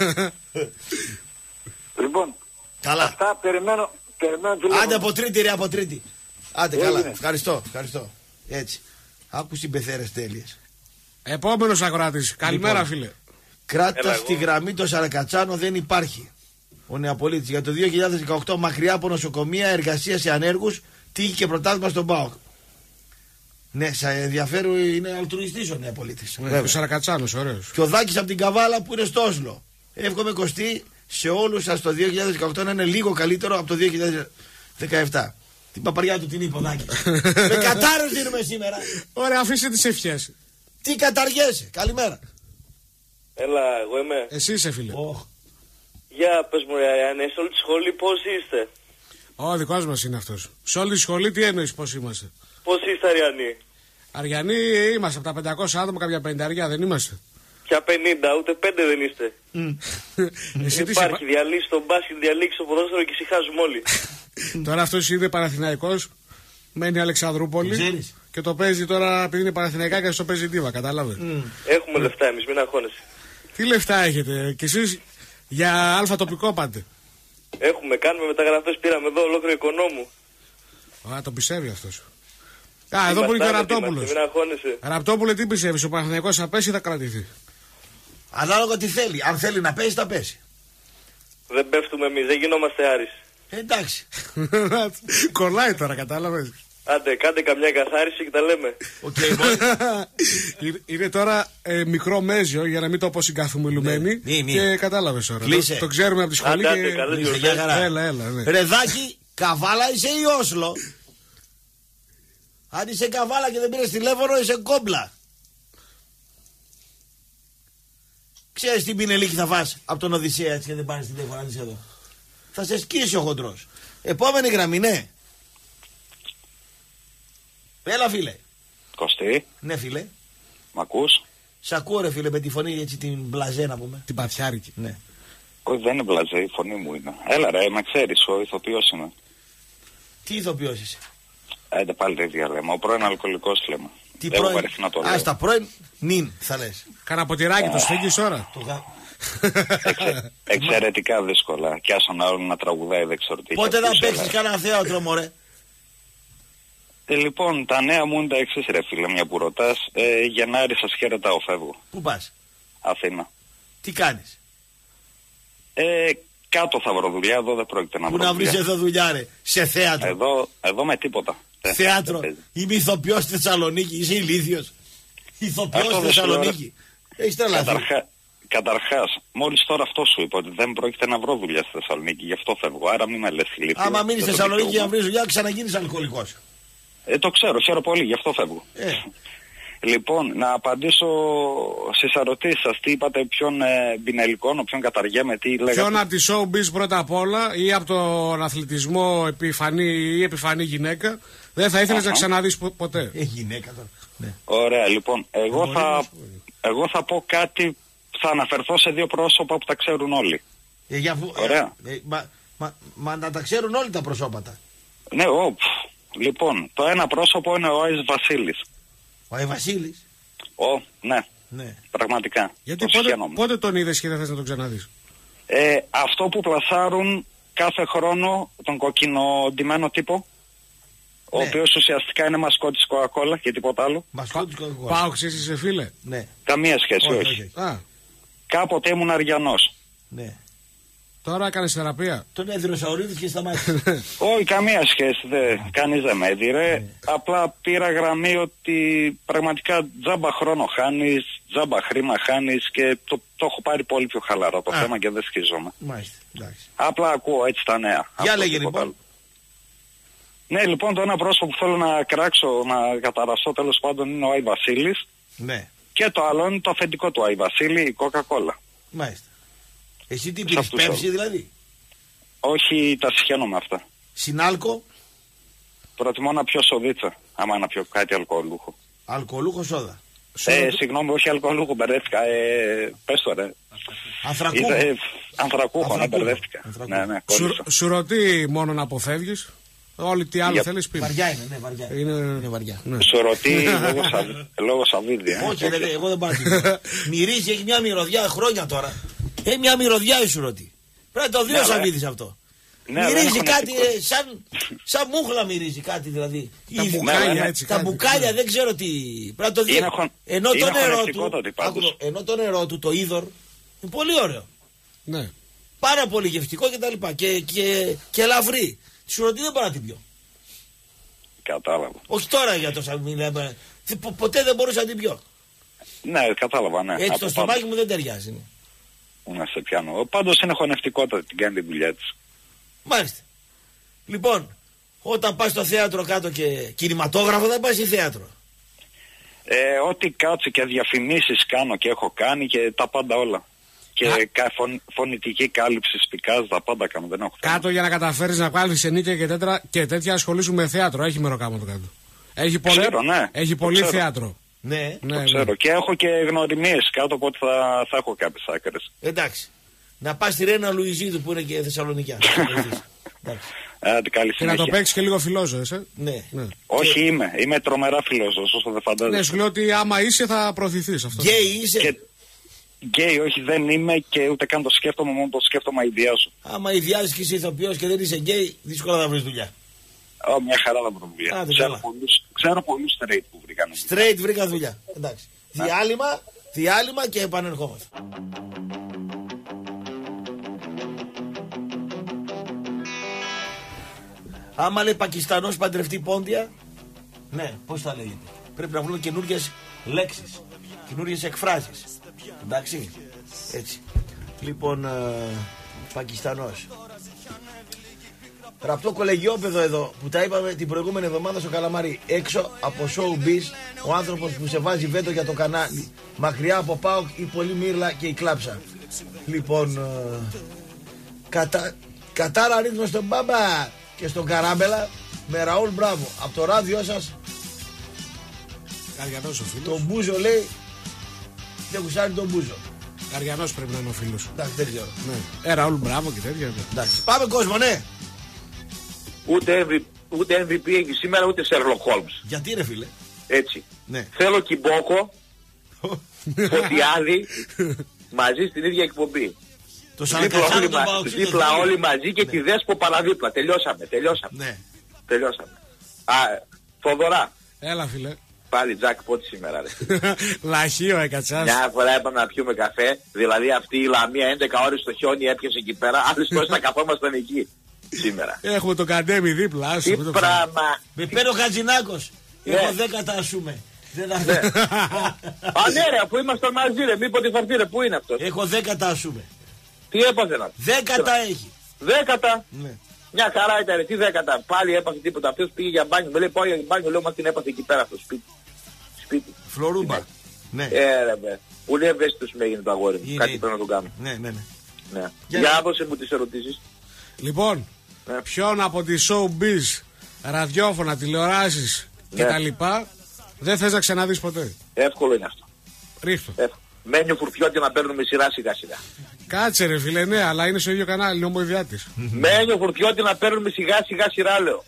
Λοιπόν, καλά. Αυτά περιμένω άντε από Τρίτη ρε, από Τρίτη. Άντε καλά, ευχαριστώ. Έτσι. Άκου συμπεθέρες τέλειες. Επόμενος ακροατής. Καλημέρα φίλε. Κράτα στη γραμμή το Σαρακατσάνο δεν υπάρχει. Ο Νεαπολίτης για το 2018 μακριά από νοσοκομεία, εργασία σε ανέργους, τύχη και πρωτάθλημα στον ΠΑΟΚ. Ναι, σε ενδιαφέρει, είναι αλτρουιστής ο Νεαπολίτης. Ο Σαρακατσάνος, ωραίος. Και ο Δάκης από την Καβάλα που είναι στο Όσλο. Εύχομαι Κωστή σε όλους σας το 2018 να είναι λίγο καλύτερο από το 2017. Την παπαριά του την είπε ο Δάκης. Με κατάρρες δίνουμε σήμερα. Ωραία, αφήστε τις ευχές. Τι καταργέσαι. Καλημέρα. Έλα, εγώ είμαι. Εσύ είσαι φίλε. Για πες μου ρε Αριάννη, σε όλη τη σχολή πώς είστε? Ο δικός μας είναι αυτός. Σε όλη τη σχολή τι εννοείς πώς είμαστε? Πώς είστε Αριάννη? Αριανοί είμαστε από τα 500 άτομα, κάποια 50 δεν είμαστε. Πια 50, ούτε 5 δεν είστε. Εσύ υπάρχει διαλύσει στο μπάσκετ, διαλύσει στο ποδόσφαιρο και ησυχάζουμε όλοι. Τώρα αυτός είναι Παναθηναϊκός, μένει Αλεξανδρούπολη και το παίζει τώρα επειδή είναι Παναθηναϊκά και στο παίζει Ντίβα, κατάλαβε. Έχουμε λεφτά εμείς, μην αγχώνεσαι. Τι λεφτά έχετε, κι εσείς για αλφα τοπικό πάτε? Έχουμε, κάνουμε μεταγραφές, πήραμε εδώ ολόκληρο οικονόμου. Α, το πιστεύει αυτός. Α, εδώ που είναι και ο Ραπτόπουλος. Ραπτόπουλε, τι πιστεύεις, ο Παναθηναϊκός θα πέσει ή θα κρατηθεί? Ανάλογα τι θέλει. Αν θέλει να πέσει, θα πέσει. Δεν πέφτουμε εμείς, δεν γινόμαστε Άρης. Εντάξει. Κολλάει τώρα, κατάλαβες. Άντε, κάντε καμιά καθάριση και τα λέμε. Είναι τώρα μικρό μέζιο για να μην το πω συγκαθομιλουμένοι. Και κατάλαβες τώρα. Το ξέρουμε από τη σχολή. Έλα. Ρεδάκι, Καβάλα είσαι ή Όσλο? Αν είσαι Καβάλα και δεν πήρες τηλέφωνο, είσαι κόμπλα. Ξέρεις τι πινελίκι θα φας από τον Οδυσσέα έτσι και δεν πάρεις τηλέφωνο, αν είσαι εδώ? Θα σε σκίσει ο χοντρός. Επόμενη γραμμή, ναι. Έλα, φίλε. Κωστή. Ναι, φίλε. Μ' ακούς? Σ' ακούω, ρε φίλε, με τη φωνή έτσι την μπλαζέ να πούμε. Την παθιάρικη. Ναι. Όχι, δεν είναι μπλαζέ, η φωνή μου είναι. Έλα ρε, με ξέρεις, ο ηθοποιός είμαι. Τι ηθοποιός είσαι? Άντε πάλι τα ίδια λέμε, ο πρώην αλκοολικός λέμε. Τι πρώην? Α, στα πρώην νυν θα λες. Κάνα ποτηράκι το σφίγγεις τώρα. Εξαιρετικά δύσκολα. Κι άσον άλλο να τραγουδάει, δεν ξέρω τι. Πότε θα παίξεις κανένα θέατρο, μωρέ? Λοιπόν, τα νέα μου είναι τα εξής, ρε φίλε, μια που ρωτάς. Γενάρη σας χαιρετάω, φεύγω. Πού πας? Αθήνα. Τι κάνεις? Κάτω θα βρω δουλειά, εδώ δεν πρόκειται να βρω. Πού να βρεις εδώ δουλειά, ρε? Σε θέατρο? Εδώ με τίποτα. Θέατρο. Είμαι ηθοποιός στη Θεσσαλονίκη, είσαι ηλίθιος? Ηθοποιός στη Θεσσαλονίκη. Έχεις τρελαθεί. Καταρχάς, μόλις τώρα αυτό σου είπα ότι δεν πρόκειται να βρω δουλειά στη Θεσσαλονίκη, γι' αυτό φεύγω. Άρα μην με λες ηλίθιο. Άμα μείνεις στη Θεσσαλονίκη για να βρεις δουλειά, ξαναγίνεις αλκοολικός. Το ξέρω, χαίρομαι πολύ, γι' αυτό φεύγω. Λοιπόν, να απαντήσω στις ερωτήσεις σας. Τι είπατε, ποιον μπινελικών, ποιον καταργέμαι, τι λέγατε? Ποιον από τη showbiz πρώτα απ' όλα ή από τον αθλητισμό επιφανή γυναίκα δεν θα ήθελες να ξαναδείς ποτέ? Γυναίκα τώρα. Ναι. Ωραία, λοιπόν, εγώ θα πω κάτι, θα αναφερθώ σε δύο πρόσωπα που τα ξέρουν όλοι. Ωραία. Μα να τα ξέρουν όλοι τα προσώπατα. Ναι, λοιπόν, το ένα πρόσωπο είναι ο Άης Βασίλης. Ο Άης Βασίλης? Ναι. Πραγματικά. Γιατί πότε τον είδες και δεν θες να τον ξαναδείς? Αυτό που πλασάρουν κάθε χρόνο τον κοκκινοντυμένο τύπο, ο οποίος ουσιαστικά είναι μασκότης Coca-Cola και τίποτα άλλο. Μασκότης Coca-Cola. Πάω είσαι φίλε? Ναι. Καμία σχέση, όχι. Κάποτε ήμουν Αριανός. Ναι. Τώρα έκανες θεραπεία? Τον έδινε ο Ορίδης και σταμάτησε. Όχι, καμία σχέση. Κανείς δεν με έδιρε. Απλά πήρα γραμμή ότι πραγματικά τζάμπα χρόνο χάνεις, τζάμπα χρήμα χάνεις και το έχω πάρει πολύ πιο χαλαρά το θέμα και δεν σχίζομαι. Μάλιστα, εντάξει. Απλά ακούω έτσι τα νέα. Για λέγε λοιπόν. Ναι, λοιπόν, το ένα πρόσωπο που θέλω να κράξω, να καταραστώ τέλος πάντων είναι ο Άι Βασίλης. Ναι. Και το άλλο είναι το αφεντικό του Άι Βασίλη, η Coca-Cola. Μάλιστα. Εσύ τι πήρες, Πέψη δηλαδή? Όχι, τα συχαίνω με αυτά. Συνάλκο? Προτιμώ να πιω σοδίτσα, άμα να πιω κάτι αλκοολούχο. Αλκοολούχο σόδα? Συγγνώμη, όχι αλκοολούχο, μπερδεύτηκα. Πες το ρε. Ανθρακούχο. Ανθρακούχο, ναι, μπερδεύτηκα. Ναι, σου ρωτεί μόνο να αποφεύγεις. Όλοι τι άλλο θέλεις πει. Βαριά είναι, ναι, βαριά. Είναι βαριά. Σου ρωτεί λόγω σαβίδι. Όχι, εγώ δεν πάω. Μυρίζει, έχει μια μυρωδιά χρόνια τώρα. Έχει μια μυρωδιά η σουρωτή. Πρέπει να το δει ο Σαββίδης αυτό. Μυρίζει κάτι σαν μούχλα, μυρίζει κάτι δηλαδή. Τα μπουκάλια έτσι. Τα μπουκάλια δεν ξέρω τι. Πρέπει να το δει. Ενώ το νερό του, το είδωρ, είναι πολύ ωραίο. Ναι. Πάρα πολύ γευστικό κτλ. Και ελαφρύ. Τη σουρωτή δεν μπορώ να την πιω. Κατάλαβα. Όχι τώρα για το Σαββίδη. Ποτέ δεν μπορούσα να την πιω. Ναι, κατάλαβα, ναι. Έτσι το στομάχι μου δεν ταιριάζει. Να σε πιάνω. Πάντως είναι χωνευτικότατη, την κάνει τη δουλειά της. Μάλιστα. Λοιπόν, όταν πας στο θέατρο κάτω και κινηματόγραφο θα πας ή θέατρο? Ό,τι κάτσει και διαφημίσεις κάνω και έχω κάνει και τα πάντα όλα. Και φωνητική κάλυψη σπικάζ, τα πάντα κάνω, δεν έχω κάνει. Κάτω για να καταφέρεις να βγάλεις ενίκια και τέτοια ασχολήσου με θέατρο, έχει μεροκάμο το κάτω. Έχει πολύ, ξέρω, ναι. Έχει πολύ θέατρο. Ναι, το ξέρω. Και έχω και γνωριμίες κάτω, οπότε θα έχω κάποιες άκρες. Εντάξει. Να πας στη Ρένα Λουιζίδου που είναι και Θεσσαλονικιά. Καλή και να το παίξεις και λίγο φιλόζωες, Ναι. Όχι, είμαι τρομερά φιλόζωος, όσο δεν φαντάζεσαι. Ναι, σου λέω ότι άμα είσαι θα προωθηθείς αυτό. Γκέι είσαι. Γκέι, όχι, δεν είμαι και ούτε καν το σκέφτομαι, μόνο το σκέφτομαι ιδιάζω. Άμα ιδιάζεις και είσαι ηθοποιός και δεν είσαι γκέι, δύσκολα θα βρεις δουλειά. Μια χαρά θα βρω δουλειά. Ξέρω πολλούς straight που βρήκαν. Straight βρήκα δουλειά. Εντάξει. Διάλειμμα και επανερχόμαστε. Άμα λέει Πακιστανός παντρευτεί πόντια, ναι, πώς θα λέγεται. Πρέπει να βρούμε καινούργιες λέξεις, καινούργιες εκφράσεις. Εντάξει, έτσι. Λοιπόν, Πακιστανός. Ραπτό κολεγιόπεδο εδώ που τα είπαμε την προηγούμενη εβδομάδα στο Καλαμάρι. Έξω από showbiz, ο άνθρωπος που σε βάζει βέτο για το κανάλι. Μακριά από ΠΑΟΚ, η πολύ μύρλα και η κλάψα. Λοιπόν, κατάρα ρίχνω στον Μπάμπα και στον Καράμπελα με Ραούλ Μπράβο. Από το ράδιό σας. Καριανός ο φίλος. Τον Μπούζο λέει. Δεν γουσάρει τον Μπούζο. Καριανός πρέπει να είναι ο φίλος. Εντάξει, δεν ξέρω. Ναι. Ραούλ Μπράβο και τέτοια. Εντάξει. Πάμε κόσμο, ναι. Ούτε MVP έχει σήμερα, ούτε Sherlock Holmes. Γιατί ρε φίλε? Έτσι. Ναι. Θέλω Κιμπόκο, Φωτιάδη, μαζί στην ίδια εκπομπή. Δίπλα όλοι μαζί και τη Δέσπο παραδίπλα. Τελειώσαμε. Ναι. Τελειώσαμε. Θοδωρά. Έλα φίλε. Πάλι jackpot σήμερα ρε. Λαχείο έκατσας. Μια φορά είπαμε να πιούμε καφέ. Δηλαδή αυτή η Λαμία 11 ώρες στο χιόνι έπιασε εκεί πέρα. Άλλες φορές να καθόμασταν εκεί. Σήμερα. Έχουμε το Καντέμι δίπλα. Τι πράγμα. Με παίρνει ο Χατζηνάκος. Έχω 10 ασούμε. Α, ναι ρε, αφού ήμασταν μαζί ρε, μήπως τι θα έρθει ρε, πού είναι αυτό? Έχω 10 ασούμε. Τι έπαθε να? 10 έχει. 10. Ναι. Μια χαρά ήταν ρε, τι 10. Πάλι έπαθε τίποτα. Αυτός πήγε για μπάνιο. Με λέει πάω για μπάνιο, λέω μα την έπαθε εκεί πέρα στο σπίτι. Φλωρούμπα. Ναι. Ρε, πολύ ευαίσθητος με έγινε το αγόρι μου. Κάτι πρέπει να τον κάνω. Ναι. Για δώσε μου τις ερωτήσεις. Λοιπόν, ποιον από τη showbiz, ραδιόφωνα, τηλεοράσεις κτλ. Δεν θες να ξαναδείς ποτέ? Εύκολο είναι αυτό. Ρίχτω. Μένιο Φουρτιώτη να παίρνουμε σειρά σιγά. Κάτσε ρε φίλε, ναι, αλλά είναι στο ίδιο κανάλι, είναι ομοειδιάτης. Μένιο Φουρτιώτη να παίρνουμε σιγά σειρά λέω.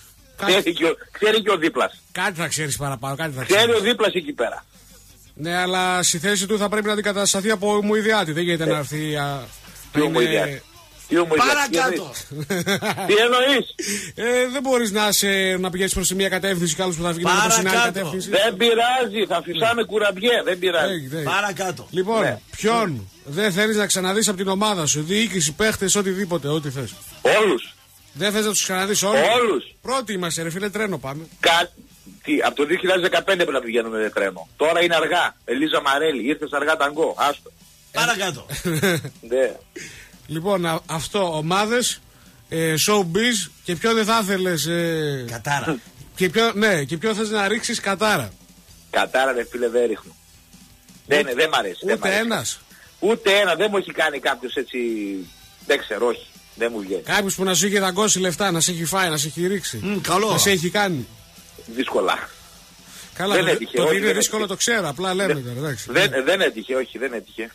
Ξέρει και ο δίπλας. Κάτι θα ξέρεις παραπάνω, Ξέρει ο δίπλας εκεί πέρα. Ναι, αλλά στη θέση του θα πρέπει να αντικατασταθεί από ομοειδιάτη. Δεν γίνεται να έρθει. Τι ομοειδιάτη? Παρακάτω. Τι εννοείς? Δεν μπορείς να πηγαίνεις προς μια κατεύθυνση και άλλους που θα βγει προς την άλλη κατεύθυνση. Δεν πειράζει, θα φυσάμε κουραμπιέ, δεν πειράζει. Παρακάτω. Λοιπόν, ποιον δεν θέλεις να ξαναδείς από την ομάδα σου? Διοίκηση, παίχτες, οτιδήποτε, ό,τι θες. Όλους. Δεν θες να τους ξαναδείς όλους? Πρώτοι είμαστε ρε φίλε, τρένο πάμε. Από το 2015 πρέπει να πηγαίνουμε τρένο. Τώρα είναι αργά. Ελίζα Μαρέλη, ήρθες αργά ταγκό, άστο. Παρακάτω. Ναι. Λοιπόν, αυτό, ομάδες, showbiz και ποιο δεν θα ήθελες... Κατάρα. Και ποιο θες να ρίξεις κατάρα? Κατάρα ρε φίλε δεν ρίχνω. Δεν μ' αρέσει. Ούτε ένας? Ούτε ένα, δεν μου έχει κάνει κάποιος έτσι, δεν ξέρω, όχι. Δεν μου βγαίνει. Κάποιος που να σου είχε δαγκώσει λεφτά, να σε έχει φάει, να σε έχει ρίξει. Καλό. Να σε έχει κάνει. Δύσκολα. Καλά, δεν έτυχε, το όχι, είναι δύσκολο το ξέρω, απλά λέμε τώρα, εντάξει. Δεν έτυχε, όχι, δεν έτυχε.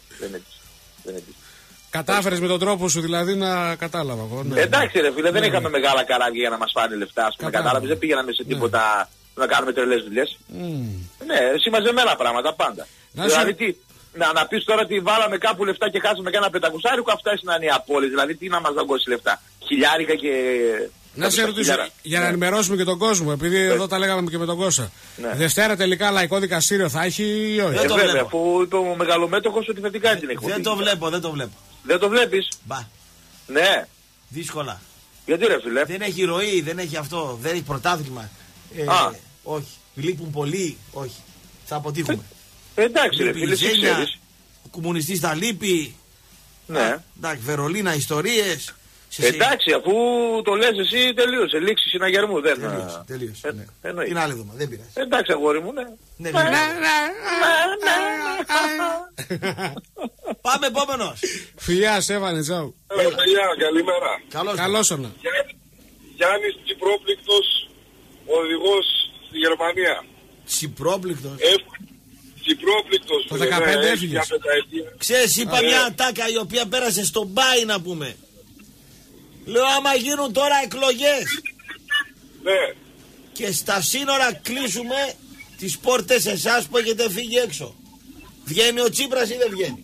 Κατάφερες με τον τρόπο σου δηλαδή να κατάλαβα εγώ. Ναι. Εντάξει ρε φίλε, δεν είχαμε μεγάλα καράβια για να μας φάνε λεφτά, ας πούμε, κατάλαβες, δεν πήγαμε σε τίποτα να κάνουμε τρελές δουλειές. Ναι, συμμαζεμένα πράγματα πάντα. Δηλαδή τι, να πεις τώρα ότι βάλαμε κάπου λεφτά και χάσαμε κανένα πεντακουσάρικο, αυτά είναι η απόλυτη, δηλαδή τι να μας δαγκώσει λεφτά. Χιλιάρικα και... Να σε ρωτήσω, για να ενημερώσουμε και τον κόσμο, επειδή εδώ τα λέγαμε και με τον Κώστα. Δευτέρα τελικά λαϊκό δικαστήριο θα έχει ή όχι? Βέβαια, αφού είπε ο μεγαλομέτωχος ότι θα την κάνει την εκπομπή. Δεν το βλέπω. Δεν το βλέπεις? Μπα. Ναι. Δύσκολα. Γιατί ρε φίλε? Δεν έχει ροή, δεν έχει αυτό, δεν έχει πρωτάθλημα. Όχι. Λείπουν πολλοί, όχι. Θα αποτύχουμε. Εντάξει ρε φίλε, τι ξέρεις. Ο κομμουνιστής θα λείπει. Ναι. Εντάξει, Βερολίνα, ιστορίες. Εντάξει, αφού το λες εσύ τελείωσε. Λήξη συναγερμού. Τελείωσε. Είναι άλλη εβδομάδα, δεν πειράζει. Εντάξει, αγόρι μου, ναι. Πάμε επόμενος. Φιλιά, Σέβανε, τσάου. Φιλιά, καλημέρα. Καλώς όνα. Γιάννης Τσιπρόπληκτος, οδηγός στη τη Γερμανία. Τσιπρόπληκτος. Τσιπρόπληκτος. Το 15 έφυγες. Ξέρεις, είπα μια ατάκα η οποία πέρασε στον Μπάι να πούμε. Λέω άμα γίνουν τώρα εκλογές. Ναι. Και στα σύνορα κλείσουμε τις πόρτες εσάς που έχετε φύγει έξω. Βγαίνει ο Τσίπρας ή δεν βγαίνει?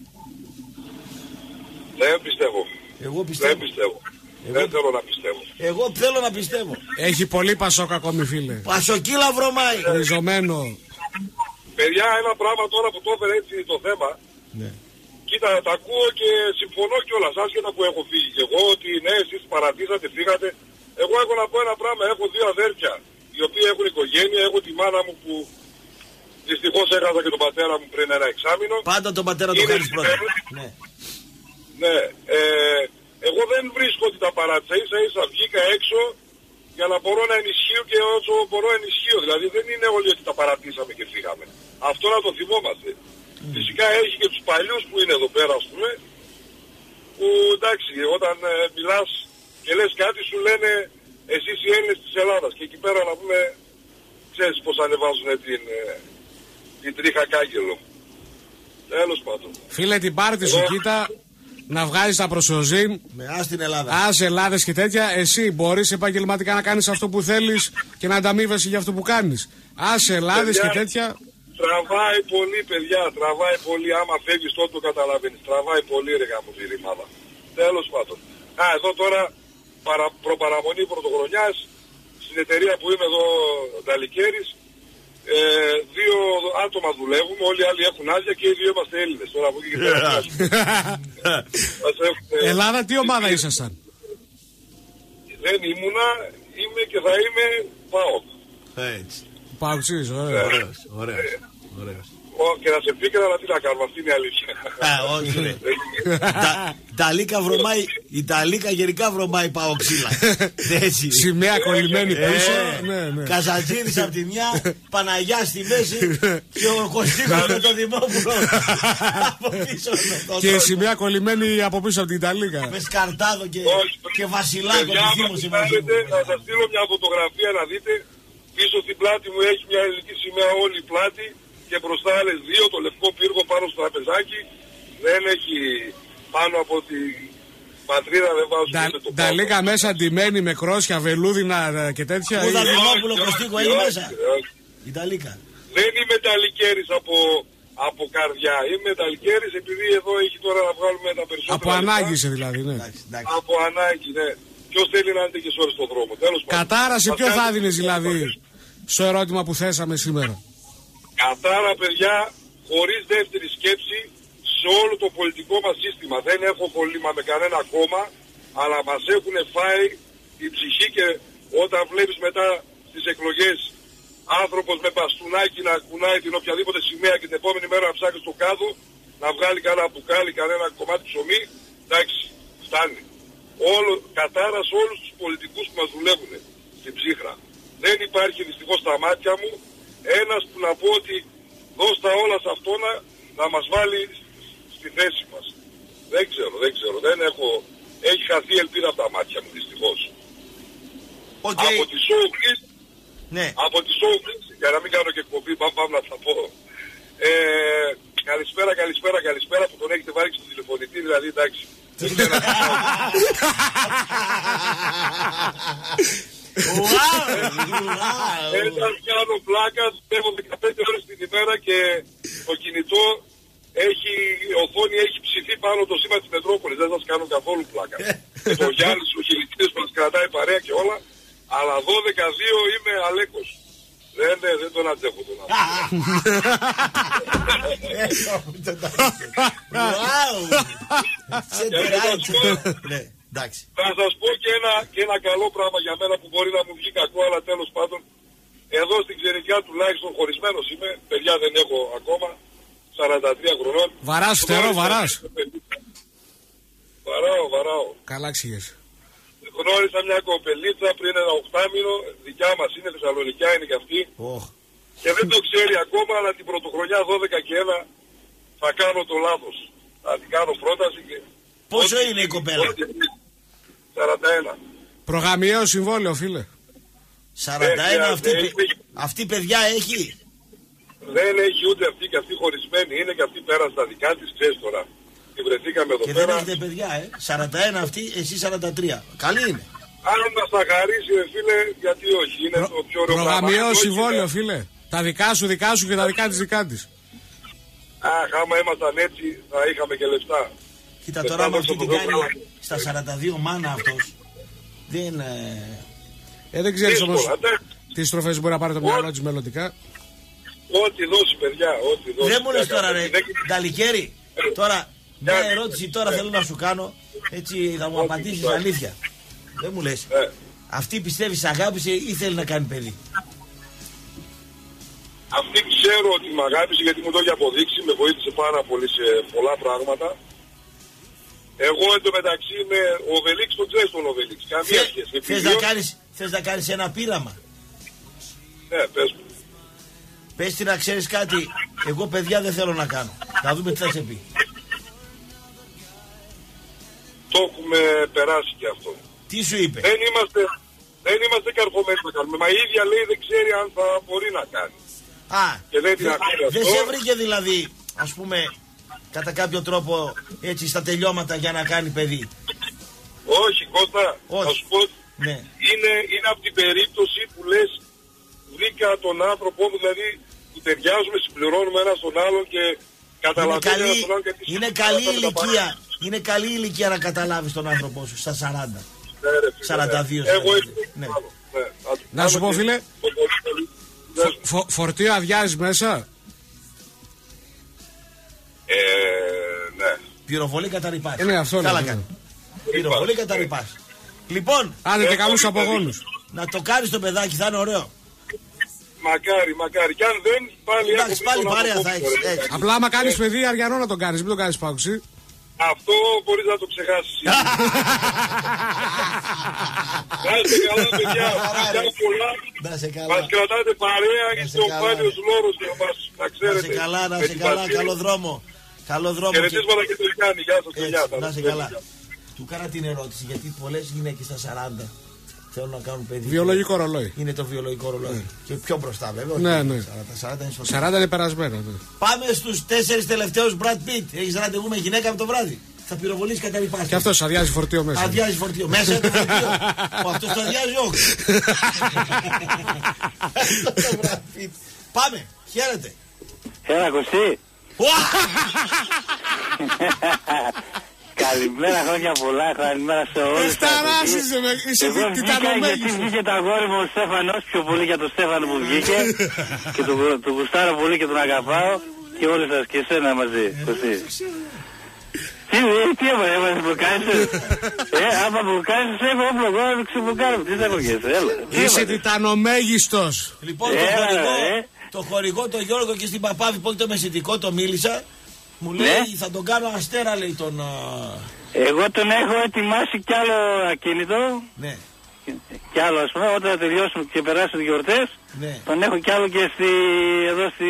Δεν πιστεύω. Εγώ πιστεύω. Δεν πιστεύω. Δεν θέλω να πιστεύω. Εγώ θέλω να πιστεύω. Έχει πολύ Πασόκ ακόμη, φίλε. Πασοκύλα βρωμάει. Ριζωμένο. Παιδιά, ένα πράγμα τώρα που το έφερε έτσι το θέμα. Ναι. Κοίτα, τα ακούω και συμφωνώ κιόλας, άσχετα που έχω φύγει και εγώ, ότι ναι, εσείς παρατήσατε, φύγατε. Εγώ έχω να πω ένα πράγμα, έχω δύο αδέρφια, οι οποίοι έχουν οικογένεια, έχω τη μάνα μου που δυστυχώς έχασα και τον πατέρα μου πριν ένα εξάμηνο. Πάντα τον πατέρα του χάρης πρώτα. Ναι. Ναι, εγώ δεν βρίσκω ότι τα παράτησα, ίσα βγήκα έξω για να μπορώ να ενισχύω και όσο μπορώ ενισχύω. Δηλαδή δεν είναι όλοι ότι τα παρατήσαμε και φύγαμε. Αυτό να το θυμόμαστε. Φυσικά έχει και τους παλιούς που είναι εδώ πέρα, ας πούμε, που εντάξει, όταν μιλάς και λες κάτι σου λένε εσείς οι Έλληνες της Ελλάδας. Και εκεί πέρα να πούμε, ξέρεις πως ανεβάζουν την τρίχα κάγκελο. Τέλος πάντων. Φίλε, την πάρτι σου, κοίτα, να βγάζεις τα προσωζήν. Με άστι Ελλάδα. Άσε Ελλάδες και τέτοια. Εσύ μπορείς επαγγελματικά να κάνεις αυτό που θέλεις και να ανταμείβεσαι για αυτό που κάνεις. Άσε Ελλάδες και τέτοια. Τραβάει πολύ, παιδιά, τραβάει πολύ. Άμα φεύγεις τότε το καταλαβαίνεις. Τραβάει πολύ, ρε γάμο τη ρημάδα. Τέλος πάντων. Εδώ τώρα προπαραμονή πρωτοχρονιάς στην εταιρεία που είμαι εδώ, Νταλικέρης. Δύο άτομα δουλεύουμε, όλοι οι άλλοι έχουν άδεια και οι δύο είμαστε Έλληνες. Τώρα από εκεί και πέρα. Ελλάδα, τι ομάδα ήσασταν? Δεν ήμουνα, είμαι και θα είμαι ΠΑΟΚ. Έτσι. Παουξής, ωραίος. Και να σε πήκαιρα, αλλά τι να κάνουμε, αυτή είναι η αλήθεια. Όχι ρε. Ταλίκα βρωμάει, η Ταλίκα γενικά βρωμάει παοξίλα. Σημαία κολλημένη πίσω. Καζατζίδης από τη μια, Παναγιά στη μέση και ο Κωστίκος με τον Δημόπουλο από πίσω. Και η σημαία κολλημένη από πίσω από την Ταλίκα. Με σκαρτάδο και βασιλάκο. Θα σας στείλω μια φωτογραφία να δείτε. Πίσω στην πλάτη μου έχει μια ελληνική σημαία όλη η πλάτη και μπροστά άλλες δύο, το λευκό πύργο πάνω στο τραπεζάκι. Δεν έχει πάνω από τη πατρίδα, δεν βάζω ούτε το Τα λίγα μέσα ντυμένη με κρόσια, βελούδινα και τέτοια. Πού θα Δημόπουλο Κωστίκο έχει μέσα. Η Ταλίκα. Δεν είμαι Ταλικέρης από καρδιά. Είμαι Ταλικέρης επειδή εδώ έχει τώρα να βγάλουμε τα περισσότερα. Από ανάγκη δηλαδή, ναι. Από ανάγκη, ναι. Ποιος θέλει να είναι και ώρες στον δρόμο. Κατάρα, σε ποιο θα δίνεις δηλαδή στο ερώτημα που θέσαμε σήμερα? Κατάρα, παιδιά, χωρίς δεύτερη σκέψη σε όλο το πολιτικό μας σύστημα. Δεν έχω κολλήμα με κανένα κόμμα, αλλά μας έχουν φάει την ψυχή και όταν βλέπεις μετά στις εκλογές άνθρωπος με μπαστούνάκι να κουνάει την οποιαδήποτε σημαία και την επόμενη μέρα να ψάχνει στο κάδο, να βγάλει κανένα μπουκάλι, κανένα κομμάτι ψωμί, εντάξει, φτάνει. Κατάρα σε όλους τους πολιτικούς που μας δουλεύουν στην ψύχρα. Δεν υπάρχει δυστυχώς στα μάτια μου ένας που να πω ότι δώσ' τα όλα σε αυτό να μας βάλει στη θέση μας. Δεν ξέρω, δεν έχω, έχει χαθεί ελπίδα από τα μάτια μου δυστυχώς. Από τη showbiz, ναι. Από τη showbiz, για να μην κάνω και εκπομπή, πάμε να τα πω. Καλησπέρα που τον έχετε βάλει στο τηλεφωνητή, δηλαδή εντάξει. Όταν κάνω πλάκα, έχω 15 ώρες την ημέρα και το κινητό έχει, η οθόνη έχει ψηθεί πάνω το σήμα της Μετρόπολης. Δεν σας κάνω καθόλου πλάκα. Το Γιάννης, ο χιλιτής μας κρατάει παρέα και όλα, αλλά 12-2 είμαι Αλέκος. Δεν τον αντέχω τον Θα σας πω και ένα καλό πράγμα για μένα που μπορεί να μου βγει κακό, αλλά τέλος πάντων εδώ στην Ξενικιά τουλάχιστον χωρισμένος είμαι, παιδιά δεν έχω ακόμα, 43 χρονών. Βαράς φτερό, βαράς. Βαράω. Καλά ξηγές. Γνώρισα μια κοπελίτσα πριν ένα 8μηνο, δικιά μας είναι, Θεσσαλονικιά είναι και αυτή. Και δεν το ξέρει ακόμα, αλλά την πρωτοχρονιά 12 και 1 θα κάνω το λάθος. Θα την κάνω πρόταση και... Πόσο είναι η κοπέλα? 41. Προγαμιαίο συμβόλαιο, φίλε. 41 αυτή. Αυτή παιδιά έχει. Δεν έχει ούτε αυτή και αυτή χωρισμένη είναι και αυτή πέρα στα δικά της, ξέρεις τώρα. Και βρεθήκαμε εδώ και πέρα. Και δεν έχετε παιδιά, 41 αυτή, εσύ 43. Καλή είναι. Αν μας τα χαρίσει, φίλε, γιατί όχι. Είναι το πιο ωραίο πράγμα. Προγραμμιαίο συμβόλαιο, φίλε. Τα δικά σου και τα δικά της. Αχ, άμα ήμασταν έτσι θα είχαμε και λεφτά. Κοίτα τώρα με αυτή την κάνει στα 42 μάνα αυτός. Δεν ξέρεις όμως τι στροφές μπορεί να πάρει το μυαλό της μελλοντικά. Ό,τι δώσει παιδιά, ό,τι δώσει. Δεν μου λες τώρα ρε, Νταλικέρη, τώρα μια ερώτηση τώρα θέλω να σου κάνω, έτσι θα μου απαντήσεις αλήθεια. Δεν μου λες, αυτή πιστεύεις αγάπησε ή θέλει να κάνει παιδί? Αυτή ξέρω ότι με αγάπησε γιατί μου το έχει αποδείξει, με βοήθησε πάρα πολύ σε πολλά πράγματα. Εγώ εντωμεταξύ είμαι ο Βελίξ, τον ξέρεις τον Βελίξ, καμία σχέση. Θες να κάνεις ένα πείραμα? Ναι, πες μου. Πες τι να ξέρεις κάτι, εγώ παιδιά δεν θέλω να κάνω. Να δούμε τι θα σε πει. Το έχουμε περάσει και αυτό. Τι σου είπε? Δεν είμαστε καρφωμένοι να κάνουμε. Μα η ίδια λέει δεν ξέρει αν θα μπορεί να κάνει. Και δεν σε βρήκε δηλαδή, ας πούμε, κατά κάποιο τρόπο έτσι στα τελειώματα για να κάνει παιδί? Όχι Κώστα, θα σου πω, ναι. είναι από την περίπτωση που λες βρήκα τον άνθρωπό μου, δηλαδή που ταιριάζουμε, συμπληρώνουμε ένα στον άλλον και καταλαβαίνουμε ένα στον άλλον. Είναι καλή ηλικία, είναι καλή ηλικία να καταλάβεις τον άνθρωπό σου στα 40. 42. Ναι. Να σου πω φίλε, φορτίο αδειάζεις μέσα? Ναι. Πυροβολή καταρρυπάς. Ναι, αυτό καλά κάνει. Πυροβολή καταρρυπάς. Λοιπόν, άντε και καλούς απογόνους. Να το κάνεις το παιδάκι, θα είναι ωραίο. Μακάρι. Κι αν δεν, πάλι παρέα θα έχεις. Απλά άμα κάνεις παιδί αριανό να τον κάνεις, μην το κάνεις πάγουση. Αυτό μπορείς να το ξεχάσεις. Να είστε καλά παιδιά, μας κρατάτε παρέα και στο πάλιος λόρος να ξέρετε. Να είσαι καλά, καλό δρόμο. Χαιρετίσματα και το Γιάννη, γεια σας. Να είσαι καλά. Του κάνα την ερώτηση γιατί πολλές γυναίκες στα 40 θέλουν να κάνουν παιδί. Βιολογικό ρολόι. Είναι το βιολογικό ρολόι. Και πιο μπροστά βέβαια. Ναι. 40 είναι περασμένα. Πάμε στους 4 τελευταίους Brad Pitt. Έχεις ραντεβού με γυναίκα από το βράδυ. Θα πυροβολείς καταρρυπάς. Και αυτός αδειάζει φορτίο μέσα. Αδειάζει φορτίο. Μέσα το φορτίο. Αυτός το αδειάζει όχι. Πάμε. Χαίρετε. Έλα Κωστή. Καλημέρα, χρόνια πολλά, καλημέρα σε όλους. Σταράσεις, είσαι τιτανομέγιστος. Γιατί βγήκε το αγόρι μου ο Στέφανος, πιο πολύ για τον Στέφανο που βγήκε. Και τον γουστάρω πολύ και τον αγαπάω. Και όλοι σας και εσένα μαζί, Κωστή. Τι έβαλες που κάνεις? Άμα που κάνεις, έχω όπλο, εγώ να ξεπουκάρω. Τι θα κοκκέσαι, έλα. Είσαι τιτανομέγιστος. Λοιπόν, το χορηγό, το Γιώργο και στην Παπάβη, πολύ το μεσητικό, το μίλησα. Μου λέει θα τον κάνω αστέρα, λέει τον... Εγώ τον έχω ετοιμάσει κι άλλο ακίνητο. Ναι. Κι άλλο ας πούμε, όταν θα τελειώσουμε και περάσουν οι γιορτές, ναι. Τον έχω κι άλλο και εδώ στη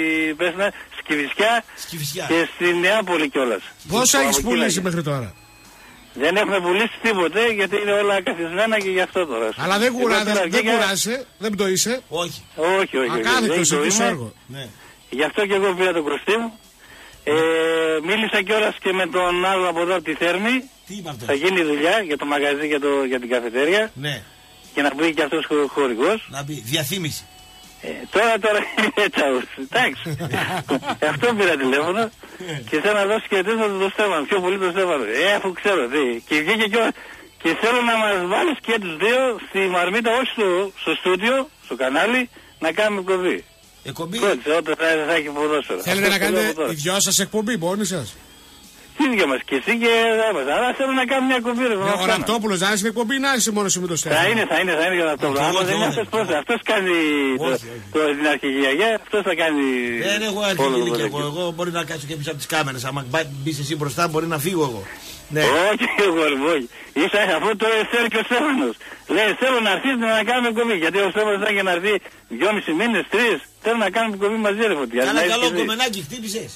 Κηφισιά και στη Νεάπολη κιόλας. Πόσα έχεις πουλήσει μέχρι τώρα? Δεν έχουμε πουλήσει τίποτε γιατί είναι όλα καθισμένα και γι' αυτό τώρα. Αλλά δεν κουράσαι, δεν πτωείσαι. Όχι. Ακάθεκτος εκεί στο έργο. Γι' αυτό και εγώ πήρα τον Κωστή μου. Μίλησα κιόλας και με τον άλλο από εδώ από τη Θέρμη. Θα γίνει δουλειά για το μαγαζί για την καφετέρια. Ναι. Και να μπει και αυτός χορηγός. Να μπει, διαφήμιση. Τώρα είναι τσαούς. Εντάξει. Αυτό πήρα τηλέφωνο και θέλω να δώσει και το Στέφανο. Πιο πολύ το Στέφανο. Αφού ξέρω τι. Και βγήκε κιόλας. Και θέλω να μας βάλεις και τους δύο στη Μαρμίτα, όχι στο στούντιο, στο κανάλι, να κάνουμε εκπομπή. Εκπομπή. Όταν θα έχει ποδόσφαιρο. Θέλετε να κάνετε οι δυο σας εκπομπή, μόνοι σας? Τι δυο μας, και εσύ και εμάς. Αλλά θέλω να κάνουμε μια εκπομπή. Ο Ραπτόπουλος να είσαι εκπομπή ή να είσαι μόνος σου με το Στέφανο? Θα είναι για να το βράδυ. Δεν είναι αυτός πώς. Αυτός κάνει την αρχική γιαγιά, αυτός θα κάνει... Δεν έχω αρχική και εγώ μπορεί να κάτσω και πίσω από τις κάμερες. Αν μπεις εσύ μπροστά μπορεί να φύγω εγώ. Ναι. Όχι, όχι. Ίσα αφού το θέλει και ο Στέφανος. Λέει θέλω να έρθεις να κάνουμε εκπομπή. Γιατί ο Στέφανος θα είχε να έρθει 2,5 μήνες, 3. Θέλω να κάνουμε εκπομπή μαζί ρε Φωτιά. Κάνα καλό κομμενάκι χτύπησες?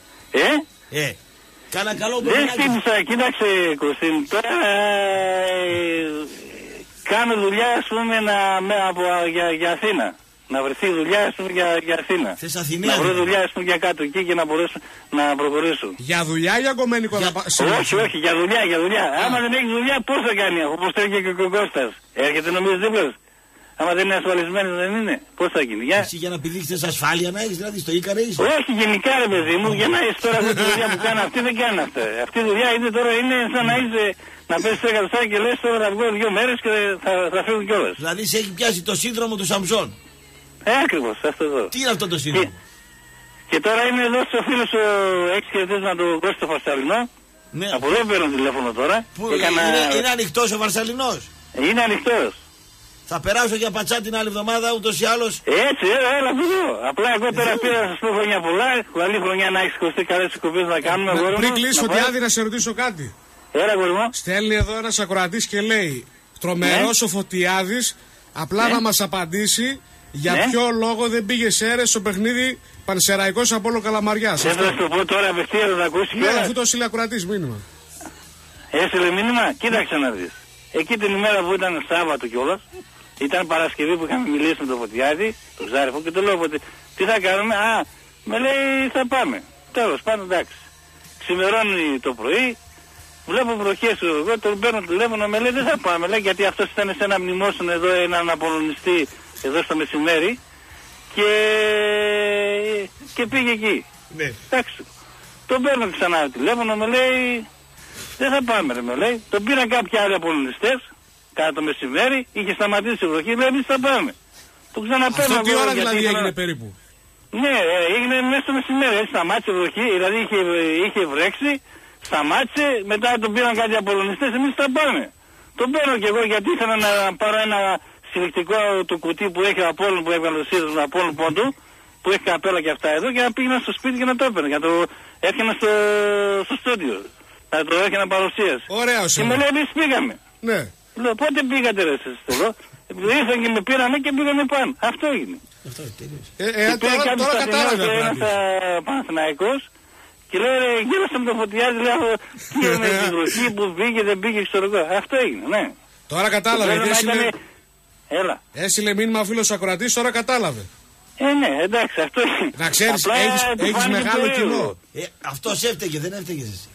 Κάνα καλό κομμενάκι. Δεν χτύπησα, κοίταξε Κωστίν. Τώρα κάνω δουλειά ας πούμε για Αθήνα. Να βρεθεί δουλειά, ας πούμε, για Αθήνα. Θες Αθηνία. Να βρω δουλειά, ας πούμε, για κάτω εκεί και να μπορέσω να προχωρήσω. Για δουλειά ή για κομμένικο να πας? Όχι, για δουλειά. Άμα δεν έχει δουλειά, πώς θα κάνει, όπως τρέχει και ο Κώστας. Έρχεται νομίζω δίπλα. Άμα δεν είναι ασφαλισμένος, δεν είναι. Πώς θα γίνει? Εσύ για να πηδήξεις ασφάλεια να έχεις, δηλαδή στο Ίκαρα είσαι? Όχι, γενικά ρε παιδί μου, για να είσαι τώρα αυτή τη δουλειά που κάνει αυτή, δεν κάνει αυτά. Αυτή η δουλειά είναι τώρα, είναι σαν να είσαι, να πες 10 λεπτά και λες τώρα να βγω 2 μέρες και θα φύγουν κιόλας. Δηλαδή σε έχει πιάσει το σύνδρομο του Σαμψόν. Ακριβώς, αυτό εδώ. Τι είναι αυτό το σύνδρομο? Και τώρα είναι εδώ στο φίλος ο έξι να τον Κώστα Βαρσαλινό. Ναι. Από εδώ παίρνω τηλέφωνο τώρα. Είναι ανοιχτός ο Βαρσαλινός? Είναι ανοιχτός. Θα περάσω για πατσά την άλλη εβδομάδα ούτως ή άλλως. Έτσι, έλα εδώ. Απλά εγώ τώρα πήρα να σας πω χρονιά πολλά. Καλή χρονιά να έχεις κοστεί, καλές εκπομπές να κάνουμε. Πριν κλείσω τη άδεια να σε ρωτήσω κάτι. Έλα, κορμό. Στέλνει εδώ ένας ακροατής και λέει τρομερός ο Φωτιάδης, απλά να μας απαντήσει για ποιο λόγο δεν πήγε Σέρες στο παιχνίδι Πανσεραϊκός Απόλλων Καλαμαριάς. Δεν θα το πω τώρα απευθείας, θα τα ακούσει. Ναι, αφού το έστειλε ακροατής μήνυμα. Έστειλε μήνυμα, κοίταξε να δεις. Εκεί την ημέρα που ήταν Σάββατο κιόλας, ήταν Παρασκευή που είχαμε μιλήσει με τον Φωτιάδη, τον Ζάριφο, και του λέω ότι τι θα κάνουμε? Με λέει θα πάμε. Τέλος πάντων, εντάξει. Ξημερώνει το πρωί, βλέπω βροχές, εγώ τον παίρνω τηλέφωνο, με λέει δεν θα πάμε, λέει, γιατί αυτός ήταν σε ένα μνημόσυνο εδώ, έναν απολωνιστή εδώ στο μεσημέρι και πήγε εκεί. Ναι. Εντάξει. Τον παίρνω ξανά τηλέφωνο, με λέει δεν θα πάμε ρε, με λέει. Τον πήραν κάποιοι άλλοι απολωνιστές κατά το μεσημέρι, είχε σταματήσει η βροχή, λέει εμείς θα πάμε. Τον ξαναπαίρνω. Αυτό τι ώρα δηλαδή έγινε περίπου? Ναι, έγινε μέσα στο μεσημέρι, έτσι σταμάτησε η βροχή, δηλαδή είχε βρέξει, σταμάτησε, μετά τον πήραν κάτι απολωνιστές, εμείς θα πάμε. Τον παίρνω κι εγώ γιατί ήθελα να πάρω ένα συλλεκτικό του κουτί που έχει ο Απόλλων, που έβγαλε ο Σίδος του Απόλλων πόντου, που έχει καπέλα και αυτά εδώ, και να πήγαινα στο σπίτι και να το έπαιρνα, για το έρχενα στο στούντιο. Να το έκανα παρουσίαση. Ωραίος. Και με λέει εμείς πήγαμε. Ναι. Λέω πότε πήγατε ρε εσείς? Ήρθαν και με πήρανε και πήγαμε πάνω. Αυτό έγινε. Τώρα κατάλαβε. Ένας Παναθηναϊκός και λέει ρε γύρωσε με το Φωτιάδη, λέω και με την βροχή που πήγε δεν πήγε, ξέρω εγώ. Αυτό έγινε, ναι. Τώρα κατάλαβε. Έλα. Έστειλε μήνυμα ο φίλος ακροατής, τώρα κατάλαβε. Ναι, εντάξει, αυτό είναι. Να ξέρεις, έχεις μεγάλο κοινό. Αυτός έφταιγε, δεν έφταιγες εσύ.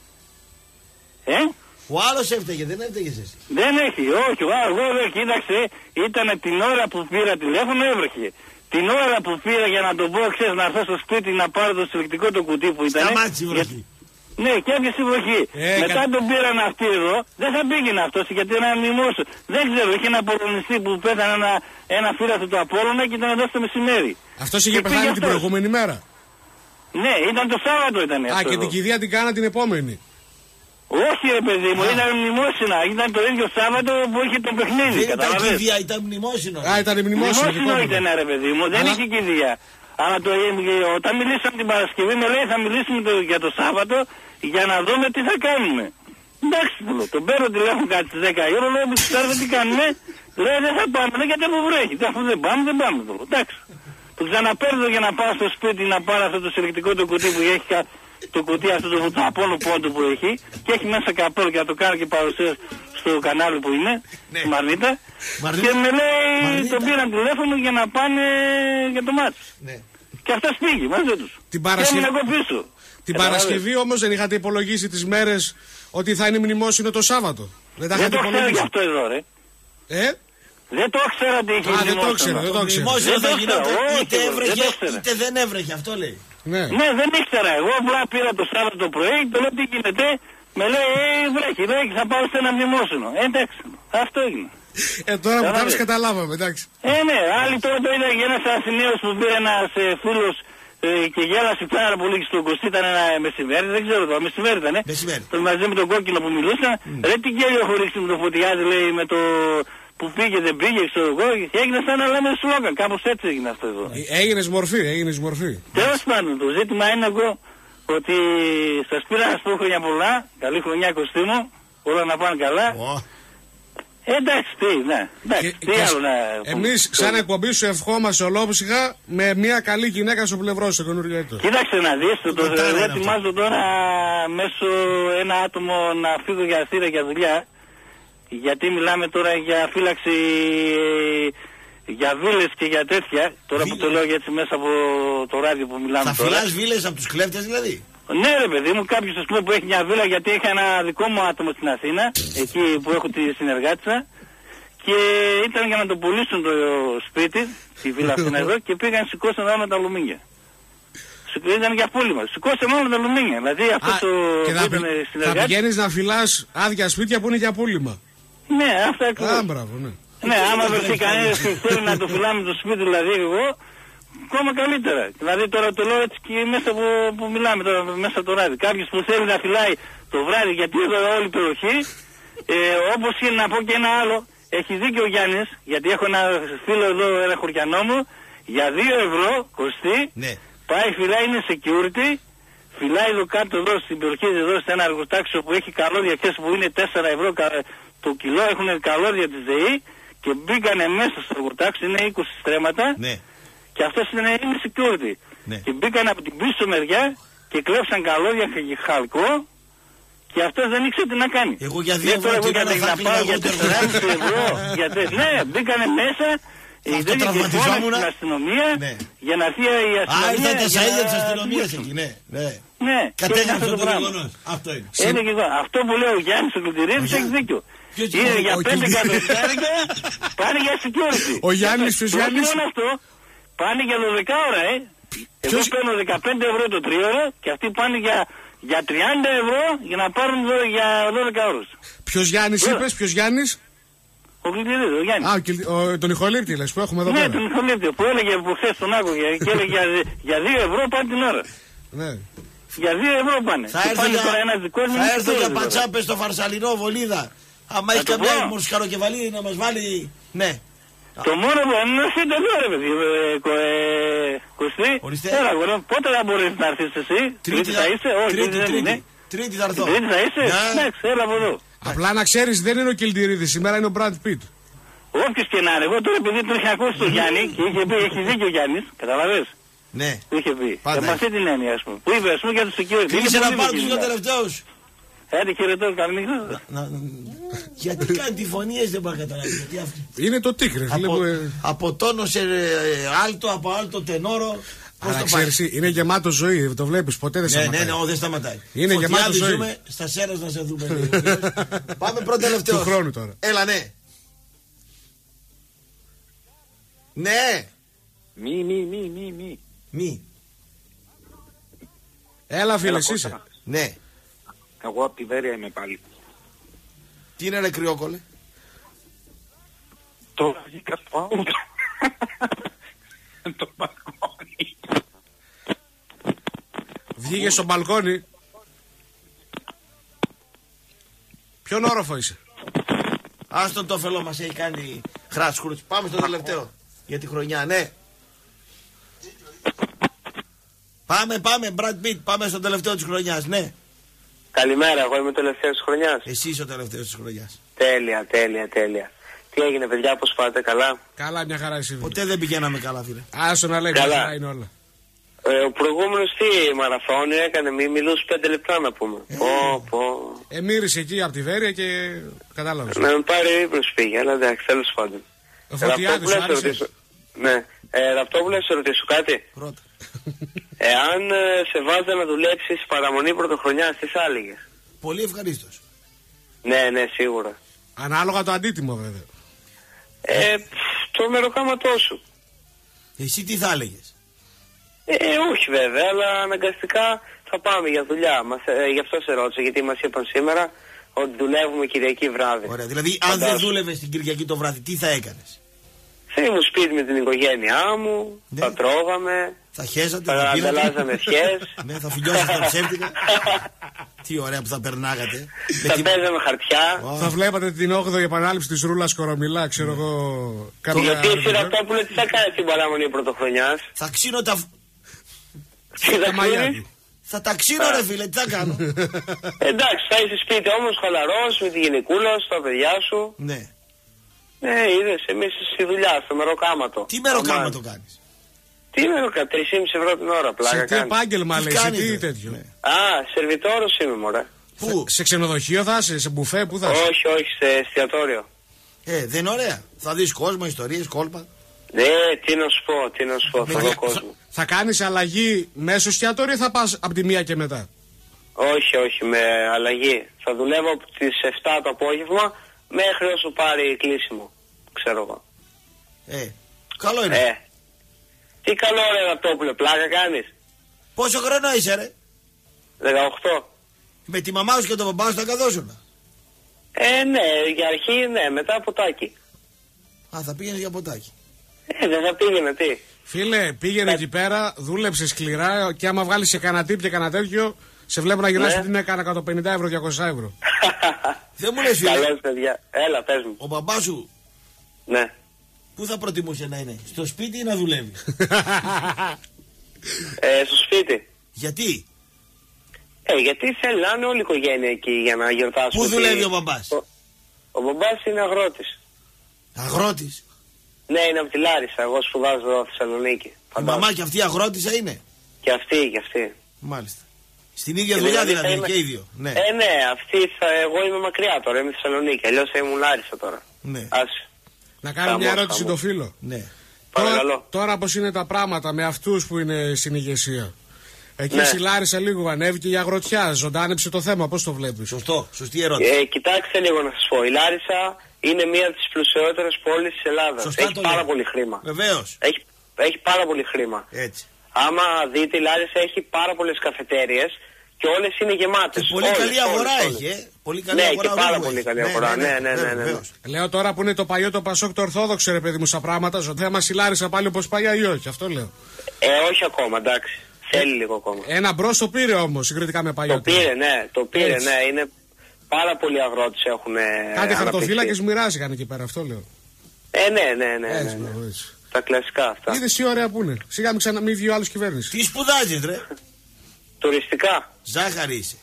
Ο άλλος έφταιγε, δεν έφταιγες εσύ. Δεν έχει, όχι, εγώ δεν κοίταξε, ήταν την ώρα που πήρα τηλέφωνο έβρεχε. Την ώρα που πήρα για να τον πω, ξέρεις, να έρθω στο σπίτι να πάρω το συλλεκτικό το κουτί που ήταν. Σταμάτησε η βροχή. Ναι, και έπιασε η βροχή. Μετά τον πήραν αυτοί εδώ, δεν θα πήγαινε αυτός γιατί είναι ένα μνημόσυνο. Δεν ξέρω, είχε ένα απολωνιστή που πέθανε ένα φίλο του Απόλλωνα και ήταν εδώ στο μεσημέρι. Αυτός είχε πεθάνει την προηγούμενη μέρα. Ναι, ήταν το Σάββατο ήταν αυτό. Και την κηδεία την κάνα την επόμενη. Όχι ρε παιδί μου, ήταν μνημόσυνα. Ήταν το ίδιο Σάββατο που είχε το παιχνίδι. Δεν ήταν κηδεία, ήταν μνημόσυνο. Ήταν μνημόσυνο. Μνημόσυνο ήταν ρε παιδί μου, δεν είχε κηδεία. Αλλά όταν μιλήσαμε την Παρασκευή με λέει θα μιλήσουμε για το Σάββατο για να δούμε τι θα κάνουμε. Εντάξει, τον παίρνω τηλέφωνο κάτι στις 10 η ώρα, λέω ξέρετε τι κάνουμε? Λέει δεν θα πάμε, λέει γιατί από βρέχει. Αφού δεν πάμε, δεν πάμε. Εντάξει. Τον ξαναπαίρνω για να πάω στο σπίτι να πάρω αυτό το συλλεκτικό το κουτί που έχει, το κουτί αυτό το Απόλλων πόντου που έχει, και έχει μέσα καπέλο και να το κάνω και παρουσίαση στο κανάλι που είναι, στη Μαρνίτα. Και με λέει, τον πήραν τηλέφωνο για να πάνε για το μάτι. Ναι. Και αυτός πήγε μαζί τους. Και έμεινε εγώ πίσω. Την Παρασκευή όμως δεν είχατε υπολογίσει τις μέρες ότι θα είναι μνημόσυνο το Σάββατο? Δεν το ξέρω γι' αυτό εδώ ρε. Δεν το ξέρω ότι είχε μνημόσυνο. Δεν το ξέρω, δεν το ξέρω. Μνημόσυνο θα γινόταν είτε έβρεχε είτε δεν έβρεχε, αυτό λέει. Ναι, δεν ήξερα. Εγώ απλά πήρα το Σάββατο το πρωί, το λέω τι γίνεται, με λέει βρέχει, λέει θα πάω σε ένα μνημόσυνο. Εντάξει, αυτό έγινε. Τώρα που τα άλλες καταλάβαμε, εντάξει. Ναι, άλλοι τώρα το είδα και ένας Αθηναίος που πήρε ένας φίλος και γέλασε πάρα πολύ στον Κωστή, ήταν ένα μεσημέρι, δεν ξέρω το μεσημέρι ήταν. Μαζί με τον κόκκινο που μιλούσα, ρε τι γέλιο έχω ρίξει με το Φωτιάδη, λέει, με το που πήγε δεν πήγε, ξέρω εγώ, έγινε σαν να λέμε σλόγαν, κάπως έτσι έγινε αυτό εδώ. Έγινες μορφή. Τέλος πάντων, το ζήτημα είναι εγώ ότι σας πήρα να σας πω χρόνια πολλά, καλή χρονιά Κωστή μου, όλα να πάνε καλά. Εντάξει, τι άλλο να πούμε. Εμείς σαν εκπομπή σου ευχόμαστε ολόψυχα με μια καλή γυναίκα στο πλευρό σου, καινούργιο έτος. Κοίταξε να δεις, εγώ ετοιμάζω τώρα μέσω ένα άτομο να φύγω για Αθήνα για δουλειά, γιατί μιλάμε τώρα για φύλαξη για βίλες και για τέτοια, τώρα που το λέω έτσι μέσα από το ράδιο που μιλάμε τώρα. Θα φυλάς βίλες από τους κλέφτες δηλαδή? Ναι ρε παιδί μου, κάποιος ας πούμε που έχει μια βίλα, γιατί είχα ένα δικό μου άτομο στην Αθήνα, εκεί που έχω τη συνεργάτησα, και ήταν για να το πουλήσουν το σπίτι, τη βίλα αυτήν εδώ, και πήγαν σηκώσαν όλα τα αλουμίνια. Ήταν για πούλημα. Σηκώσαν όλα τα αλουμίνια. Δηλαδή αυτό το και θα πηγαίνεις να φυλάς άδεια σπίτια που είναι για πούλημα. Ναι, αυτά ακριβώς. Μπράβο, ναι. Ναι, άμα βρεθεί κανένας και θέλει να το φυλάμε το σπίτι, δηλαδή εγώ, ακόμα καλύτερα. Δηλαδή τώρα το λέω έτσι και μέσα που μιλάμε τώρα, μέσα το ράδι. Κάποιος που θέλει να φυλάει το βράδυ, γιατί εδώ όλη η περιοχή, όπως είναι να πω και ένα άλλο, έχει δίκιο ο Γιάννης, γιατί έχω ένα φίλο εδώ, ένα χωριανό μου, για 2 ευρώ κοστί, ναι. Πάει φυλάει, είναι security, φυλάει εδώ κάτω εδώ στην περιοχή, εδώ σε ένα εργοτάξιο που έχει καλώδια, αυτές που είναι 4 ευρώ το κιλό, έχουν καλώδια της ΔΕΗ και μπήκανε μέσα στο εργοτάξιο, είναι 20 στρέμματα, ναι. Και αυτός είναι security. Ναι. Και μπήκαν από την πίσω μεριά και κλέψαν καλώδια και χαλκό και αυτός δεν ήξερε τι να κάνει. Εγώ για 2 ευρώ να πάω για 4,5 ευρώ. Ναι, μπήκανε μέσα. Αυτό τραυματιζόμουν. Στην αστυνομία, ναι. Για να έρθει η αστυνομία. Α, ήρθατε στα ίδια της αστυνομίας εκεί, ναι. Ναι. Κατέγραψε το γεγονός. Αυτό είναι. Αυτό που λέει ο Γιάννης ο Κλητηρίδης έχει δίκιο. Είναι για 5 εκατοστάρικα, πάνε για security. Ο Γιάννης, ποιος Γιάννης? Πάνε για 12 ώρα, Εγώ παίρνω 15 ευρώ το 3 ώρα και αυτοί πάνε για 30 ευρώ για να πάρουν για 12 ώρες. Ποιος Γιάννης είπες, ποιος Γιάννης? Ο Κλητηρίδης, ο Γιάννης. Α, τον ηχολήπτη λες που έχουμε εδώ πέρα. Ναι, τον ηχολήπτη που έλεγε από χθες τον άκουγε και έλεγε για 2 ευρώ πάνε την ώρα. Ναι. Για 2 ευρώ πάνε. Θα έρθω για πατσάπες στο Φαρσαλινό, Βολίδα. Άμα έχει καμιά μορσκαροκεφαλή να μας βάλει, ναι. Το μόνο που είναι να είστε εδώ ρε παιδί, Κωστή. Έλα γορό, πότε θα μπορείς να έρθεις εσύ? Τρίτη θα είσαι? Όχι, Τρίτη θα έρθω. Τρίτη θα είσαι? Εντάξει, έλα από εδώ. Απλά να ξέρεις, δεν είναι ο Κιλτηρίδης, σήμερα είναι ο Brad Pitt. Όποιος και να είναι, εγώ τώρα επειδή τον είχα ακούσει τον Γιάννη και είχε πει, έχει δίκιο ο Γιάννης, καταλαβες. Ναι. Που είχε πει. Με αυτή την έννοια, ας πούμε. Που είπε, ας πούμε, για τους security. Κλείσε να πάρουν τους 2 τελευταίους. Άντε χαιρετώ, καληνύχτα. Γιατί κάνει τη φωνή έτσι δεν μπορεί να καταλάβει. Είναι το τίκρε. Από τόνο σε άλτο, από άλτο τενόρο. Αλλά ξέρεις, είναι γεμάτο ζωή, το βλέπεις, ποτέ δεν σταματάει. Ναι, δεν σταματάει. Είναι γεμάτο ζωή. Ζούμε στα Σέρας να σε δούμε. Πάμε πρώτο τελευταίο. Του χρόνου τώρα. Έλα, ναι. Ναι. Μη. Έλα φίλε, είσαι. Ναι. Εγώ από τη Βέρεια είμαι πάλι. Τι είναι ρε κρυόκολε? Τώρα βγήκα στο άλλο. Το μπαλκόνι. Βγήκε στο μπαλκόνι. Ποιον όροφο είσαι? Άστον το φελό μας έχει κάνει χράτσκουρτς. Πάμε στο τελευταίο για τη χρονιά, ναι. Πάμε Brad Pitt, πάμε στο τελευταίο της χρονιάς, ναι. Καλημέρα, εγώ είμαι ο τελευταίος της χρονιάς. Εσύ είσαι ο τελευταίος της χρονιάς. Τέλεια. Τι έγινε παιδιά, πώς πάτε, καλά? Καλά, μια χαρά εσύ. Ποτέ δεν πηγαίναμε καλά φίλε. Άσο να λέγαμε, καλά είναι όλα. Ο προηγούμενος τι μαραθώνιο έκανε, μη μιλούσε 5 λεπτά να πούμε. Μύρισε εκεί από τη Βέρεια και κατάλαβες. Να με πάρει ύπνος πήγε, αλλά εντάξει, τέλος πάντων. Ο Φωτιάδης σου άρεσε. Ναι, Ραπτόπουλε, σε ρωτήσω κάτι. Ρώτα. Εάν σε βάζα να δουλέψεις παραμονή πρωτοχρονιάς, τι θα έλεγες? Πολύ ευχαρίστως. Ναι, σίγουρα. Ανάλογα το αντίτιμο βέβαια. Το μεροκάματό σου. Εσύ τι θα έλεγες? Όχι βέβαια, αλλά αναγκαστικά θα πάμε για δουλειά. Γι' αυτό σε ρώτησα, γιατί μας είπαν σήμερα ότι δουλεύουμε Κυριακή βράδυ. Ωραία, δηλαδή αν δεν δούλευες την Κυριακή το βράδυ, τι θα έκανες? Θα ήμουν σπίτι με την οικογένειά μου, θα τρώγαμε, θα χέζατε, θα ανταλλάζαμε ευχές. Ναι, θα φιλιώσατε τα ψεύτικα. Τι ωραία που θα περνάγατε. Θα παίζαμε χαρτιά. Θα βλέπατε την 8η επανάληψη της Ρούλας Κορομιλά, ξέρω εγώ. Γιατί εσύ Ραπτόπουλε τι θα κάνεις την παραμονή πρωτοχρονιάς? Θα ξύνω τα... μαλλιά. Θα τα ξύνω ρε φίλε, τι θα κάνω? Εντάξει, θα είσαι σπίτι όμως χαλαρός με τη γυναικούλα σου, τα παιδιά σου. Ναι. Ναι, είδες, εμείς στη δουλειά, στο μεροκάματο. Τι μεροκάματο κάνεις? Τι μεροκάματο, 3,5 ευρώ την ώρα, πλάκα σε τι επάγγελμα λέει, σε τι τέτοιο? Ναι. Σερβιτόρος είμαι μωρέ. Πού? Σε ξενοδοχείο θα είσαι, σε μπουφέ, πού θα είσαι? Όχι, σε εστιατόριο. Δεν είναι ωραία. Θα δεις κόσμο, ιστορίες, κόλπα. Τι να σου πω, θα δω κόσμο. Θα κάνεις αλλαγή μέσω εστιατόριο ή θα πας από τη 1 και μετά? Όχι, με αλλαγή. Θα δουλεύω από τις 7 το απόγευμα μέχρι όσο πάρει κλείσιμο. Ξέρω εγώ. Καλό είναι. Τι καλό ρε Ραπτόπουλε, πλάκα κάνεις? Πόσο χρόνο είσαι ρε? 18. Με τη μαμά σου και τον μπαμπά σου τα καθόσουνα? Ναι, για αρχή ναι, μετά ποτάκι. Θα πήγαινες για ποτάκι? Δεν θα πήγαινε, τι. Φίλε, πήγαινε εκεί πέρα, δούλεψε σκληρά και άμα βγάλεις σε κανένα τύπ και κανένα τέτοιο, σε βλέπω να γυρνάς την έκανα 150 ευρώ, 200 ευρώ. Δεν μου λες φίλε. Καλώς παιδιά, έλα πες μου. Ο μπαμπάς σου, ναι, πού θα προτιμούσε να είναι, στο σπίτι ή να δουλεύει? Στο σπίτι. Γιατί? Γιατί θέλει να είναι όλη η οικογένεια εκεί για να γιορτάσουμε. Πού δουλεύει ο μπαμπάς? Ο μπαμπάς είναι αγρότης. Αγρότης? Ναι, είναι από τη Λάρισα. Εγώ σπουδάζω εδώ Θεσσαλονίκη. Η μαμά και αυτή αγρότησα είναι? Και αυτή. Μάλιστα. Στην ίδια δουλειά δηλαδή και οι δύο? Ναι, εγώ είμαι μακριά τώρα, είμαι Θεσσαλονίκη. Αλλιώς θα ήμουν Λάρισα τώρα. Ναι. Να κάνω μια ερώτηση στο φίλο. Ναι. Τώρα πώς είναι τα πράγματα με αυτούς που είναι στην ηγεσία? Εκεί στη Λάρισα λίγο ανέβηκε η αγροτιά, ζωντάνεψε το θέμα, πώς το βλέπεις? Σωστή ερώτηση. Κοιτάξτε λίγο να σας πω, η Λάρισα είναι μία από τις πλουσιότερες πόλεις της Ελλάδας. Έχει πάρα πολύ χρήμα. Βεβαίως. Έχει πάρα πολύ χρήμα. Έτσι. Άμα δείτε, η Λάρισα έχει πάρα πολλές καφετέριες και όλες είναι γεμάτες. Και πολύ καλή αγορά έχει, Πολύ καλή αγορά. Και πάρα πολύ καλή αγορά. Ναι. Λέω τώρα που είναι το παλιό το Πασόκ το Ορθόδοξο, ρε παιδί μου, στα πράγματα, στο θέμα στη Λάρισα πάλι όπως πάει ή όχι, αυτό λέω. Όχι ακόμα, εντάξει. Θέλει λίγο ακόμα. Ένα μπρος το πήρε όμως συγκριτικά με παλιό. Το πήρε, ναι. Είναι πάρα πολλοί αγρότες έχουν. Κάτι χαρτοφύλακες μοιράστηκαν εκεί πέρα, αυτό λέω. Ναι. Τα κλασικά αυτά. Είδες τι ωραία που είναι. Σιγά μην βγει ο άλλος κυβέρνηση. Τι σπουδάζεις ρε? Τουριστικά. Ζάχαρη είσαι.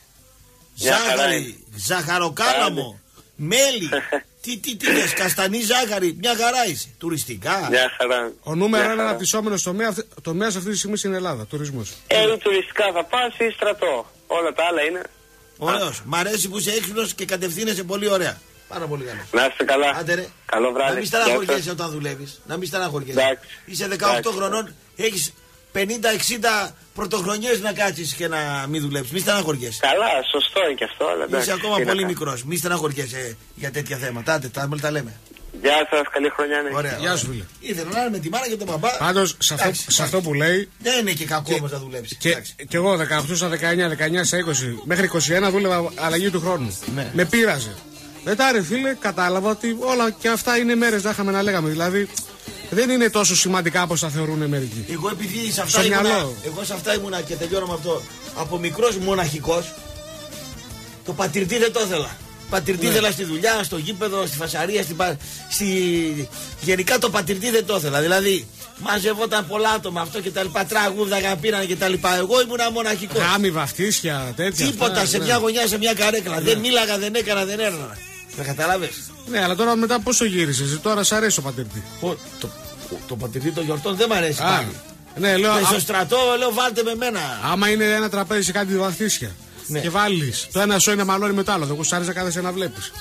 Ζαχαροκάλαμο. Μέλι. Τι λες, καστανή ζάχαρη. Μια χαρά είσαι. Τουριστικά. Μια χαρά. Ο νούμερο ένα αναπτυσσόμενος τομέας αυτή τη στιγμή στην Ελλάδα. Τουρισμός. Τουριστικά θα πας ή στρατό. Όλα τα άλλα είναι. Ωραίος. Μ' αρέσει που είσαι έξυπνος και κατευθύνεσαι πολύ ωραία. Πάρα πολύ καλά. Να είστε καλά. Άντε ρε. Καλό βράδυ. Να μην στεναχωριέσαι όταν δουλεύεις. Να μην στεναχωριέσαι. Είσαι 18 χρονών, έχεις 50-60 πρωτοχρονιές να κάτσεις και να μην δουλέψεις. Μην στεναχωριέσαι. Καλά, σωστό είναι και αυτό. Αλλά είσαι ακόμα πολύ μικρός. Μην στεναχωριέσαι για τέτοια θέματα. Άντε, τα λέμε. Γεια σας, καλή χρονιά. Ωραία. Γεια σου, φίλε. Ήθελα να είναι με τη μάνα και τον μπαμπά. Πάντως, σε αυτό που λέει. Δεν είναι και κακό όμως να δουλέψει. Και εγώ 18 στα 19, 19 στα 20, μέχρι 21 δούλευα αλλαγή του χρόνου. Ναι. Με πείραζε. Μετά ρε φίλε, κατάλαβα ότι όλα και αυτά είναι μέρες, να είχαμε να λέγαμε. Δηλαδή, δεν είναι τόσο σημαντικά όπως τα θεωρούν μερικοί. Εγώ επειδή σε αυτά ήμουνα και τελειώνω με αυτό. Από μικρός μοναχικός, το πατριρτή δεν το ήθελα. Πατριρτή ήθελα στη δουλειά, στο γήπεδο, στη φασαρία, γενικά το πατριρτή δεν το ήθελα. Δηλαδή, μαζευόταν πολλά άτομα αυτό και τα λοιπά, τραγούδαγαν, πήραν και τα λοιπά. Εγώ ήμουνα μοναχικός. Γάμοι, βαφτίσια, τέτοια. Τίποτα, σε μια γωνιά, σε μια καρέκλα. Δεν μίλαγα, δεν έκανα, δεν έρανα. Θα καταλάβεις. Ναι, αλλά τώρα μετά πώς το γύρισες, τώρα σ' αρέσει το πατριρτή. Το πατριρτή των γιορτών δεν μ' αρέσει πάλι. Ναι, λέω. Στο στρατό, λέω βάλτε με μένα. Άμα είναι ένα τραπέζι σε κάτι βαφτίσια. Ναι. Και βάλεις το ένα σόι να μαλώνει με το άλλο. Δεν κουστάρεις να κάθεσαι να βλέπεις.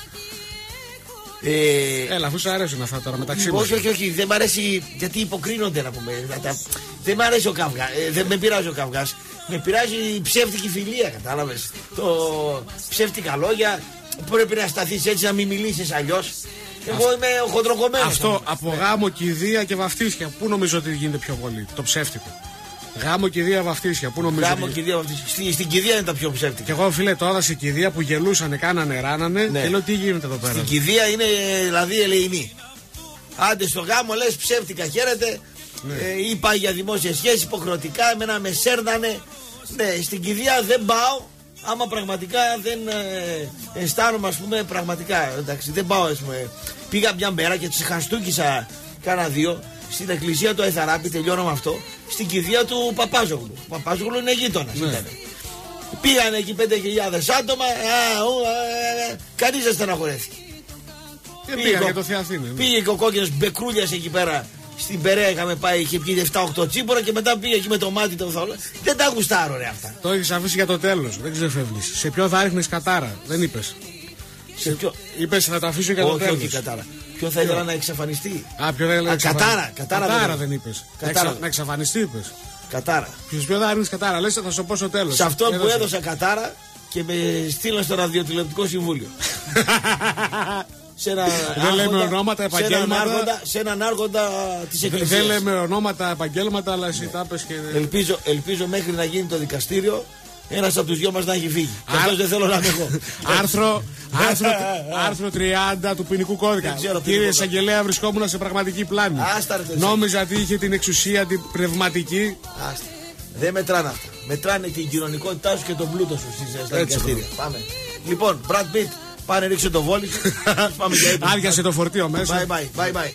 Έλα, αφού σου αρέσουν αυτά τώρα μεταξύ μας. Όχι, δεν μ' αρέσει γιατί υποκρίνονται να πούμε. Δεν μ' αρέσει ο καυγάς. Δεν με πειράζει ο καυγάς. Με πειράζει η ψεύτικη φιλία, κατάλαβες. Το ψεύτικα λόγια. Πρέπει να σταθείς έτσι, να μην μιλήσεις αλλιώς. Εγώ είμαι ο χοντροκομμένος. Αυτό από γάμο, κηδεία και βαφτίσια. Πού νομίζω ότι γίνεται πιο πολύ, το ψεύτικο? Γάμο, κηδεία, βαφτίσια. Πού νομίζω? Γάμο, κηδεία, βαφτίσια. Στην κηδεία είναι τα πιο ψεύτικα. Και εγώ φίλε τώρα σε κηδεία που γελούσανε, κάνανε, ράνανε. Ναι. Και λέω τι γίνεται εδώ πέρα. Στην κηδεία είναι δηλαδή ελεηνή. Άντε στο γάμο λες ψεύτικα, χαίρετε. Ναι. Είπα για δημόσια σχέση, υποχρεωτικά, εμένα με σέρνανε. Ναι, στην κηδεία δεν πάω. Άμα πραγματικά δεν αισθάνομαι, ας πούμε, πραγματικά. Εντάξει, δεν πάω, ας πούμε. Πήγα μια μέρα και τις χαστούκισα κάνα δύο στην εκκλησία του Αϊθαράπη, τελειώνω με αυτό, στην κηδεία του Παπάζογλου. Ο Παπάζογλου είναι γείτονας. Ναι. Πήγανε εκεί 5.000 άτομα, κανείς δεν στεναχωρέθηκε. Πήγανε για το Θεαθήνε. Πήγε και ο κόκκινος Μπεκρούλιας εκεί πέρα. Στην Περαία είχαμε πάει, είχε πιει 7-8 τσίπορα και μετά πήγε εκεί με το μάτι το θόλο. Δεν τα γουστάρω ρε αυτά. Το έχεις αφήσει για το τέλος, δεν ξεφεύγεις. Σε ποιο θα ρίχνεις κατάρα, δεν είπες. Σε ποιο? Είπες να τα αφήσω για το τέλος. Όχι κατάρα. Ποιο θα ήθελα να εξαφανιστεί? Ποιο θα ήθελα Κατάρα. Κατάρα δεν είπες. Να εξαφανιστεί είπες. Κατάρα. Ποιο θα άρνεις κατάρα, λες θα σου πω στο τέλος. Σε αυτό που έδωσα κατάρα και με στείλαν στο ραδιοτηλεοπτικό συμβούλιο. Δεν λέμε ονόματα, επαγγέλματα. Σε έναν άρχοντα της Εκκλησίας. Δεν λέμε ονόματα, επαγγέλματα, αλλά εσύ τα πες και. Ελπίζω μέχρι να γίνει το δικαστήριο ένας από τους δυο μας να έχει φύγει. Αυτός δεν θέλω να είμαι εγώ. Άρθρο 30 του ποινικού κώδικα. Κύριε εισαγγελέα, βρισκόμουν σε πραγματική πλάνη. Νόμιζα ότι είχε την εξουσία την πνευματική. Δεν μετράνε αυτά. Μετράνε την κοινωνικότητά σου και τον πλούτο σου στα δικαστήρια. Πάμε. Λοιπόν, Brad Pitt, πάνε ρίξε το βόλι σου. Άριασε το φορτίο μέσα. Bye bye.